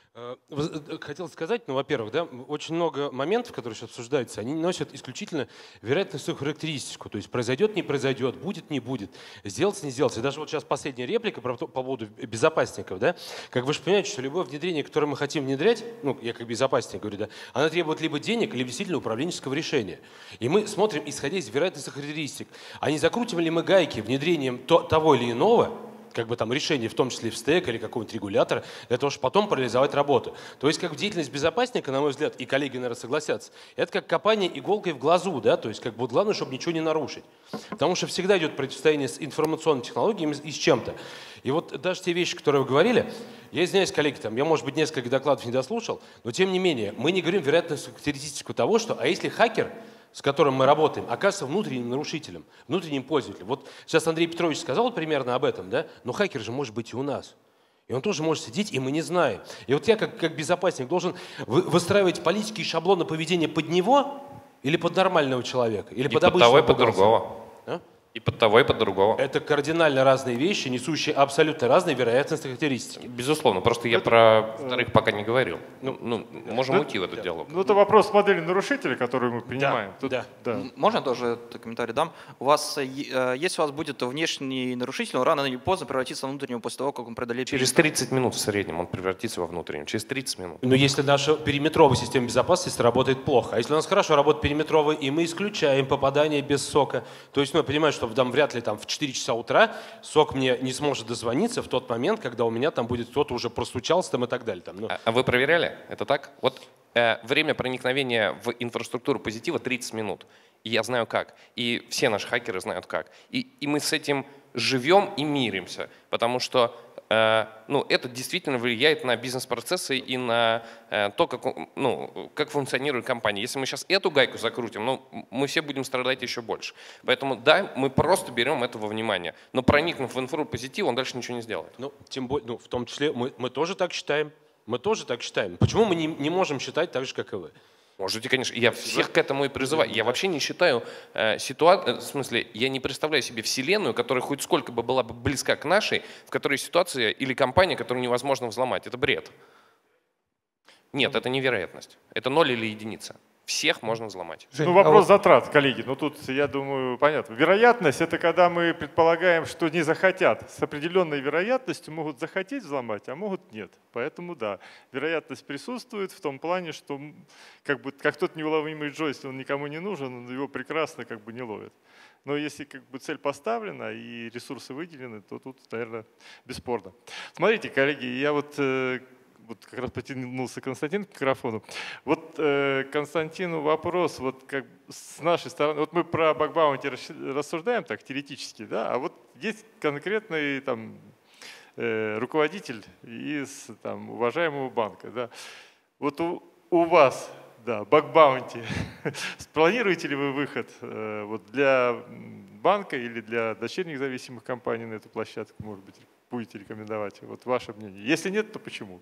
Хотел сказать, ну, во-первых, да, очень много моментов, которые сейчас обсуждаются, они носят исключительно вероятностную характеристику. То есть произойдет, не произойдет, будет, не будет, сделать, не сделать. И даже вот сейчас последняя реплика по поводу безопасников, да, как вы же понимаете, что любое внедрение, которое мы хотим внедрять, ну, я как безопасник говорю, да, оно требует либо денег, либо действительно управленческого решения. И мы смотрим, исходя из вероятностных характеристик, а не закрутим ли мы гайки внедрением то, того или иного, как бы там решение, в том числе в стэк или какого-нибудь регулятора, для того, чтобы потом парализовать работу. То есть как деятельность безопасника, на мой взгляд, и коллеги, наверное, согласятся, это как копание иголкой в глазу, да, то есть как бы главное, чтобы ничего не нарушить. Потому что всегда идет противостояние с информационными технологиями и с чем-то. И вот даже те вещи, которые вы говорили, я извиняюсь, коллеги, там, я, может быть, несколько докладов не дослушал, но тем не менее, мы не говорим вероятностную характеристику того, что, а если хакер, с которым мы работаем, окажется внутренним нарушителем, внутренним пользователем. Вот сейчас Андрей Петрович сказал примерно об этом, да? Но хакер же может быть и у нас. И он тоже может сидеть, и мы не знаем. И вот я как, как безопасник должен выстраивать политики и шаблоны поведения под него или под нормального человека? Или и под, под того, и под другого. А? И под того, и под другого. Это кардинально разные вещи, несущие абсолютно разные вероятностные характеристики. Безусловно. Просто я про вторых пока не говорил. Ну, ну можем ну, уйти в этот да. диалог. Ну, это вопрос модели нарушителя, которую мы принимаем. Да, Тут, да. Да. Можно тоже этот комментарий дам? У вас, если у вас будет внешний нарушитель, он рано или поздно превратится в внутреннего после того, как он преодолеет. Через тридцать минут в среднем он превратится во внутреннего. Через тридцать минут. Но если наша периметровая система безопасности работает плохо, а если у нас хорошо работает периметровая, и мы исключаем попадание без сока, то есть, ну, я понимаю, что там вряд ли там в четыре часа утра сок мне не сможет дозвониться в тот момент, когда у меня там будет кто-то уже простучался там и так далее. Там, ну. а, а вы проверяли? Это так? Вот э, время проникновения в инфраструктуру позитива тридцать минут. И я знаю как. И все наши хакеры знают как. И, и мы с этим живем и миримся. Потому что э, ну, это действительно влияет на бизнес-процессы и на э, то, как, ну, как функционирует компания. Если мы сейчас эту гайку закрутим, ну, мы все будем страдать еще больше. Поэтому да, мы просто берем это во внимание. Но проникнув в инфру позитив, он дальше ничего не сделает. Ну, тем более, ну, в том числе мы, мы тоже так считаем. Мы тоже так считаем. Почему мы не, не можем считать так же, как и вы? Можете, конечно. Я всех к этому и призываю. Я вообще не считаю э, ситуацию, в смысле, я не представляю себе вселенную, которая хоть сколько бы была бы близка к нашей, в которой ситуация или компания, которую невозможно взломать. Это бред. Нет, это невероятность. Это ноль или единица. Всех можно взломать. Жень, ну, вопрос а вот... затрат, коллеги. Ну, тут, я думаю, понятно. Вероятность — это когда мы предполагаем, что не захотят. С определенной вероятностью могут захотеть взломать, а могут нет. Поэтому, да, вероятность присутствует в том плане, что как, бы, как тот неуловимый Джо, если он никому не нужен, его прекрасно как бы не ловят. Но если как бы цель поставлена и ресурсы выделены, то тут, наверное, бесспорно. Смотрите, коллеги, я вот... Вот как раз потянулся Константин к микрофону. Вот э, Константину вопрос, вот как с нашей стороны, вот мы про баг-баунти рассуждаем так теоретически, да, а вот есть конкретный там э, руководитель из там, уважаемого банка, да. Вот у у вас, да, баг-баунти, спланируете ли вы выход э, вот для банка или для дочерних зависимых компаний на эту площадку, может быть, будете рекомендовать? Вот ваше мнение. Если нет, то почему?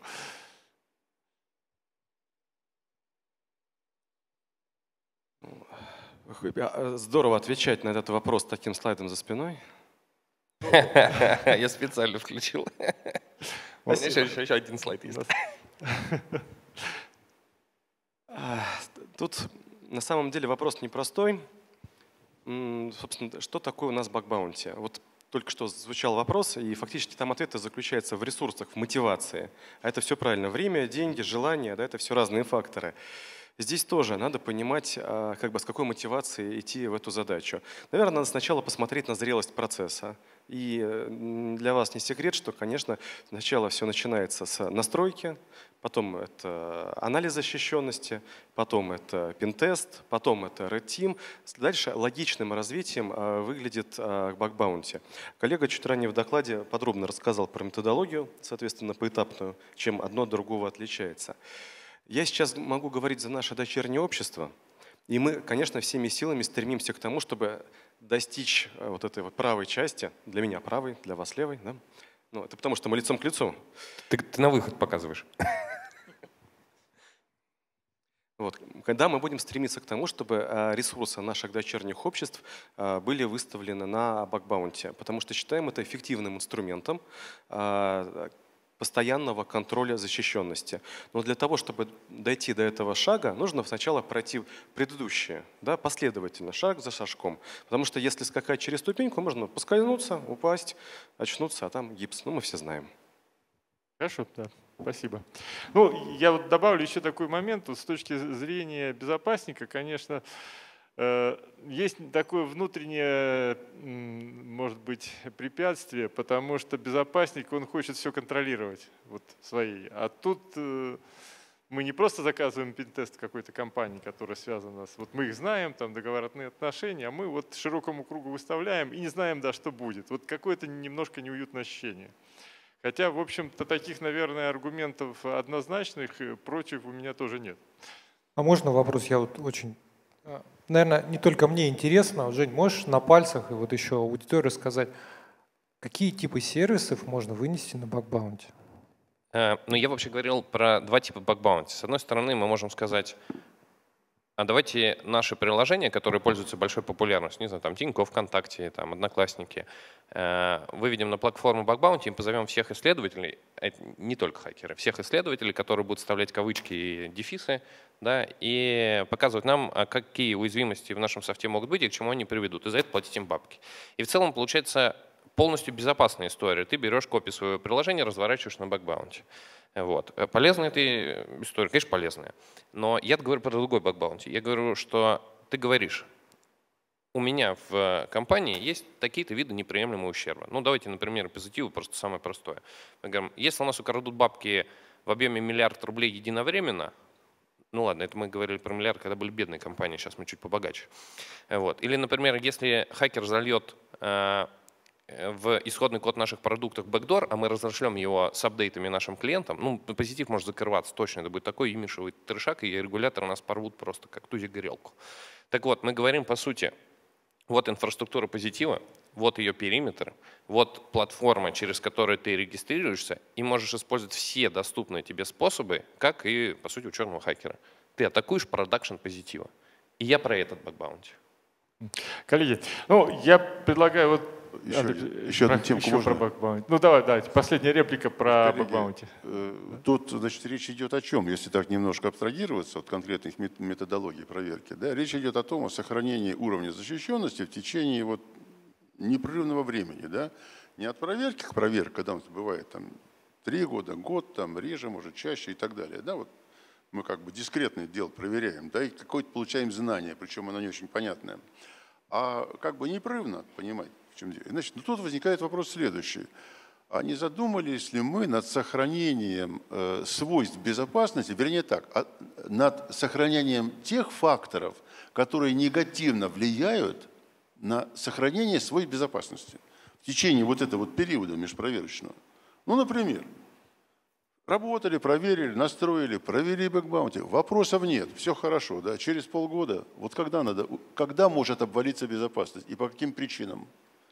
Здорово отвечать на этот вопрос таким слайдом за спиной. Я специально включил. Еще, еще, еще один слайд есть. Тут на самом деле вопрос непростой. Собственно, что такое у нас баг-баунти? Вот только что звучал вопрос, и фактически там ответ заключается в ресурсах, в мотивации. А это все правильно. Время, деньги, желание, да, это все разные факторы. Здесь тоже надо понимать, как бы, с какой мотивацией идти в эту задачу. Наверное, надо сначала посмотреть на зрелость процесса. И для вас не секрет, что, конечно, сначала все начинается с настройки, потом это анализ защищенности, потом это пентест, потом это Red Team. Дальше логичным развитием выглядит баг-баунти. Коллега чуть ранее в докладе подробно рассказал про методологию, соответственно, поэтапную, чем одно от другого отличается. Я сейчас могу говорить за наше дочернее общество, и мы, конечно, всеми силами стремимся к тому, чтобы достичь вот этой вот правой части, для меня правой, для вас левой, да? Ну, это потому, что мы лицом к лицу. Ты, ты на выход показываешь. Вот. Когда мы будем стремиться к тому, чтобы ресурсы наших дочерних обществ были выставлены на баг-баунти, потому что считаем это эффективным инструментом постоянного контроля защищенности. Но для того, чтобы дойти до этого шага, нужно сначала пройти предыдущие, да, последовательно, шаг за шажком. Потому что если скакать через ступеньку, можно поскользнуться, упасть, очнуться, а там гипс. Ну, мы все знаем. Хорошо, да. Спасибо. Ну, я вот добавлю еще такой момент. Вот с точки зрения безопасника, конечно, есть такое внутреннее, может быть, препятствие, потому что безопасник, он хочет все контролировать вот своей. А тут мы не просто заказываем пентест какой-то компании, которая связана с... Вот мы их знаем, там договорные отношения, а мы вот широкому кругу выставляем и не знаем, да, что будет. Вот какое-то немножко неуютное ощущение. Хотя, в общем-то, таких, наверное, аргументов однозначных против у меня тоже нет. А можно вопрос? Я вот очень... Наверное, не только мне интересно. Жень, можешь на пальцах и вот еще аудитории рассказать, какие типы сервисов можно вынести на баг-баунти? Ну, я вообще говорил про два типа баг-баунти. С одной стороны, мы можем сказать, а давайте наши приложения, которые пользуются большой популярностью, не знаю, там Тинькофф, ВКонтакте, там, Одноклассники, выведем на платформу баг-баунти и позовем всех исследователей, не только хакеры, всех исследователей, которые будут вставлять кавычки и дефисы, да, и показывать нам, какие уязвимости в нашем софте могут быть и к чему они приведут, и за это платить им бабки. И в целом получается полностью безопасная история. Ты берешь копию своего приложения, разворачиваешь на баг-баунти. Вот. Полезная эта история? Конечно, полезная. Но я говорю про другой баг-баунти. Я говорю, что ты говоришь, у меня в компании есть такие-то виды неприемлемого ущерба. Ну, давайте, например, позитиву, просто самое простое. Мы говорим, если у нас украдут бабки в объеме миллиард рублей единовременно, ну ладно, это мы говорили про миллиард, когда были бедные компании, сейчас мы чуть побогаче. Вот. Или, например, если хакер зальет э, в исходный код наших продуктов бэкдор, а мы разошлем его с апдейтами нашим клиентам, ну, позитив может закрываться точно, это будет такой имишевый трешак, и регуляторы нас порвут просто как тузик горелку. Так вот, мы говорим по сути, вот инфраструктура позитива, вот ее периметр, вот платформа, через которую ты регистрируешься, и можешь использовать все доступные тебе способы, как и, по сути, у черного хакера. Ты атакуешь продакшн позитива. И я про этот баг-баунти. Коллеги, ну, я предлагаю вот Еще, Андрей, еще одну про, темку еще можно? про баг-баунти. Ну давай, давайте, последняя реплика про баг-баунти. Тут, значит, речь идет о чем, если так немножко абстрагироваться от конкретных методологий проверки. Да? Речь идет о том, о сохранении уровня защищенности в течение вот непрерывного времени. Да? Не от проверки к проверке, когда бывает там три года, год, там реже, может, чаще и так далее. Да? Вот мы как бы дискретное дело проверяем, да, и какое-то получаем знание, причем оно не очень понятное. А как бы непрерывно понимать, в чем дело. Значит, ну тут возникает вопрос следующий. А не задумались ли мы над сохранением э, свойств безопасности, вернее так, а, над сохранением тех факторов, которые негативно влияют на сохранение свойств безопасности в течение вот этого вот периода межпроверочного? Ну, например, Работали, проверили, настроили, провели бэкбаунти. Вопросов нет, все хорошо. Да? Через полгода, вот когда надо, когда может обвалиться безопасность и по каким причинам?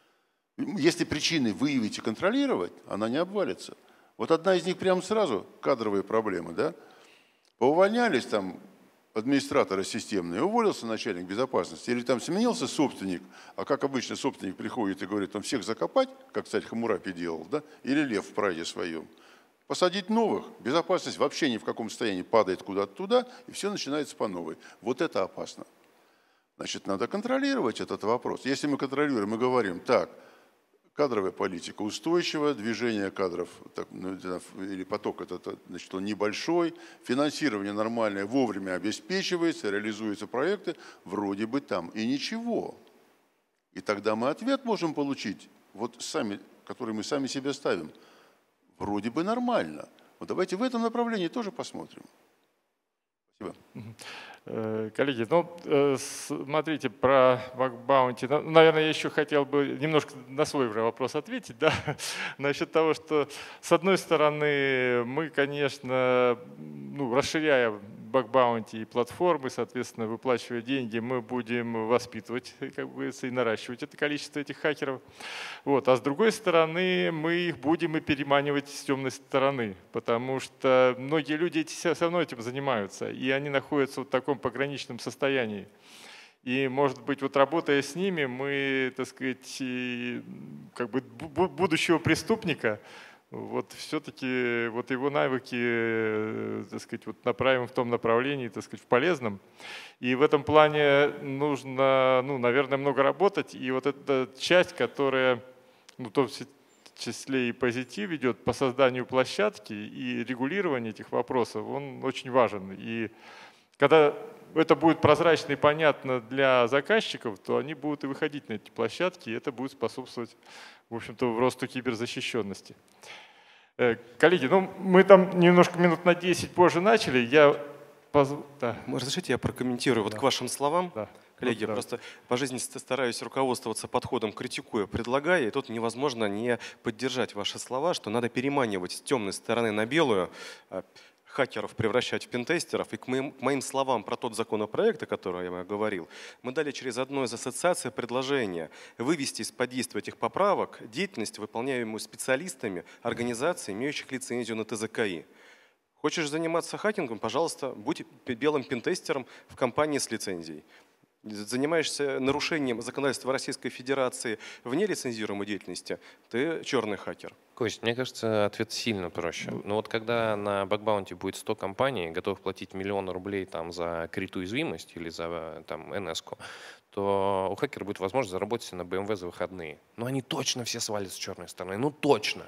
Если причины выявить и контролировать, она не обвалится. Вот одна из них прямо сразу кадровые проблемы. Да? Поувольнялись там администраторы системные, уволился начальник безопасности, или там сменился собственник, а как обычно собственник приходит и говорит, там всех закопать, как царь Хаммурапи делал, да? Или лев в прайде своем. Посадить новых, безопасность вообще ни в каком состоянии падает куда-то туда, и все начинается по новой. Вот это опасно. Значит, надо контролировать этот вопрос. Если мы контролируем, мы говорим, так, кадровая политика устойчивая, движение кадров так, ну, или поток этот, значит, он небольшой, финансирование нормальное вовремя обеспечивается, реализуются проекты, вроде бы там и ничего. И тогда мы ответ можем получить, вот сами, который мы сами себе ставим. Вроде бы нормально. Вот давайте в этом направлении тоже посмотрим. Спасибо. Коллеги, ну, смотрите, про баг-баунти. Наверное, я еще хотел бы немножко на свой вопрос ответить, да, насчет того, что, с одной стороны, мы, конечно, ну, расширяя баг-баунти и платформы, соответственно, выплачивая деньги, мы будем воспитывать, как говорится, и наращивать это количество этих хакеров. Вот. А с другой стороны, мы их будем и переманивать с темной стороны, потому что многие люди все равно этим занимаются, и они находятся в таком пограничном состоянии. И, может быть, вот работая с ними, мы, так сказать, как бы будущего преступника, вот все-таки вот его навыки, так сказать, вот направим в том направлении, так сказать, в полезном. И в этом плане нужно, ну, наверное, много работать. И вот эта часть, которая, ну, в том числе и позитив идет по созданию площадки и регулированию этих вопросов, он очень важен. И когда это будет прозрачно и понятно для заказчиков, то они будут и выходить на эти площадки, и это будет способствовать, в общем-то, росту киберзащищенности. Коллеги, ну мы там немножко минут на десять позже начали. Я позв... да. Разрешите, я прокомментирую, да, вот к вашим словам. Да. Коллеги, да. просто по жизни стараюсь руководствоваться подходом критикуя, предлагая, и тут невозможно не поддержать ваши слова, что надо переманивать с темной стороны на белую, хакеров превращать в пентестеров. И к моим, к моим словам про тот законопроект, о котором я говорил, мы дали через одну из ассоциаций предложение вывести из-под действия этих поправок деятельность, выполняемую специалистами организаций, имеющих лицензию на Т З К И. Хочешь заниматься хакингом, пожалуйста, будь белым пентестером в компании с лицензией. Занимаешься нарушением законодательства Российской Федерации вне лицензируемой деятельности, ты черный хакер. Кость, мне кажется, ответ сильно проще. Но вот когда на бэкбаунти будет сто компаний, готовых платить миллион рублей там, за крит уязвимость или за там, эн эс-ку, то у хакера будет возможность заработать на бэ эм вэ за выходные. Но они точно все свалят с черной стороны. Ну точно.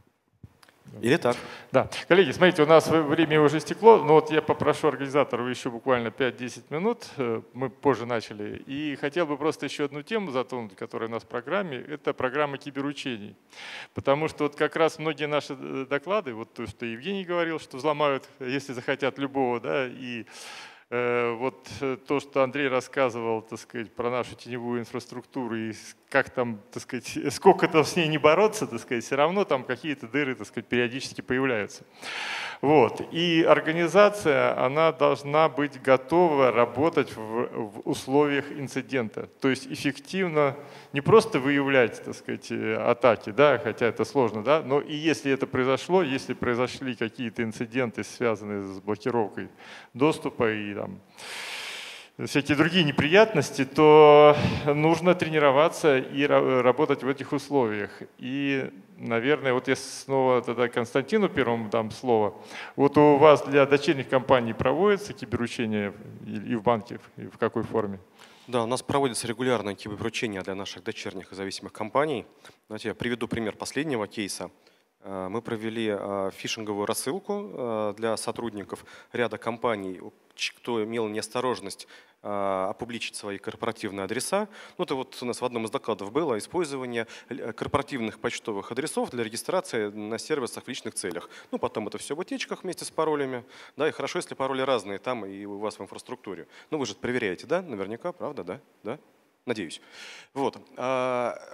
Или так. Да. Коллеги, смотрите, у нас время уже истекло, но вот я попрошу организаторов еще буквально пять-десять минут, мы позже начали, и хотел бы просто еще одну тему затронуть, которая у нас в программе, это программа киберучений. Потому что вот как раз многие наши доклады, вот то, что Евгений говорил, что взломают, если захотят, любого, да, и вот то, что Андрей рассказывал, так сказать, про нашу теневую инфраструктуру и как там, так сказать, сколько там с ней не бороться, так сказать, все равно там какие-то дыры, так сказать, периодически появляются. Вот. И организация, она должна быть готова работать в, в условиях инцидента. То есть эффективно не просто выявлять, так сказать, атаки, да, хотя это сложно, да, но и если это произошло, если произошли какие-то инциденты, связанные с блокировкой доступа и там, всякие другие неприятности, то нужно тренироваться и работать в этих условиях. И, наверное, вот я снова тогда Константину первому дам слово. Вот у вас для дочерних компаний проводятся киберучения и в банке, и в какой форме? Да, у нас проводятся регулярные киберучения для наших дочерних и зависимых компаний. Давайте я приведу пример последнего кейса. Мы провели фишинговую рассылку для сотрудников ряда компаний, кто имел неосторожность опубличить свои корпоративные адреса. Ну, это вот у нас в одном из докладов было использование корпоративных почтовых адресов для регистрации на сервисах в личных целях. Ну, потом это все в утечках вместе с паролями. Да, и хорошо, если пароли разные там и у вас в инфраструктуре. Ну, вы же проверяете, да? Наверняка, правда, да? Да? Надеюсь. Вот.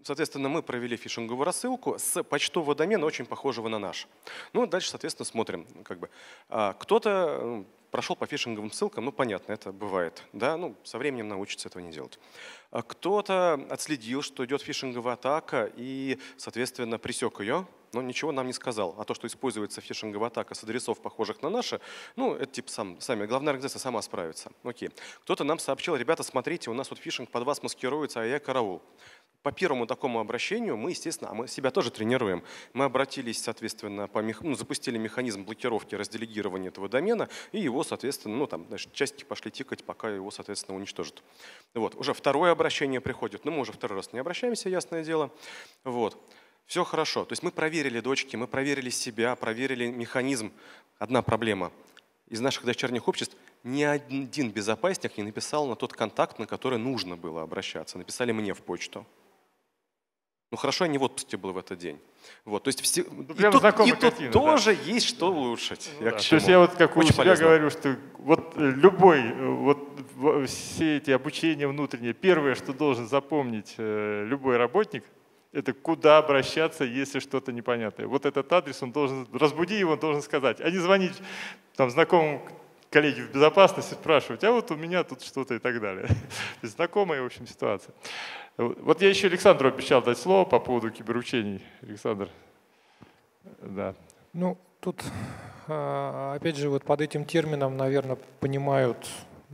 Соответственно, мы провели фишинговую рассылку с почтового домена, очень похожего на наш. Ну, дальше, соответственно, смотрим. Как бы. Кто-то прошел по фишинговым ссылкам, ну, понятно, это бывает. Да? Ну, со временем научится этого не делать. Кто-то отследил, что идет фишинговая атака и, соответственно, пресек ее, но ничего нам не сказал. А то, что используется фишинговая атака с адресов, похожих на наши, ну, это типа сам, сами, главная организация сама справится. Окей. Кто-то нам сообщил: ребята, смотрите, у нас вот фишинг под вас маскируется, а я караул. По первому такому обращению мы, естественно, а мы себя тоже тренируем. Мы обратились, соответственно, по мех... ну, запустили механизм блокировки, разделегирования этого домена, и его, соответственно, ну, там, значит, часики пошли тикать, пока его, соответственно, уничтожат. Вот. Уже второе обращение приходит, но мы уже второй раз не обращаемся, ясное дело. Вот. Все хорошо. То есть мы проверили дочки, мы проверили себя, проверили механизм. Одна проблема. Из наших дочерних обществ ни один безопасник не написал на тот контакт, на который нужно было обращаться. Написали мне в почту. Ну хорошо, я не в отпуске был в этот день. Вот, то есть все, ну, и тут, и тут картина, тоже да. есть что улучшить. Ну, да. То есть я вот как у себя полезно. говорю, что вот любой, вот все эти обучения внутренние, первое, что должен запомнить любой работник, это куда обращаться, если что-то непонятное. Вот этот адрес, он должен, разбуди его, он должен сказать, а не звонить там, знакомым коллеге в безопасности, спрашивать, а вот у меня тут что-то и так далее. Знакомая, в общем, ситуация. Вот я еще Александру обещал дать слово по поводу киберучений. Александр, да. Ну, тут, опять же, вот под этим термином, наверное, понимают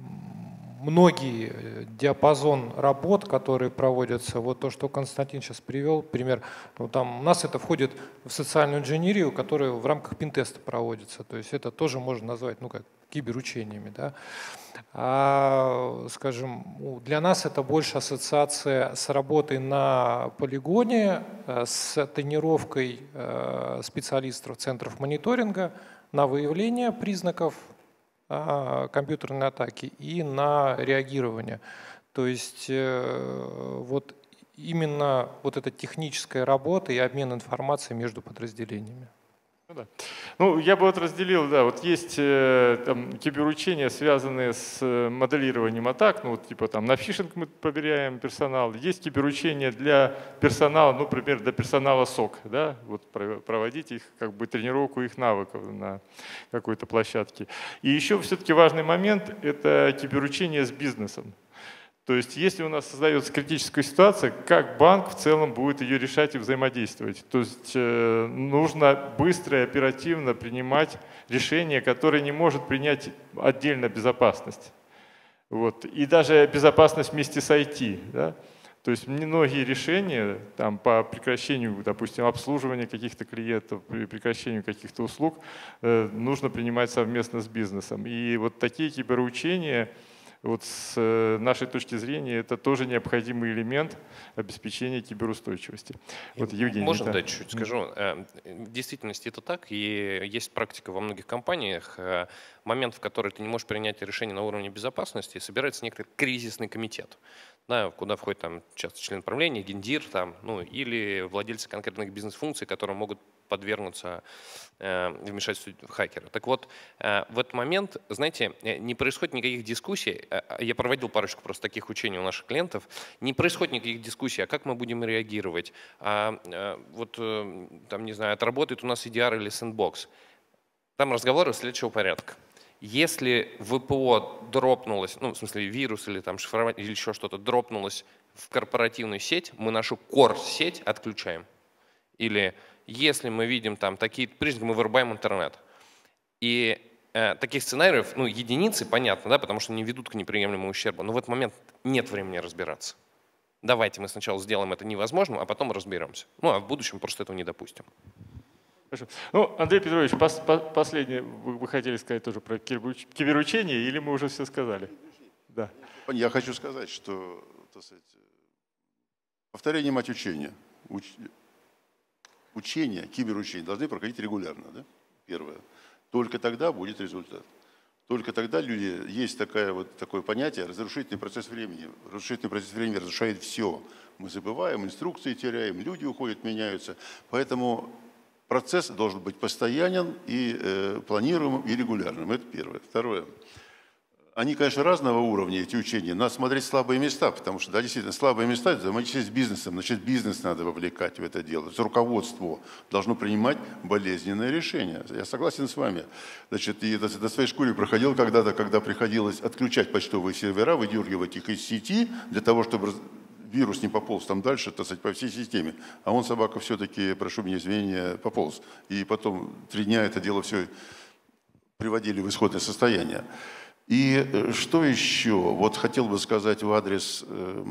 многие диапазон работ, которые проводятся. Вот то, что Константин сейчас привел, пример. Ну, там, у нас это входит в социальную инженерию, которая в рамках пентеста проводится. То есть это тоже можно назвать, ну, как киберучениями. Да? А, скажем, для нас это больше ассоциация с работой на полигоне, с тренировкой специалистов центров мониторинга на выявление признаков компьютерной атаки и на реагирование. То есть вот именно вот эта техническая работа и обмен информацией между подразделениями. Ну, да. Ну, я бы вот разделил, да, вот есть э, там, киберучения, связанные с моделированием атак, ну, вот, типа там на фишинг мы проверяем персонал, есть киберучения для персонала, ну, например, для персонала сок, да, вот проводить их, как бы тренировку их навыков на какой-то площадке. И еще все-таки важный момент – это киберучение с бизнесом. То есть если у нас создается критическая ситуация, как банк в целом будет ее решать и взаимодействовать? То есть э, нужно быстро и оперативно принимать решения, которые не может принять отдельно безопасность. Вот. И даже безопасность вместе с ай ти. Да? То есть многие решения там, по прекращению, допустим, обслуживания каких-то клиентов, при прекращению каких-то услуг э, нужно принимать совместно с бизнесом. И вот такие киберучения, вот с нашей точки зрения, это тоже необходимый элемент обеспечения киберустойчивости. Вот, Евгений, можно да. дать чуть скажу? В действительности это так, и есть практика во многих компаниях. Момент, в который ты не можешь принять решение на уровне безопасности, собирается некий кризисный комитет, да, куда входит там, часто член правления, гендир, там, ну, или владельцы конкретных бизнес-функций, которые могут подвергнуться э, вмешательству хакера. Так вот, э, в этот момент, знаете, не происходит никаких дискуссий. Я проводил парочку просто таких учений у наших клиентов. Не происходит никаких дискуссий, а как мы будем реагировать. А, э, вот, э, там, не знаю, отработает у нас и ди ар или сэндбокс. Там разговоры следующего порядка. Если ВПО дропнулось, ну, в смысле вирус или там шифрование или еще что-то дропнулось в корпоративную сеть, мы нашу кор-сеть отключаем. Или если мы видим там такие признаки, мы вырубаем интернет. И э, таких сценариев, ну, единицы, понятно, да, потому что не ведут к неприемлемому ущербу, но в этот момент нет времени разбираться. Давайте мы сначала сделаем это невозможным, а потом разберемся. Ну, а в будущем просто этого не допустим. Хорошо. Ну, Андрей Петрович, пос, по, последнее вы, вы хотели сказать тоже про киберучение, или мы уже все сказали? Да. Я хочу сказать, что, так сказать, повторение мать учения. Уч, учения, киберучения должны проходить регулярно. Да? Первое. Только тогда будет результат. Только тогда люди, есть такое, вот, такое понятие разрушительный процесс времени. Разрушительный процесс времени разрушает все. Мы забываем, инструкции теряем, люди уходят, меняются. Поэтому процесс должен быть постоянен и э, планируемым, и регулярным. Это первое. Второе. Они, конечно, разного уровня, эти учения. Надо смотреть слабые места, потому что, да, действительно, слабые места – это взаимодействие с бизнесом. Значит, бизнес надо вовлекать в это дело. То есть руководство должно принимать болезненные решения. Я согласен с вами. Значит, и это, на своей шкуре проходил когда-то, когда приходилось отключать почтовые сервера, выдергивать их из сети для того, чтобы вирус не пополз там дальше, так сказать, по всей системе. А он, собака, все-таки, прошу меня извинения, пополз. И потом три дня это дело все приводили в исходное состояние. И что еще? Вот хотел бы сказать в адрес э,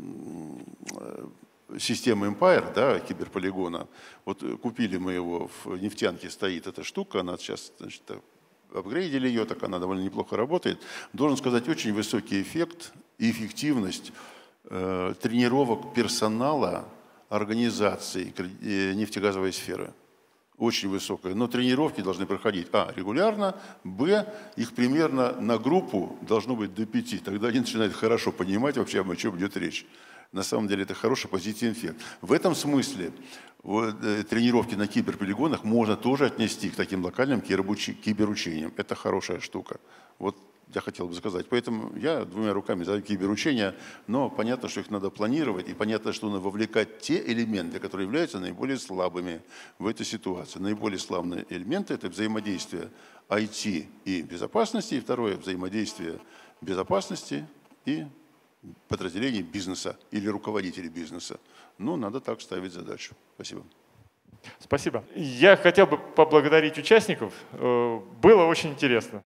системы Empire, да, киберполигона. Вот купили мы его, в нефтянке стоит эта штука, она сейчас, значит, апгрейдили ее, так она довольно неплохо работает. Должен сказать, очень высокий эффект и эффективность э, тренировок персонала организации нефтегазовой сферы. Очень высокая. Но тренировки должны проходить, а, регулярно, б, их примерно на группу должно быть до пяти. Тогда они начинают хорошо понимать вообще, о чем идет речь. На самом деле это хороший позитивный эффект. В этом смысле вот, тренировки на киберполигонах можно тоже отнести к таким локальным киберучениям. Это хорошая штука. Вот я хотел бы сказать. Поэтому я двумя руками за киберучения, но понятно, что их надо планировать, и понятно, что надо вовлекать те элементы, которые являются наиболее слабыми в этой ситуации. Наиболее слабые элементы – это взаимодействие ай ти и безопасности, и второе – взаимодействие безопасности и подразделений бизнеса или руководителей бизнеса. Ну, надо так ставить задачу. Спасибо. Спасибо. Я хотел бы поблагодарить участников. Было очень интересно.